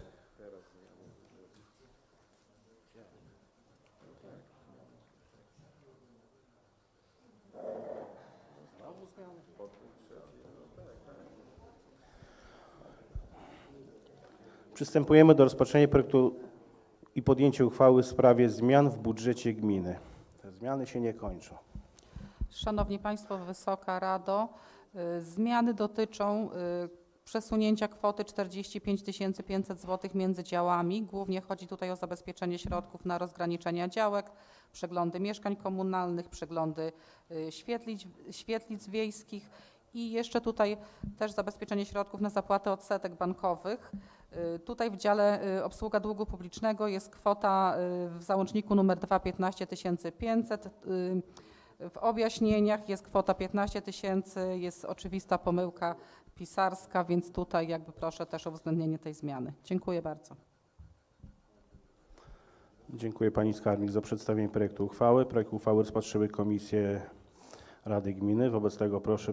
Przystępujemy do rozpatrzenia projektu i podjęcia uchwały w sprawie zmian w budżecie gminy. Te zmiany się nie kończą. Szanowni Państwo, Wysoka Rado, zmiany dotyczą przesunięcia kwoty 45 500 zł między działami. Głównie chodzi tutaj o zabezpieczenie środków na rozgraniczenia działek, przeglądy mieszkań komunalnych, przeglądy świetlic wiejskich i jeszcze tutaj też zabezpieczenie środków na zapłatę odsetek bankowych. Tutaj w dziale obsługa długu publicznego jest kwota w załączniku nr 2 15 500. W objaśnieniach jest kwota 15 000, jest oczywista pomyłka pisarska, więc tutaj jakby proszę też o uwzględnienie tej zmiany. Dziękuję bardzo. Dziękuję pani skarbnik za przedstawienie projektu uchwały. Projekt uchwały rozpatrzyły komisje Rady Gminy. Wobec tego proszę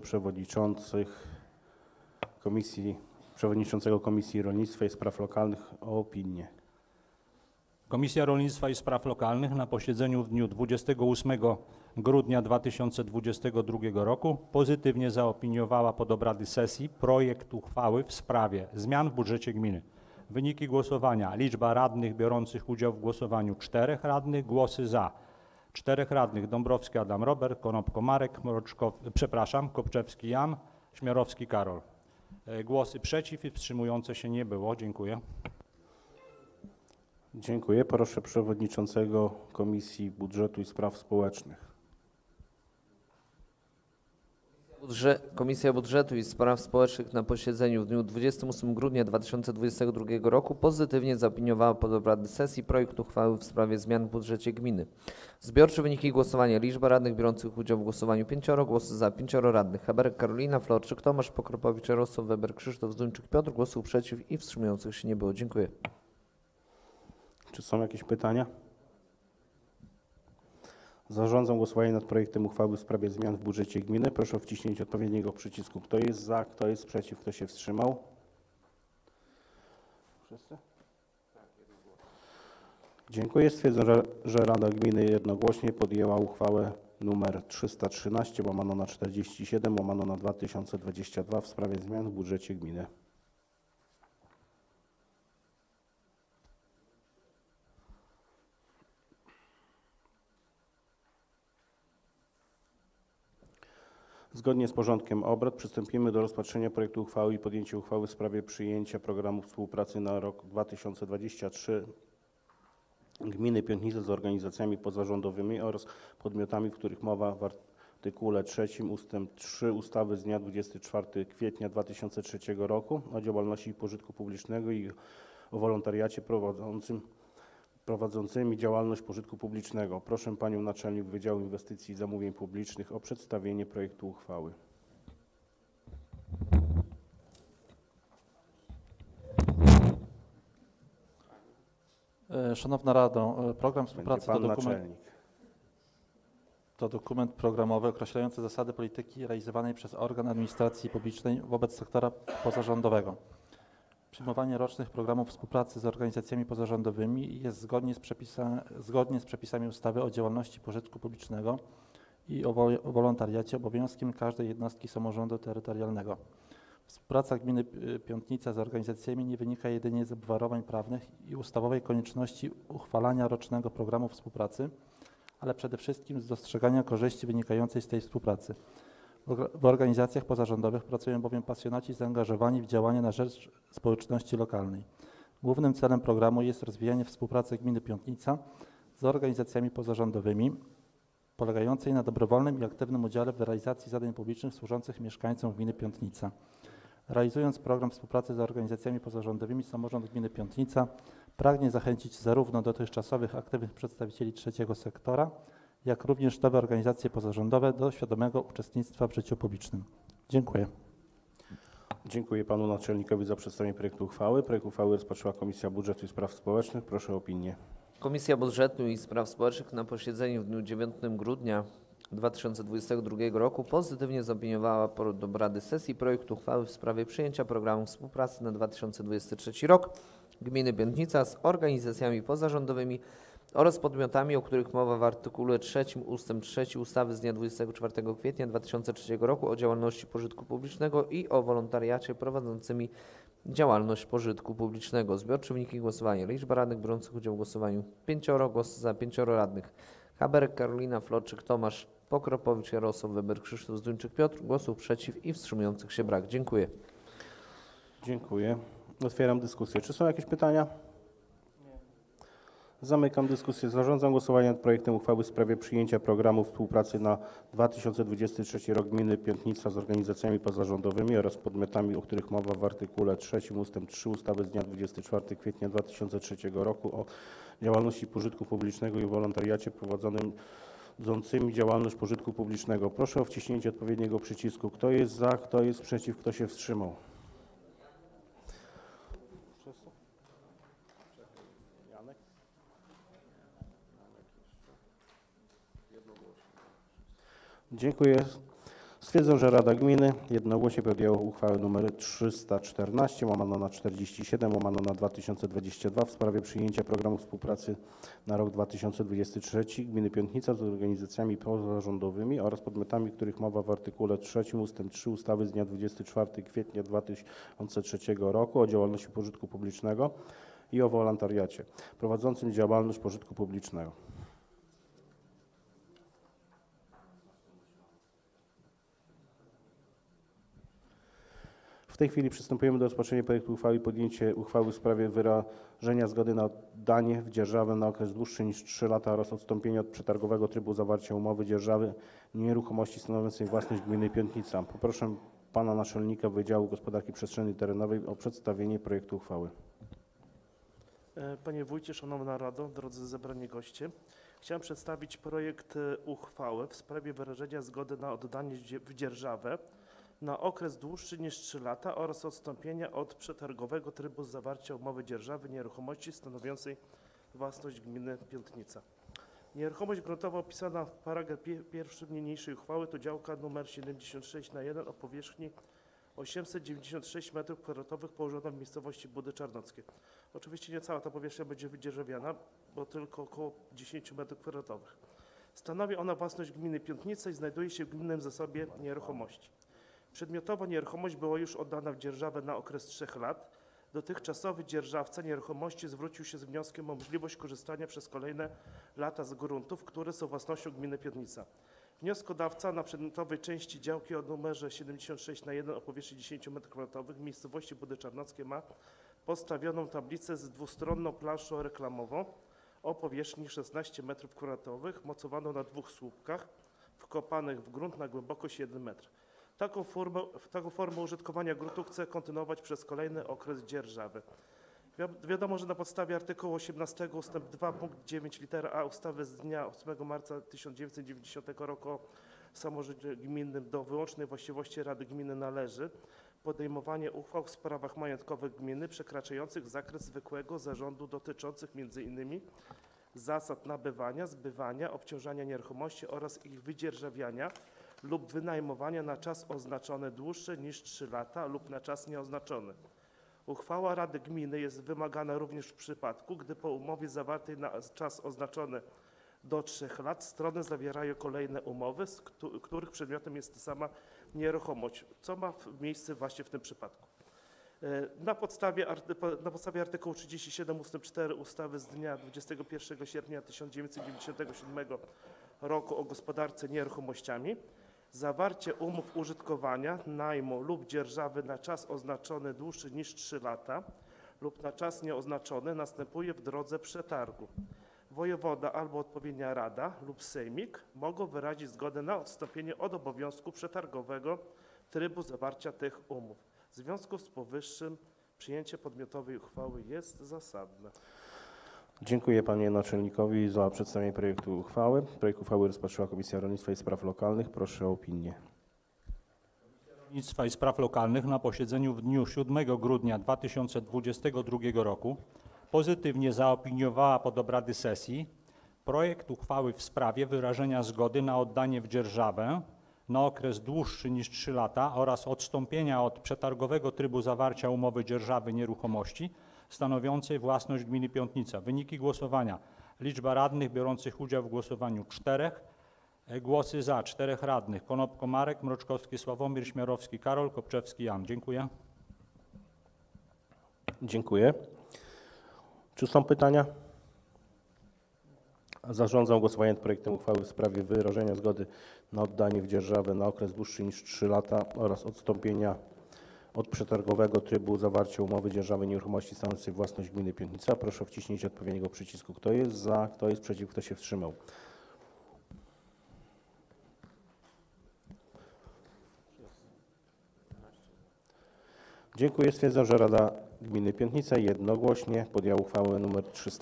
przewodniczącego Komisji Rolnictwa i Spraw Lokalnych o opinię. Komisja Rolnictwa i Spraw Lokalnych na posiedzeniu w dniu 28 grudnia 2022 roku pozytywnie zaopiniowała pod obrady sesji projekt uchwały w sprawie zmian w budżecie gminy. Wyniki głosowania. Liczba radnych biorących udział w głosowaniu 4 radnych, głosy za. 4 radnych: Dąbrowski Adam Robert, Konopko Marek, Kopczewski Jan, Śmiarowski Karol. Głosy przeciw i wstrzymujące się nie było. Dziękuję. Dziękuję. Proszę przewodniczącego Komisji Budżetu i Spraw Społecznych. Komisja Budżetu i Spraw Społecznych na posiedzeniu w dniu 28 grudnia 2022 roku pozytywnie zaopiniowała pod obrady sesji projekt uchwały w sprawie zmian w budżecie gminy. Zbiorcze wyniki głosowania. Liczba radnych biorących udział w głosowaniu 5, głosy za 5 radnych. Haberek Karolina, Florczyk, Tomasz, Pokropowicz, Jarosław Weber, Krzysztof Zduńczyk, Piotr. Głosów przeciw i wstrzymujących się nie było. Dziękuję. Czy są jakieś pytania? Zarządzam głosowanie nad projektem uchwały w sprawie zmian w budżecie gminy. Proszę o wciśnięcie odpowiedniego przycisku. Kto jest za, kto jest przeciw, kto się wstrzymał? Wszyscy? Dziękuję. Stwierdzam, że Rada Gminy jednogłośnie podjęła uchwałę nr 313/47/2022 w sprawie zmian w budżecie gminy. Zgodnie z porządkiem obrad przystąpimy do rozpatrzenia projektu uchwały i podjęcia uchwały w sprawie przyjęcia programu współpracy na rok 2023 gminy Piątnica z organizacjami pozarządowymi oraz podmiotami, w których mowa w artykule 3 ustęp 3 ustawy z dnia 24 kwietnia 2003 roku o działalności pożytku publicznego i o wolontariacie prowadzącymi działalność pożytku publicznego. Proszę Panią Naczelnik Wydziału Inwestycji i Zamówień Publicznych o przedstawienie projektu uchwały. Szanowna Rado, program współpracy Naczelnik. to dokument programowy określający zasady polityki realizowanej przez organ administracji publicznej wobec sektora pozarządowego. Przyjmowanie rocznych programów współpracy z organizacjami pozarządowymi jest zgodnie z przepisami ustawy o działalności pożytku publicznego i o wolontariacie obowiązkiem każdej jednostki samorządu terytorialnego. Współpraca gminy Piątnica z organizacjami nie wynika jedynie z obwarowań prawnych i ustawowej konieczności uchwalania rocznego programu współpracy, ale przede wszystkim z dostrzegania korzyści wynikającej z tej współpracy. W organizacjach pozarządowych pracują bowiem pasjonaci zaangażowani w działania na rzecz społeczności lokalnej. Głównym celem programu jest rozwijanie współpracy gminy Piątnica z organizacjami pozarządowymi, polegającej na dobrowolnym i aktywnym udziale w realizacji zadań publicznych służących mieszkańcom gminy Piątnica. Realizując program współpracy z organizacjami pozarządowymi, samorząd gminy Piątnica pragnie zachęcić zarówno dotychczasowych aktywnych przedstawicieli trzeciego sektora, jak również nowe organizacje pozarządowe do świadomego uczestnictwa w życiu publicznym. Dziękuję. Dziękuję Panu Naczelnikowi za przedstawienie projektu uchwały. Projekt uchwały rozpatrzyła Komisja Budżetu i Spraw Społecznych. Proszę o opinię. Komisja Budżetu i Spraw Społecznych na posiedzeniu w dniu 9 grudnia 2022 roku pozytywnie zaopiniowała pod obrady sesji projekt uchwały w sprawie przyjęcia programu współpracy na 2023 rok gminy Piątnica z organizacjami pozarządowymi oraz podmiotami, o których mowa w artykule 3 ustęp 3 ustawy z dnia 24 kwietnia 2003 roku o działalności pożytku publicznego i o wolontariacie prowadzącymi działalność pożytku publicznego. Zbiorcze wyniki głosowania. Liczba radnych biorących udział w głosowaniu 5, głosy za 5 radnych. Haberek, Karolina, Florczyk, Tomasz, Pokropowicz, Jarosław Weber, Krzysztof Zduńczyk, Piotr. Głosów przeciw i wstrzymujących się brak. Dziękuję. Dziękuję. Otwieram dyskusję. Czy są jakieś pytania? Zamykam dyskusję. Zarządzam głosowanie nad projektem uchwały w sprawie przyjęcia programu współpracy na 2023 rok gminy Piątnica z organizacjami pozarządowymi oraz podmiotami, o których mowa w artykule 3 ustęp 3 ustawy z dnia 24 kwietnia 2003 roku o działalności pożytku publicznego i wolontariacie prowadzącymi działalność pożytku publicznego. Proszę o wciśnięcie odpowiedniego przycisku. Kto jest za, kto jest przeciw, kto się wstrzymał? Dziękuję. Stwierdzam, że Rada Gminy jednogłośnie podjęła uchwałę nr 314/47/2022 w sprawie przyjęcia programu współpracy na rok 2023 gminy Piątnica z organizacjami pozarządowymi oraz podmiotami, których mowa w artykule 3 ustęp 3 ustawy z dnia 24 kwietnia 2003 roku o działalności pożytku publicznego i o wolontariacie prowadzącym działalność pożytku publicznego. W tej chwili przystępujemy do rozpatrzenia projektu uchwały i podjęcie uchwały w sprawie wyrażenia zgody na oddanie w dzierżawę na okres dłuższy niż 3 lata oraz odstąpienia od przetargowego trybu zawarcia umowy dzierżawy nieruchomości stanowiącej własność gminy Piątnica. Poproszę pana naczelnika Wydziału Gospodarki Przestrzennej i Terenowej o przedstawienie projektu uchwały. Panie Wójcie, Szanowna Rado, drodzy zebrani goście, chciałem przedstawić projekt uchwały w sprawie wyrażenia zgody na oddanie w dzierżawę na okres dłuższy niż 3 lata oraz odstąpienia od przetargowego trybu zawarcia umowy dzierżawy nieruchomości stanowiącej własność gminy Piątnica. Nieruchomość gruntowa opisana w paragrafie pierwszym niniejszej uchwały to działka nr 76/1 o powierzchni 896 m2 położona w miejscowości Budy Czarnockie. Oczywiście nie cała ta powierzchnia będzie wydzierżawiana, bo tylko około 10 m2. Stanowi ona własność gminy Piątnica i znajduje się w gminnym zasobie nieruchomości. Przedmiotowa nieruchomość była już oddana w dzierżawę na okres 3 lat. Dotychczasowy dzierżawca nieruchomości zwrócił się z wnioskiem o możliwość korzystania przez kolejne lata z gruntów, które są własnością gminy Piątnica. Wnioskodawca na przedmiotowej części działki o numerze 76/1 o powierzchni 10 m2 w miejscowości Budy Czarnockie ma postawioną tablicę z dwustronną planszą reklamową o powierzchni 16 m2, mocowaną na 2 słupkach wkopanych w grunt na głębokość 1 m. Taką formę użytkowania gruntu chce kontynuować przez kolejny okres dzierżawy. Wiadomo, że na podstawie artykułu 18 ust. 2 punkt 9 litera A ustawy z dnia 8 marca 1990 roku o samorządzie gminnym do wyłącznej właściwości Rady Gminy należy podejmowanie uchwał w sprawach majątkowych gminy przekraczających zakres zwykłego zarządu dotyczących m.in. zasad nabywania, zbywania, obciążania nieruchomości oraz ich wydzierżawiania lub wynajmowania na czas oznaczony dłuższy niż 3 lata lub na czas nieoznaczony. Uchwała Rady Gminy jest wymagana również w przypadku, gdy po umowie zawartej na czas oznaczony do 3 lat strony zawierają kolejne umowy, z których przedmiotem jest ta sama nieruchomość, co ma miejsce właśnie w tym przypadku. Na podstawie artykułu 37 ust. 4 ustawy z dnia 21 sierpnia 1997 roku o gospodarce nieruchomościami zawarcie umów użytkowania, najmu lub dzierżawy na czas oznaczony dłuższy niż 3 lata lub na czas nieoznaczony następuje w drodze przetargu. Wojewoda albo odpowiednia rada lub sejmik mogą wyrazić zgodę na odstąpienie od obowiązku przetargowego trybu zawarcia tych umów. W związku z powyższym przyjęcie podmiotowej uchwały jest zasadne. Dziękuję panie naczelnikowi za przedstawienie projektu uchwały. Projekt uchwały rozpatrzyła Komisja Rolnictwa i Spraw Lokalnych. Proszę o opinię. Rolnictwa i Spraw Lokalnych na posiedzeniu w dniu 7 grudnia 2022 roku pozytywnie zaopiniowała pod obrady sesji projekt uchwały w sprawie wyrażenia zgody na oddanie w dzierżawę na okres dłuższy niż 3 lata oraz odstąpienia od przetargowego trybu zawarcia umowy dzierżawy nieruchomości stanowiącej własność gminy Piątnica. Wyniki głosowania. Liczba radnych biorących udział w głosowaniu 4. Głosy za 4 radnych. Konopko Marek, Mroczkowski Sławomir, Śmiarowski Karol, Kopczewski Jan. Dziękuję. Dziękuję. Czy są pytania? Zarządzam głosowanie nad projektem uchwały w sprawie wyrażenia zgody na oddanie w dzierżawę na okres dłuższy niż 3 lata oraz odstąpienia od przetargowego trybu zawarcia umowy dzierżawy nieruchomości stanowiącej własność gminy Piątnica. Proszę o wciśnięcie odpowiedniego przycisku. Kto jest za, kto jest przeciw, kto się wstrzymał? Dziękuję. Stwierdzam, że Rada Gminy Piątnica jednogłośnie podjęła uchwałę nr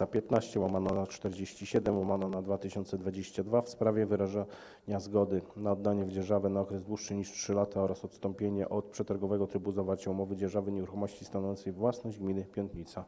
315/47/2022 w sprawie wyrażenia zgody na oddanie w dzierżawę na okres dłuższy niż 3 lata oraz odstąpienie od przetargowego trybu zawarcia umowy dzierżawy nieruchomości stanowiącej własność gminy Piątnica.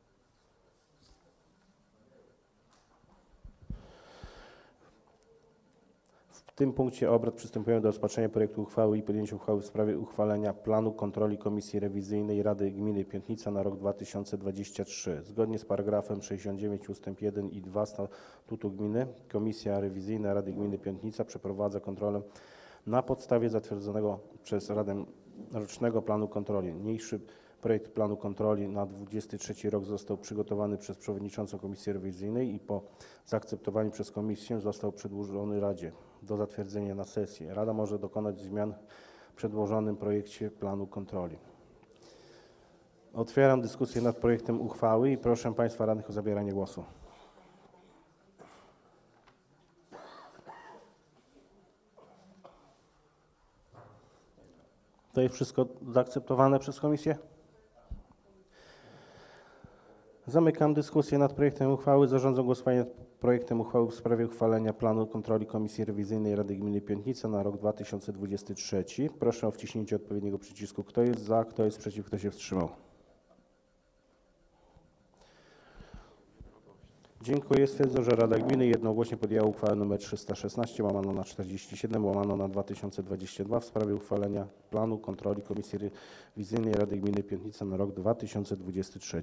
W tym punkcie obrad przystępujemy do rozpatrzenia projektu uchwały i podjęcia uchwały w sprawie uchwalenia planu kontroli Komisji Rewizyjnej Rady Gminy Piątnica na rok 2023. Zgodnie z paragrafem 69 ust. 1 i 2 Statutu Gminy Komisja Rewizyjna Rady Gminy Piątnica przeprowadza kontrolę na podstawie zatwierdzonego przez Radę rocznego planu kontroli. Niniejszy projekt planu kontroli na 2023 rok został przygotowany przez przewodniczącą Komisji Rewizyjnej i po zaakceptowaniu przez Komisję został przedłożony Radzie do zatwierdzenia na sesji. Rada może dokonać zmian w przedłożonym projekcie planu kontroli. Otwieram dyskusję nad projektem uchwały i proszę Państwa radnych o zabieranie głosu. To jest wszystko zaakceptowane przez komisję? Zamykam dyskusję nad projektem uchwały. Zarządzam głosowanie nad projektem uchwały w sprawie uchwalenia planu kontroli Komisji Rewizyjnej Rady Gminy Piątnica na rok 2023. Proszę o wciśnięcie odpowiedniego przycisku. Kto jest za, kto jest przeciw, kto się wstrzymał? Dziękuję. Stwierdzam, że Rada Gminy jednogłośnie podjęła uchwałę nr 316/47/2022 w sprawie uchwalenia planu kontroli Komisji Rewizyjnej Rady Gminy Piątnica na rok 2023.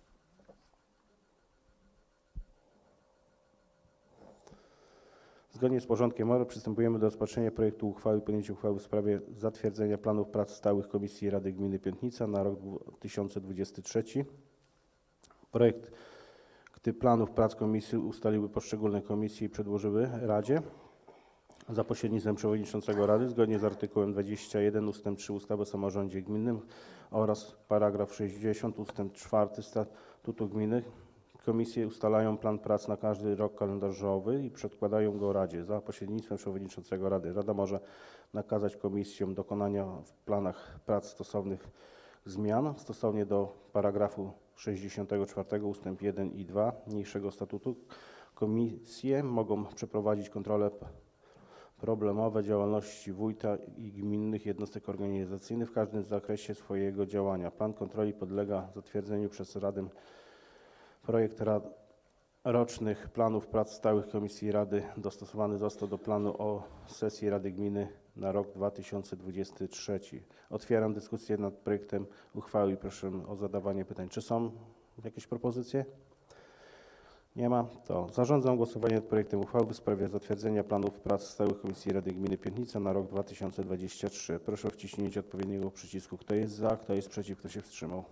Zgodnie z porządkiem obrad przystępujemy do rozpatrzenia projektu uchwały i podjęcia uchwały w sprawie zatwierdzenia planów prac stałych Komisji Rady Gminy Piątnica na rok 2023. Projekt planów prac komisji ustaliły poszczególne komisje i przedłożyły Radzie za pośrednictwem przewodniczącego Rady zgodnie z artykułem 21 ust. 3 ustawy o samorządzie gminnym oraz paragraf 60 ust. 4 statutu gminy. Komisje ustalają plan prac na każdy rok kalendarzowy i przedkładają go Radzie za pośrednictwem przewodniczącego Rady. Rada może nakazać komisjom dokonania w planach prac stosownych zmian stosownie do paragrafu 64 ust. 1 i 2 niniejszego statutu. Komisje mogą przeprowadzić kontrole problemowe działalności wójta i gminnych jednostek organizacyjnych w każdym zakresie swojego działania. Plan kontroli podlega zatwierdzeniu przez Radę. Projekt rocznych planów prac stałych Komisji Rady dostosowany został do planu o sesji Rady Gminy na rok 2023. Otwieram dyskusję nad projektem uchwały i proszę o zadawanie pytań. Czy są jakieś propozycje? Nie ma. To zarządzam głosowanie nad projektem uchwały w sprawie zatwierdzenia planów prac stałych Komisji Rady Gminy Piątnica na rok 2023. Proszę o wciśnięcie odpowiedniego przycisku. Kto jest za, kto jest przeciw, kto się wstrzymał?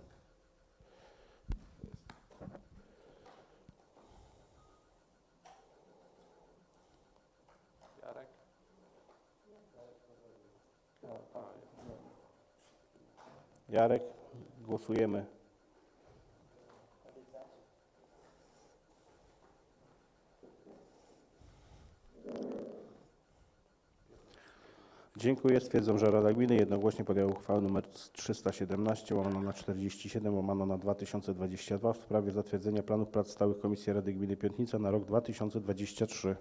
Jarek, głosujemy. Dziękuję. Stwierdzam, że Rada Gminy jednogłośnie podjęła uchwałę nr 317/47/2022 w sprawie zatwierdzenia planów prac stałych Komisji Rady Gminy Piątnica na rok 2023.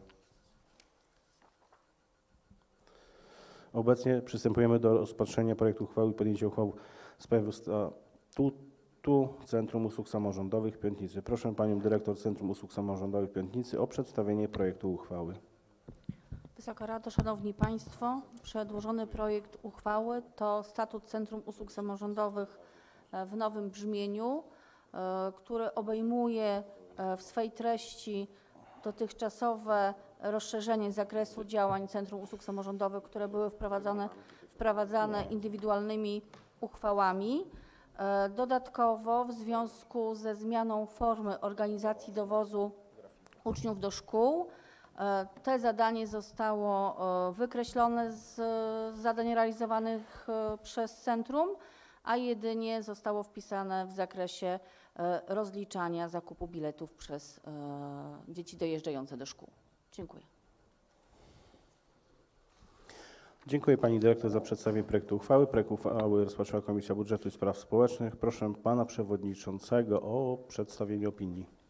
Obecnie przystępujemy do rozpatrzenia projektu uchwały i podjęcia uchwał w sprawie statutu Centrum Usług Samorządowych w Piątnicy. Proszę Panią Dyrektor Centrum Usług Samorządowych w Piątnicy o przedstawienie projektu uchwały. Wysoka Rado, Szanowni Państwo, przedłożony projekt uchwały to statut Centrum Usług Samorządowych w nowym brzmieniu, który obejmuje w swej treści dotychczasowe rozszerzenie zakresu działań Centrum Usług Samorządowych, które były wprowadzane indywidualnymi uchwałami. Dodatkowo w związku ze zmianą formy organizacji dowozu uczniów do szkół to zadanie zostało wykreślone z zadań realizowanych przez centrum, a jedynie zostało wpisane w zakresie rozliczania zakupu biletów przez dzieci dojeżdżające do szkół. Dziękuję. Dziękuję Pani Dyrektor za przedstawienie projektu uchwały. Projekt uchwały rozpatrzyła Komisja Budżetu i Spraw Społecznych. Proszę Pana Przewodniczącego o przedstawienie opinii.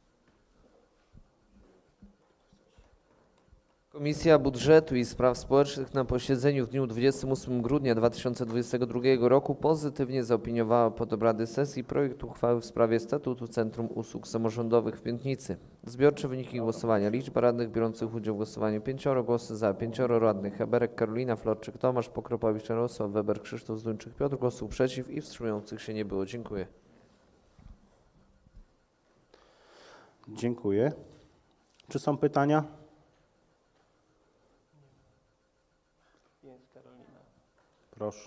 Komisja Budżetu i Spraw Społecznych na posiedzeniu w dniu 28 grudnia 2022 roku pozytywnie zaopiniowała pod obrady sesji projekt uchwały w sprawie statutu Centrum Usług Samorządowych w Piątnicy. Zbiorcze wyniki głosowania. Liczba radnych biorących udział w głosowaniu 5, głosy za 5 radnych: Heberek, Karolina, Florczyk, Tomasz, Pokropowicz, Jarosław, Weber, Krzysztof Zduńczyk, Piotr. Głosów przeciw i wstrzymujących się nie było. Dziękuję. Dziękuję. Czy są pytania? Proszę.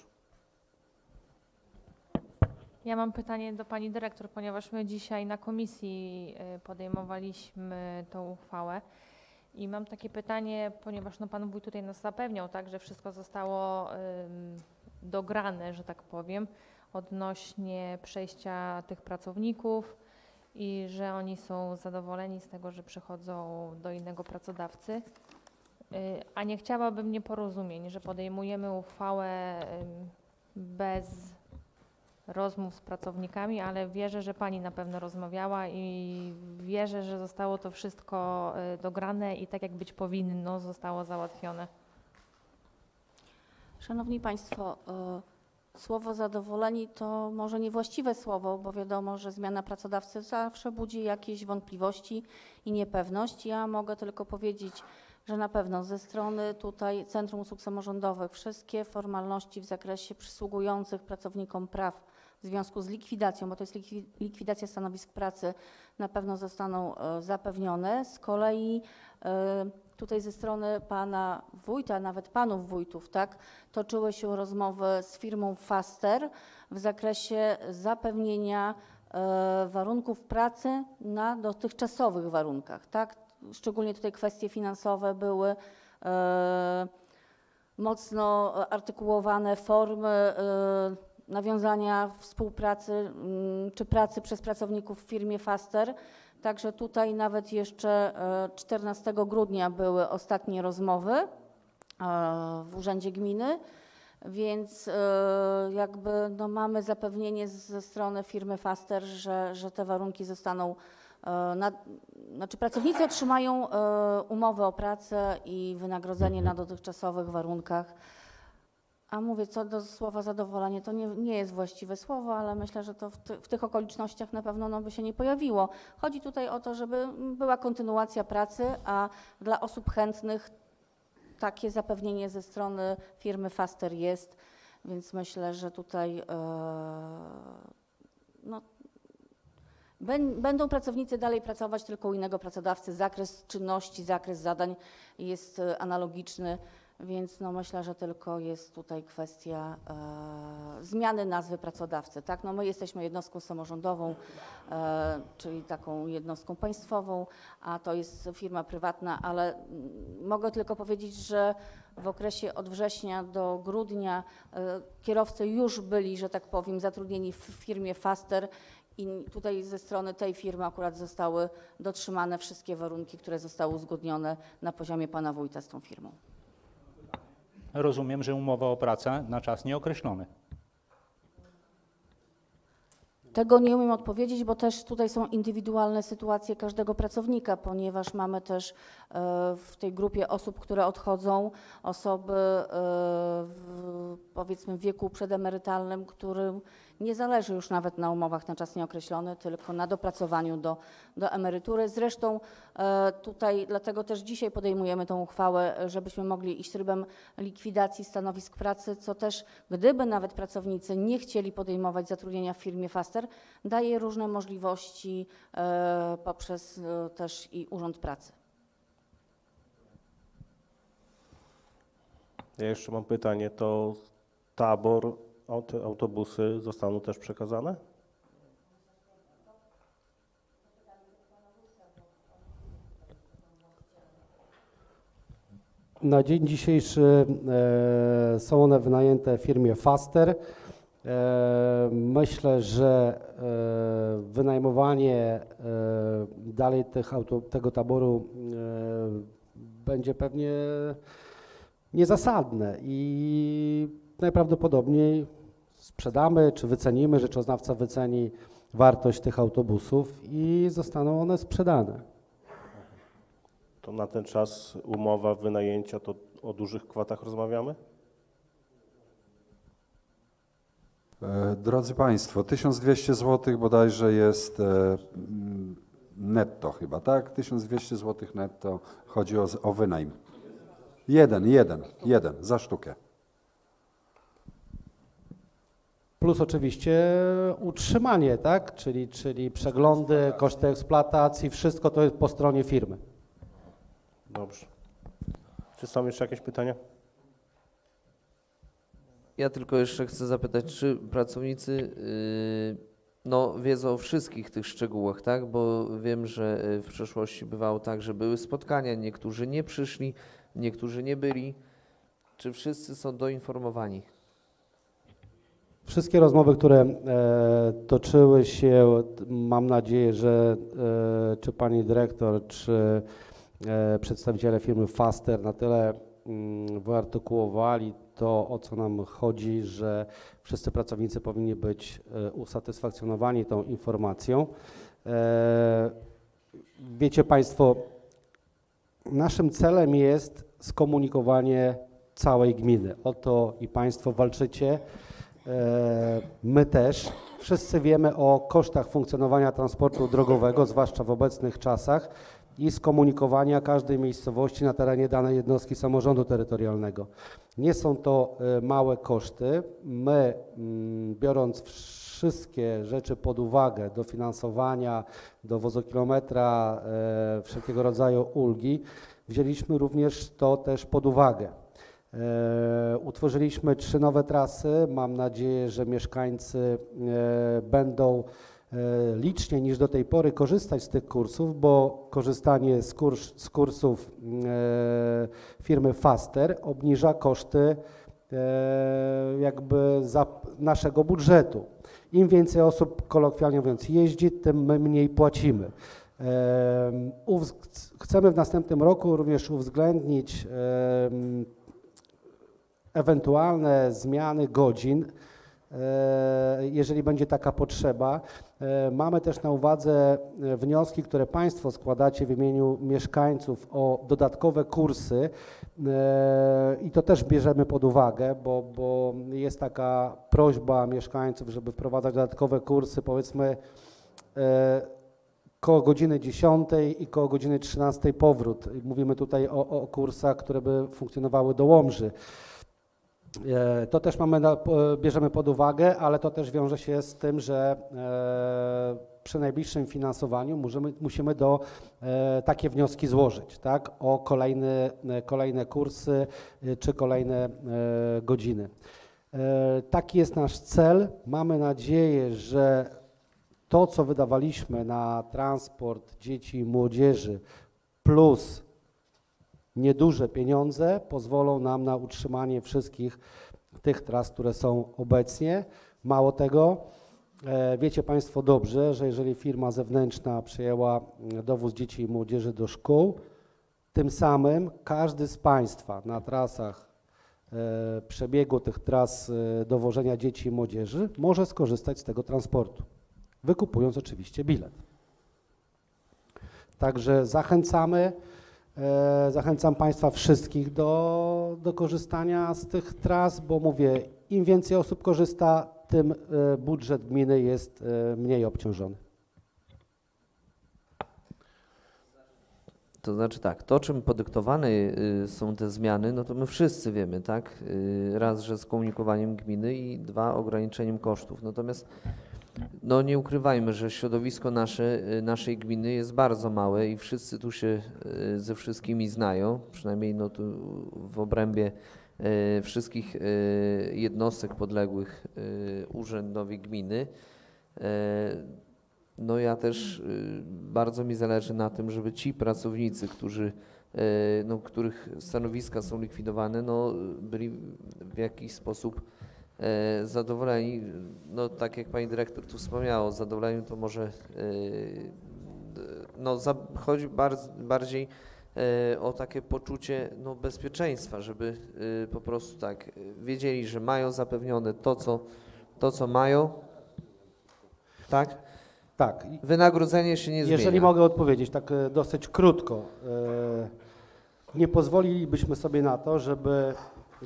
Ja mam pytanie do Pani Dyrektor, ponieważ my dzisiaj na komisji podejmowaliśmy tą uchwałę i mam takie pytanie, ponieważ Pan Wójt tutaj nas zapewniał, tak, że wszystko zostało dograne, że tak powiem, odnośnie przejścia tych pracowników i że oni są zadowoleni z tego, że przechodzą do innego pracodawcy. A nie chciałabym nieporozumień, że podejmujemy uchwałę bez rozmów z pracownikami, ale wierzę, że Pani na pewno rozmawiała i wierzę, że zostało to wszystko dograne i tak jak być powinno, zostało załatwione. Szanowni Państwo, słowo zadowoleni to może niewłaściwe słowo, bo wiadomo, że zmiana pracodawcy zawsze budzi jakieś wątpliwości i niepewność. Ja mogę tylko powiedzieć, że na pewno ze strony tutaj Centrum Usług Samorządowych wszystkie formalności w zakresie przysługujących pracownikom praw w związku z likwidacją, bo to jest likwidacja stanowisk pracy, na pewno zostaną zapewnione. Z kolei tutaj ze strony pana wójta, nawet panów wójtów, tak, toczyły się rozmowy z firmą Faster w zakresie zapewnienia warunków pracy na dotychczasowych warunkach, tak. Szczególnie tutaj kwestie finansowe były mocno artykułowane, formy nawiązania współpracy czy pracy przez pracowników w firmie Faster. Także tutaj nawet jeszcze 14 grudnia były ostatnie rozmowy w Urzędzie Gminy, więc jakby no mamy zapewnienie ze strony firmy Faster, że te warunki zostaną, znaczy pracownicy otrzymają umowę o pracę i wynagrodzenie na dotychczasowych warunkach. A mówię, co do słowa zadowolenie, to nie jest właściwe słowo, ale myślę, że to w tych okolicznościach na pewno by się nie pojawiło. Chodzi tutaj o to, żeby była kontynuacja pracy, a dla osób chętnych takie zapewnienie ze strony firmy Faster jest, więc myślę, że tutaj no, będą pracownicy dalej pracować tylko u innego pracodawcy. Zakres czynności, zakres zadań jest analogiczny. Więc no myślę, że tylko jest tutaj kwestia zmiany nazwy pracodawcy. Tak? No my jesteśmy jednostką samorządową, czyli taką jednostką państwową, a to jest firma prywatna, ale mogę tylko powiedzieć, że w okresie od września do grudnia kierowcy już byli, że tak powiem, zatrudnieni w firmie Faster i tutaj ze strony tej firmy akurat zostały dotrzymane wszystkie warunki, które zostały uzgodnione na poziomie pana wójta z tą firmą. Rozumiem, że umowa o pracę na czas nieokreślony. Tego nie umiem odpowiedzieć, bo też tutaj są indywidualne sytuacje każdego pracownika, ponieważ mamy też w tej grupie osób, które odchodzą, osoby powiedzmy w wieku przedemerytalnym, którym nie zależy już nawet na umowach na czas nieokreślony, tylko na dopracowaniu do emerytury. Zresztą tutaj dlatego też dzisiaj podejmujemy tą uchwałę, żebyśmy mogli iść trybem likwidacji stanowisk pracy, co też gdyby nawet pracownicy nie chcieli podejmować zatrudnienia w firmie Faster, daje różne możliwości poprzez też i Urząd Pracy. Ja jeszcze mam pytanie, to tabor, te autobusy zostaną też przekazane? Na dzień dzisiejszy są one wynajęte firmie Faster. Myślę, że wynajmowanie dalej tego taboru będzie pewnie niezasadne i najprawdopodobniej sprzedamy czy wycenimy, rzeczoznawca wyceni wartość tych autobusów i zostaną one sprzedane. To na ten czas umowa wynajęcia, to o dużych kwotach rozmawiamy? Drodzy Państwo, 1200 zł bodajże jest netto chyba, tak? 1200 zł netto, chodzi o wynajm. Jeden za sztukę. Plus oczywiście utrzymanie, tak? Czyli przeglądy, koszty eksploatacji, wszystko to jest po stronie firmy. Dobrze. Czy są jeszcze jakieś pytania? Ja tylko jeszcze chcę zapytać, czy pracownicy no, wiedzą o wszystkich tych szczegółach, tak? Bo wiem, że w przeszłości bywało tak, że były spotkania, niektórzy nie przyszli, niektórzy nie byli. Czy wszyscy są doinformowani? Wszystkie rozmowy, które toczyły się, mam nadzieję, że czy pani dyrektor, czy przedstawiciele firmy Faster na tyle wyartykułowali to, o co nam chodzi, że wszyscy pracownicy powinni być usatysfakcjonowani tą informacją. Wiecie Państwo, naszym celem jest skomunikowanie całej gminy. O to i Państwo walczycie, my też. Wszyscy wiemy o kosztach funkcjonowania transportu drogowego, zwłaszcza w obecnych czasach, i skomunikowania każdej miejscowości na terenie danej jednostki samorządu terytorialnego. Nie są to małe koszty. My, biorąc wszystkie rzeczy pod uwagę, dofinansowania, do wozokilometra, wszelkiego rodzaju ulgi, wzięliśmy również to też pod uwagę. Utworzyliśmy 3 nowe trasy. Mam nadzieję, że mieszkańcy będą liczniej niż do tej pory korzystać z tych kursów, bo korzystanie z kursów firmy Faster obniża koszty jakby naszego budżetu. Im więcej osób, kolokwialnie mówiąc, jeździ, tym my mniej płacimy. Chcemy w następnym roku również uwzględnić ewentualne zmiany godzin, jeżeli będzie taka potrzeba. Mamy też na uwadze wnioski, które Państwo składacie w imieniu mieszkańców o dodatkowe kursy i to też bierzemy pod uwagę, bo jest taka prośba mieszkańców, żeby wprowadzać dodatkowe kursy, powiedzmy koło godziny 10 i koło godziny 13 powrót. Mówimy tutaj o kursach, które by funkcjonowały do Łomży. To też bierzemy pod uwagę, ale to też wiąże się z tym, że przy najbliższym finansowaniu musimy takie wnioski złożyć, tak, o kolejne kursy czy kolejne godziny. Taki jest nasz cel. Mamy nadzieję, że to, co wydawaliśmy na transport dzieci i młodzieży plus nieduże pieniądze pozwolą nam na utrzymanie wszystkich tych tras, które są obecnie. Mało tego, wiecie Państwo dobrze, że jeżeli firma zewnętrzna przejęła dowóz dzieci i młodzieży do szkół, tym samym każdy z Państwa na trasach przebiegu tych tras dowożenia dzieci i młodzieży może skorzystać z tego transportu, wykupując oczywiście bilet. Także zachęcam Państwa wszystkich do korzystania z tych tras, bo mówię, im więcej osób korzysta, tym budżet gminy jest mniej obciążony. To znaczy tak, to czym podyktowane są te zmiany, no to my wszyscy wiemy, tak? Raz, że skomunikowaniem gminy i 2, ograniczeniem kosztów. Natomiast no nie ukrywajmy, że środowisko naszej gminy jest bardzo małe i wszyscy tu się ze wszystkimi znają, przynajmniej no tu w obrębie wszystkich jednostek podległych urzędowi gminy. No ja też bardzo mi zależy na tym, żeby ci pracownicy, których stanowiska są likwidowane, no byli w jakiś sposób zadowoleni. No tak jak pani dyrektor tu wspomniała, o zadowoleniu to może no chodzi bardziej o takie poczucie bezpieczeństwa, żeby po prostu tak wiedzieli, że mają zapewnione to co mają, tak? Tak. Wynagrodzenie się nie zmienia. Jeżeli mogę odpowiedzieć tak dosyć krótko, nie pozwolilibyśmy sobie na to, żeby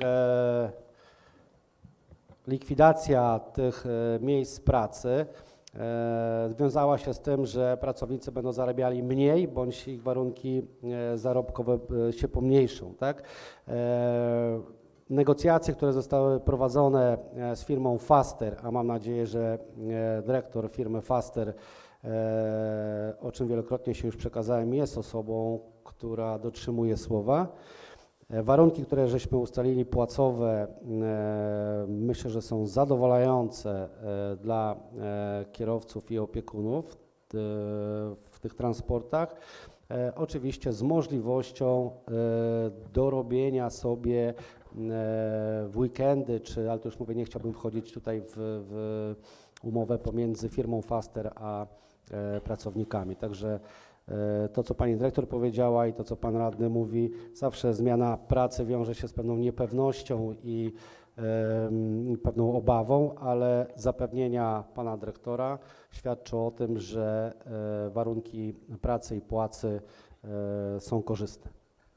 likwidacja tych miejsc pracy związała się z tym, że pracownicy będą zarabiali mniej, bądź ich warunki zarobkowe się pomniejszą, tak? Negocjacje, które zostały prowadzone z firmą Faster, a mam nadzieję, że dyrektor firmy Faster, o czym wielokrotnie się już przekazałem, jest osobą, która dotrzymuje słowa. Warunki, które żeśmy ustalili płacowe, myślę, że są zadowalające dla kierowców i opiekunów w tych transportach. Oczywiście z możliwością dorobienia sobie w weekendy, ale to już mówię, nie chciałbym wchodzić tutaj w umowę pomiędzy firmą Faster a pracownikami. Także to, co pani dyrektor powiedziała i to, co pan radny mówi, zawsze zmiana pracy wiąże się z pewną niepewnością i pewną obawą, ale zapewnienia pana dyrektora świadczą o tym, że warunki pracy i płacy są korzystne.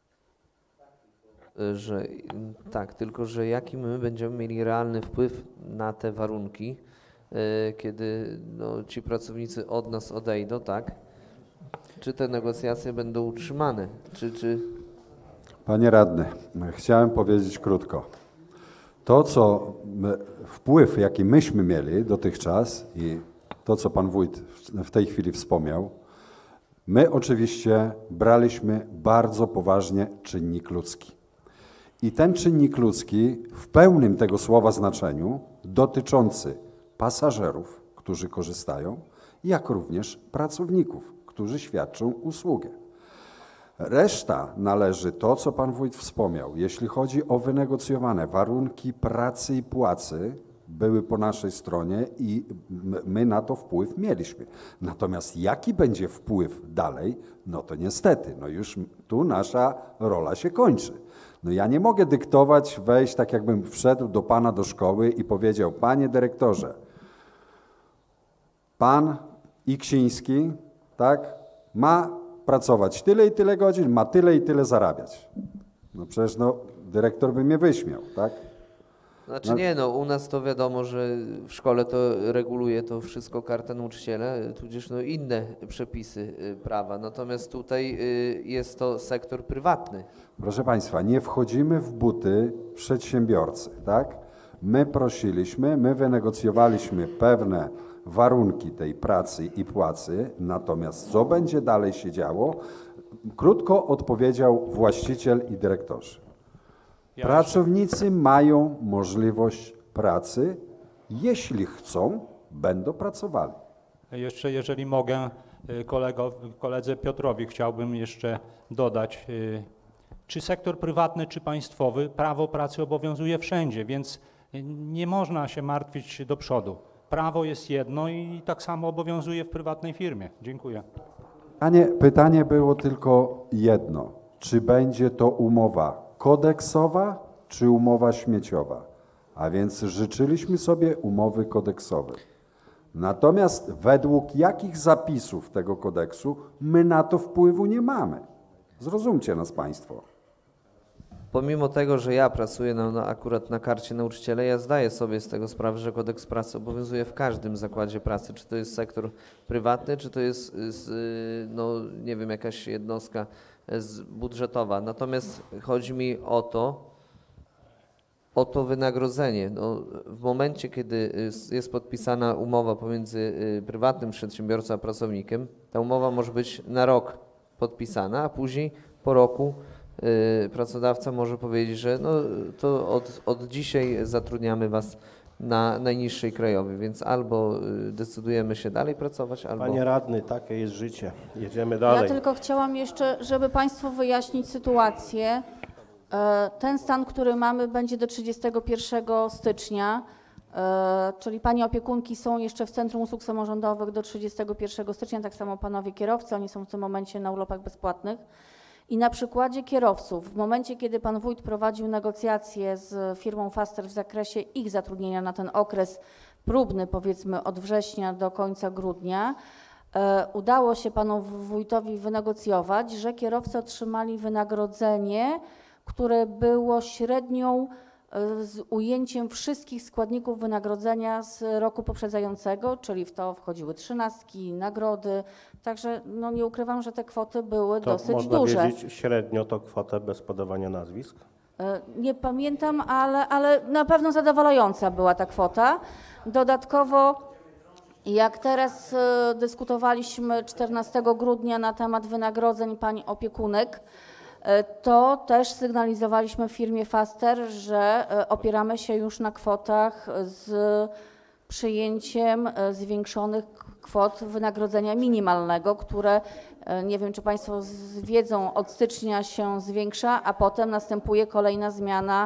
Tak, tylko że jaki my będziemy mieli realny wpływ na te warunki, kiedy ci pracownicy od nas odejdą, tak? Czy te negocjacje będą utrzymane? Panie radny, chciałem powiedzieć krótko. To, wpływ, jaki myśmy mieli dotychczas i to, co pan wójt w tej chwili wspomniał, my oczywiście braliśmy bardzo poważnie czynnik ludzki. I ten czynnik ludzki w pełnym tego słowa znaczeniu dotyczący pasażerów, którzy korzystają, jak również pracowników, którzy świadczą usługę. Reszta należy to, co pan wójt wspomniał, jeśli chodzi o wynegocjowane warunki pracy i płacy, były po naszej stronie i my na to wpływ mieliśmy. Natomiast jaki będzie wpływ dalej, no to niestety, już tu nasza rola się kończy. Ja nie mogę dyktować, wejść tak jakbym wszedł do pana do szkoły i powiedział: panie dyrektorze, pan Iksiński, tak, ma pracować tyle i tyle godzin, ma tyle i tyle zarabiać. Przecież dyrektor by mnie wyśmiał, tak? Znaczy nie, u nas to wiadomo, że w szkole to reguluje to wszystko karta nauczyciela, tudzież inne przepisy prawa. Natomiast tutaj jest to sektor prywatny. Proszę państwa, nie wchodzimy w buty przedsiębiorcy, tak? My prosiliśmy, my wynegocjowaliśmy pewne warunki tej pracy i płacy, natomiast co będzie dalej się działo, krótko odpowiedział właściciel i dyrektorzy. Pracownicy mają możliwość pracy, jeśli chcą, będą pracowali. Jeszcze, jeżeli mogę, koledze Piotrowi chciałbym jeszcze dodać, czy sektor prywatny, czy państwowy, prawo pracy obowiązuje wszędzie, więc nie można się martwić do przodu. Prawo jest jedno i tak samo obowiązuje w prywatnej firmie. Dziękuję. Pytanie było tylko jedno. Czy będzie to umowa kodeksowa, czy umowa śmieciowa? A więc życzyliśmy sobie umowy kodeksowej. Natomiast według jakich zapisów tego kodeksu my na to wpływu nie mamy? Zrozumcie nas państwo. Pomimo tego, że ja pracuję akurat na karcie nauczyciela, ja zdaję sobie z tego sprawę, że kodeks pracy obowiązuje w każdym zakładzie pracy, czy to jest sektor prywatny, czy to jest, nie wiem, jakaś jednostka budżetowa. Natomiast chodzi mi o to wynagrodzenie. W momencie, kiedy jest podpisana umowa pomiędzy prywatnym przedsiębiorcą a pracownikiem, ta umowa może być na rok podpisana, a później po roku pracodawca może powiedzieć, że to od dzisiaj zatrudniamy was na najniższej krajowej, więc albo decydujemy się dalej pracować, albo... Panie radny, takie jest życie. Jedziemy dalej. Ja tylko chciałam jeszcze, żeby państwu wyjaśnić sytuację. Ten stan, który mamy, będzie do 31 stycznia, czyli panie opiekunki są jeszcze w Centrum Usług Samorządowych do 31 stycznia, tak samo panowie kierowcy, oni są w tym momencie na urlopach bezpłatnych. I na przykładzie kierowców, w momencie, kiedy pan wójt prowadził negocjacje z firmą Faster w zakresie ich zatrudnienia na ten okres próbny, powiedzmy od września do końca grudnia, udało się panu wójtowi wynegocjować, że kierowcy otrzymali wynagrodzenie, które było średnią z ujęciem wszystkich składników wynagrodzenia z roku poprzedzającego, czyli w to wchodziły trzynastki, nagrody, także nie ukrywam, że te kwoty były To dosyć można duże. wiedzieć średnio to kwotę bez podawania nazwisk? Nie pamiętam, ale na pewno zadowalająca była ta kwota. Dodatkowo, jak teraz dyskutowaliśmy 14 grudnia na temat wynagrodzeń pań opiekunek, to też sygnalizowaliśmy firmie Faster, że opieramy się już na kwotach z przyjęciem zwiększonych kwot wynagrodzenia minimalnego, które, nie wiem czy państwo wiedzą, od stycznia się zwiększa, a potem następuje kolejna zmiana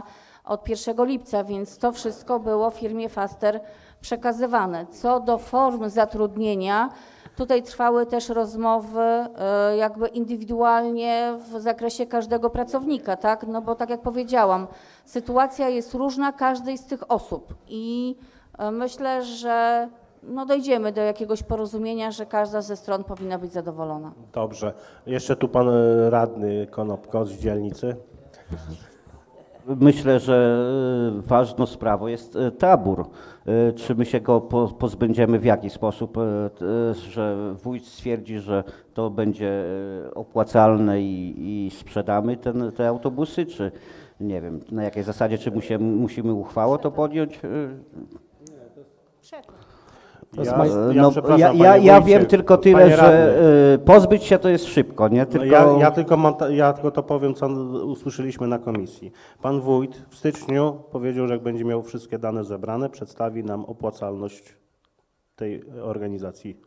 od 1 lipca, więc to wszystko było firmie Faster przekazywane. Co do form zatrudnienia, tutaj trwały też rozmowy jakby indywidualnie w zakresie każdego pracownika, tak? No bo tak jak powiedziałam, sytuacja jest różna każdej z tych osób i myślę, że no dojdziemy do jakiegoś porozumienia, że każda ze stron powinna być zadowolona. Dobrze. Jeszcze tu pan radny Konopko z dzielnicy. Myślę, że ważną sprawą jest tabór. Czy my się go pozbędziemy w jaki sposób, że wójt stwierdzi, że to będzie opłacalne i sprzedamy te autobusy, czy nie wiem, na jakiej zasadzie, czy musimy uchwałę to podjąć? Ja wiem tylko tyle, że pozbyć się to jest szybko, nie? Tylko... Ja tylko to powiem, co usłyszeliśmy na komisji. Pan wójt w styczniu powiedział, że jak będzie miał wszystkie dane zebrane, przedstawi nam opłacalność tej organizacji.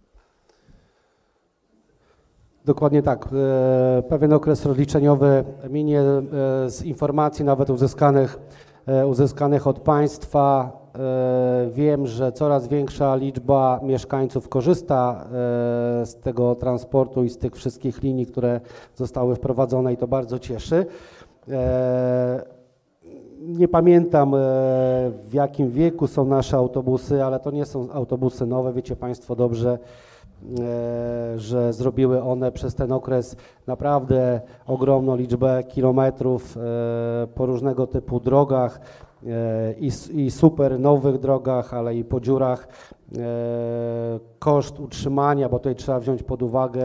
Dokładnie tak. Pewien okres rozliczeniowy minie z informacji nawet uzyskanych od państwa. Wiem, że coraz większa liczba mieszkańców korzysta z tego transportu i z tych wszystkich linii, które zostały wprowadzone i to bardzo cieszy. Nie pamiętam, w jakim wieku są nasze autobusy, ale to nie są autobusy nowe. Wiecie Państwo dobrze, że zrobiły one przez ten okres naprawdę ogromną liczbę kilometrów po różnego typu drogach i super nowych drogach, ale i po dziurach. Koszt utrzymania, bo tutaj trzeba wziąć pod uwagę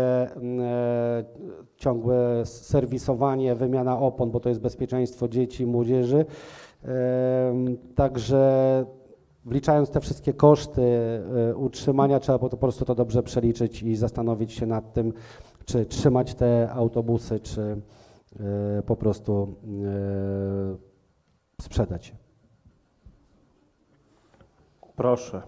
ciągłe serwisowanie, wymiana opon, bo to jest bezpieczeństwo dzieci i młodzieży. Także wliczając te wszystkie koszty utrzymania, trzeba po prostu to dobrze przeliczyć i zastanowić się nad tym, czy trzymać te autobusy, czy po prostu sprzedać. Proszę.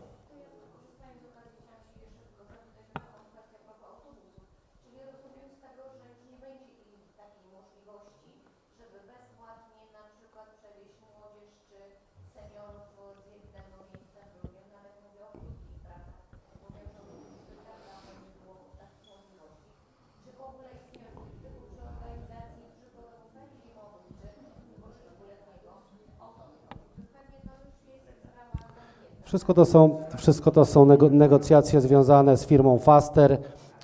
Wszystko to są negocjacje związane z firmą Faster.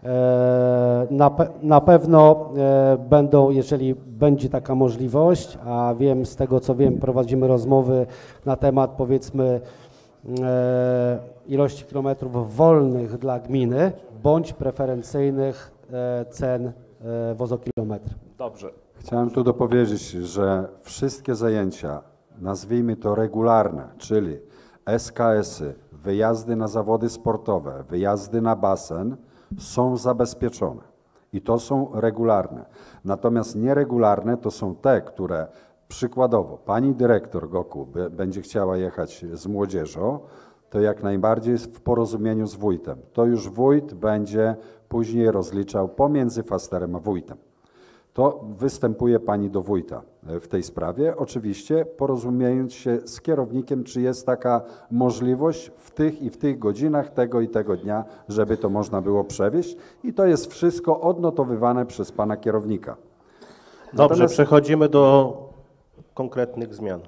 Na pewno będą, jeżeli będzie taka możliwość, a wiem z tego co wiem, prowadzimy rozmowy na temat powiedzmy ilości kilometrów wolnych dla gminy bądź preferencyjnych cen wozokilometr. Dobrze. Chciałem tu dopowiedzieć, że wszystkie zajęcia, nazwijmy to regularne, czyli SKS-y, wyjazdy na zawody sportowe, wyjazdy na basen są zabezpieczone i to są regularne. Natomiast nieregularne to są te, które przykładowo pani dyrektor GOK-u będzie chciała jechać z młodzieżą, to jak najbardziej jest w porozumieniu z wójtem. To już wójt będzie później rozliczał pomiędzy Fasterem a wójtem. To występuje pani do wójta w tej sprawie, oczywiście porozumiejąc się z kierownikiem, czy jest taka możliwość w tych i w tych godzinach tego i tego dnia, żeby to można było przewieźć i to jest wszystko odnotowywane przez pana kierownika. Dobrze, przechodzimy do konkretnych zmian.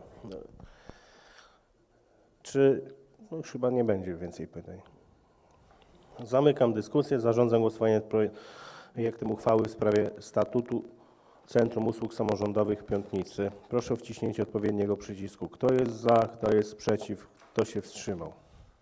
Czy już chyba nie będzie więcej pytań. Zamykam dyskusję, zarządzam głosowanie nad projektem uchwały w sprawie statutu Centrum Usług Samorządowych w Piątnicy. Proszę o wciśnięcie odpowiedniego przycisku. Kto jest za, kto jest przeciw, kto się wstrzymał?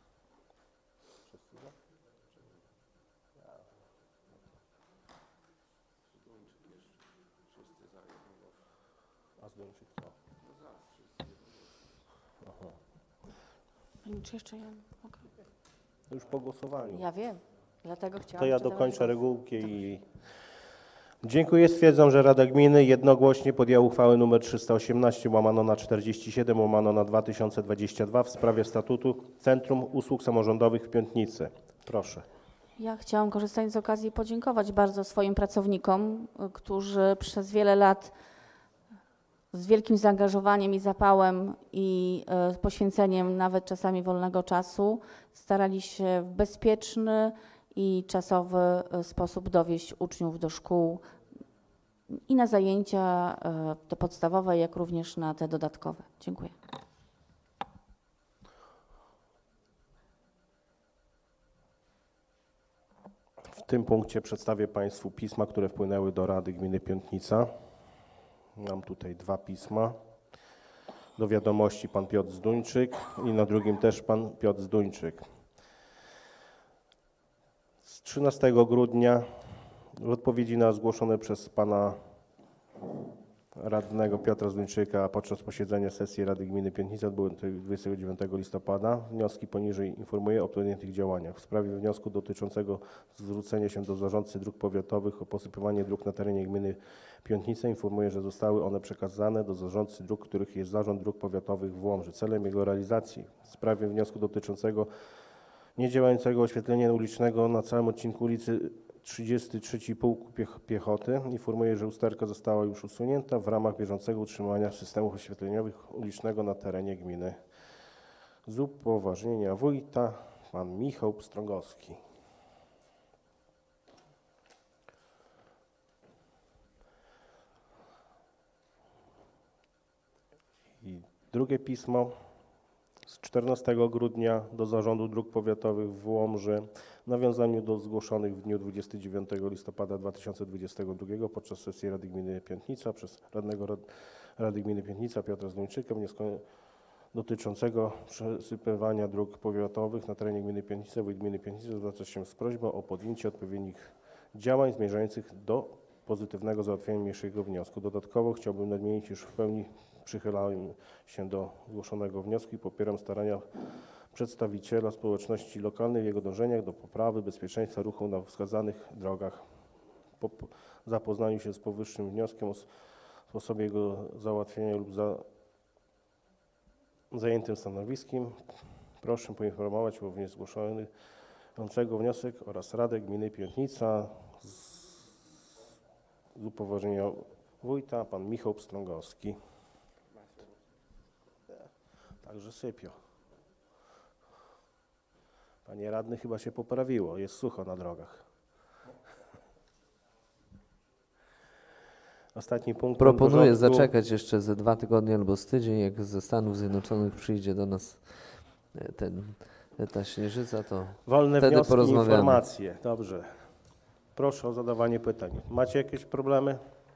Czy jeszcze ja? Okay. Już po głosowaniu. Ja wiem, dlatego chciałam... To ja dokończę regułkę i... Dziękuję. Stwierdzam, że Rada Gminy jednogłośnie podjęła uchwałę nr 318/47/2022 w sprawie statutu Centrum Usług Samorządowych w Piątnicy. Proszę. Ja chciałam korzystając z okazji podziękować bardzo swoim pracownikom, którzy przez wiele lat z wielkim zaangażowaniem i zapałem i poświęceniem nawet czasami wolnego czasu starali się w bezpieczny i czasowy sposób dowieźć uczniów do szkół i na zajęcia te podstawowe, jak również na te dodatkowe. Dziękuję. W tym punkcie przedstawię Państwu pisma, które wpłynęły do Rady Gminy Piątnica. Mam tutaj 2 pisma. Do wiadomości pan Piotr Zduńczyk i na drugim też pan Piotr Zduńczyk. Z 13 grudnia w odpowiedzi na zgłoszone przez pana radnego Piotra Zduńczyka podczas posiedzenia sesji Rady Gminy Piątnica odbyłej 29 listopada wnioski poniżej informuję o podjętych działaniach. W sprawie wniosku dotyczącego zwrócenia się do zarządcy dróg powiatowych o posypywanie dróg na terenie gminy Piątnica informuję, że zostały one przekazane do zarządcy dróg, których jest Zarząd Dróg Powiatowych w Łomży. Celem jego realizacji w sprawie wniosku dotyczącego niedziałającego oświetlenia ulicznego na całym odcinku ulicy 33 Pułku Piechoty informuję, że usterka została już usunięta w ramach bieżącego utrzymania systemów oświetleniowych ulicznego na terenie gminy. Z upoważnienia wójta pan Michał Pstrągowski. I drugie pismo z 14 grudnia do Zarządu Dróg Powiatowych w Łomży w nawiązaniu do zgłoszonych w dniu 29 listopada 2022 podczas sesji Rady Gminy Piątnica przez radnego Rady Gminy Piątnica Piotra Zduńczyka wniosku dotyczącego przesypywania dróg powiatowych na terenie gminy Piątnica. Wójt gminy Piątnica zwraca się z prośbą o podjęcie odpowiednich działań zmierzających do pozytywnego załatwienia niniejszego wniosku. Dodatkowo chciałbym nadmienić, iż w pełni przychylam się do zgłoszonego wniosku i popieram starania przedstawiciela społeczności lokalnej w jego dążeniach do poprawy bezpieczeństwa ruchu na wskazanych drogach. Po zapoznaniu się z powyższym wnioskiem o sposobie jego załatwienia lub zajętym stanowiskiem proszę poinformować o zgłoszonego wniosek oraz Radę Gminy Piątnica z upoważnienia wójta pan Michał Pstrągowski. Także sypio. Panie radny, chyba się poprawiło, jest sucho na drogach. Ostatni punkt. Proponuję zaczekać jeszcze ze 2 tygodnie albo z tydzień, jak ze Stanów Zjednoczonych przyjdzie do nas ta śnieżyca, to wolne wtedy wnioski, porozmawiamy. informacje. Dobrze. Proszę o zadawanie pytań. Macie jakieś problemy?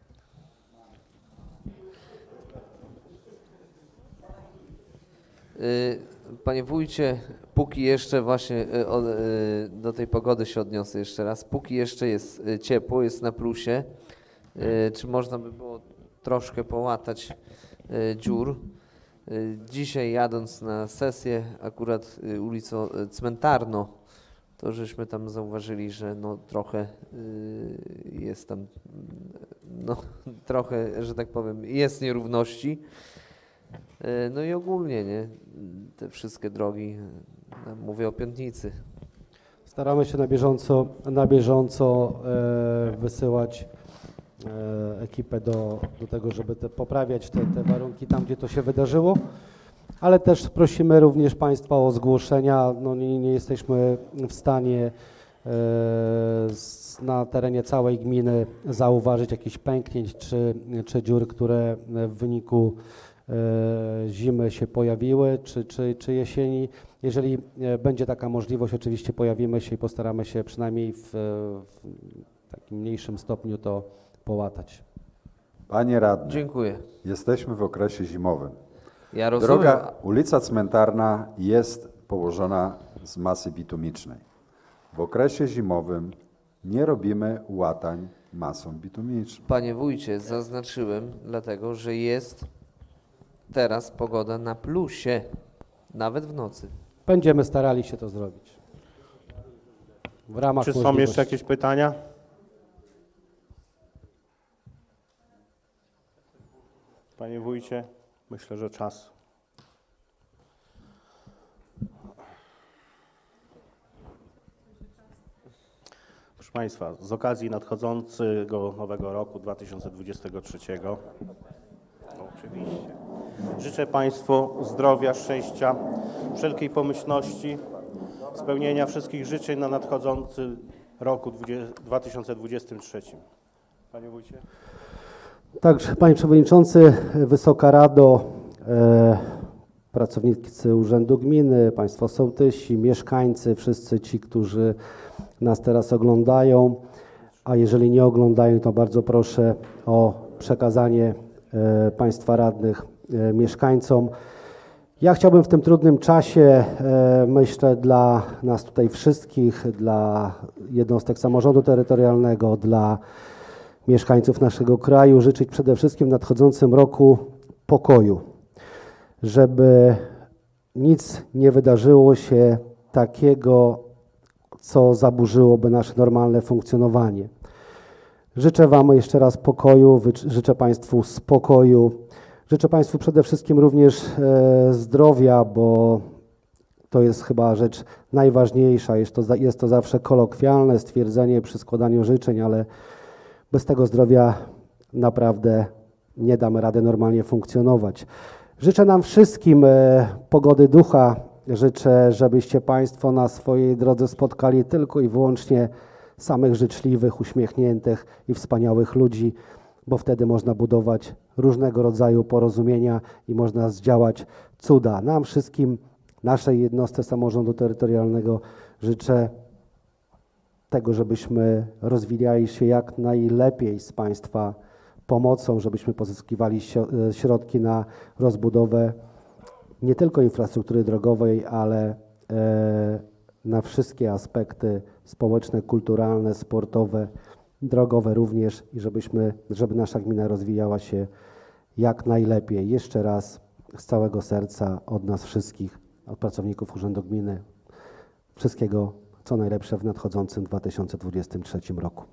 Panie wójcie, póki jeszcze właśnie do tej pogody się odniosę jeszcze raz, póki jeszcze jest ciepło, jest na plusie, czy można by było troszkę połatać dziur? Dzisiaj jadąc na sesję akurat ulicą Cmentarną, to żeśmy tam zauważyli, że no trochę jest tam, no trochę, że tak powiem, jest nierówności. No i ogólnie, nie, te wszystkie drogi, mówię o Piątnicy. Staramy się na bieżąco wysyłać ekipę do tego, żeby poprawiać te warunki tam, gdzie to się wydarzyło, ale też prosimy również Państwa o zgłoszenia. No nie jesteśmy w stanie na terenie całej gminy zauważyć jakichś pęknięć czy dziur, które w wyniku zimy się pojawiły, czy jesieni. Jeżeli będzie taka możliwość, oczywiście pojawimy się i postaramy się przynajmniej w takim mniejszym stopniu to połatać. Panie radny, dziękuję. Jesteśmy w okresie zimowym. Ja rozumiem. Ulica Cmentarna jest położona z masy bitumicznej. W okresie zimowym nie robimy łatań masą bitumiczną. Panie wójcie, zaznaczyłem dlatego, że jest teraz pogoda na plusie, nawet w nocy. Będziemy starali się to zrobić. W ramach Czy są jeszcze jakieś pytania? Panie wójcie, myślę, że czas. Proszę Państwa, z okazji nadchodzącego nowego roku 2023 Życzę Państwu zdrowia, szczęścia, wszelkiej pomyślności, spełnienia wszystkich życzeń na nadchodzący roku 2023. Panie Wójcie. Także Panie Przewodniczący, Wysoka Rado, pracownicy Urzędu Gminy, Państwo sołtysi, mieszkańcy, wszyscy ci, którzy nas teraz oglądają, a jeżeli nie oglądają, to bardzo proszę o przekazanie Państwa radnych mieszkańcom. Ja chciałbym w tym trudnym czasie, myślę, dla nas tutaj wszystkich, dla jednostek samorządu terytorialnego, dla mieszkańców naszego kraju życzyć przede wszystkim w nadchodzącym roku pokoju, żeby nic nie wydarzyło się takiego, co zaburzyłoby nasze normalne funkcjonowanie. Życzę Wam jeszcze raz pokoju, życzę Państwu spokoju, życzę Państwu przede wszystkim również zdrowia, bo to jest chyba rzecz najważniejsza. Jest to zawsze kolokwialne stwierdzenie przy składaniu życzeń, ale bez tego zdrowia naprawdę nie damy rady normalnie funkcjonować. Życzę nam wszystkim pogody ducha. Życzę, żebyście Państwo na swojej drodze spotkali tylko i wyłącznie samych życzliwych, uśmiechniętych i wspaniałych ludzi, bo wtedy można budować różnego rodzaju porozumienia i można zdziałać cuda. Nam wszystkim, naszej jednostce samorządu terytorialnego życzę tego, żebyśmy rozwijali się jak najlepiej z Państwa pomocą, żebyśmy pozyskiwali środki na rozbudowę nie tylko infrastruktury drogowej, ale na wszystkie aspekty społeczne, kulturalne, sportowe, drogowe również i żeby nasza gmina rozwijała się jak najlepiej. Jeszcze raz z całego serca od nas wszystkich, od pracowników Urzędu Gminy, wszystkiego co najlepsze w nadchodzącym 2023 roku.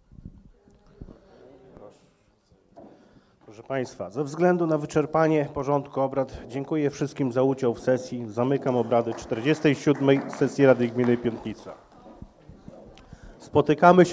Proszę Państwa, ze względu na wyczerpanie porządku obrad dziękuję wszystkim za udział w sesji. Zamykam obrady 47. sesji Rady Gminy Piątnica. Spotykamy się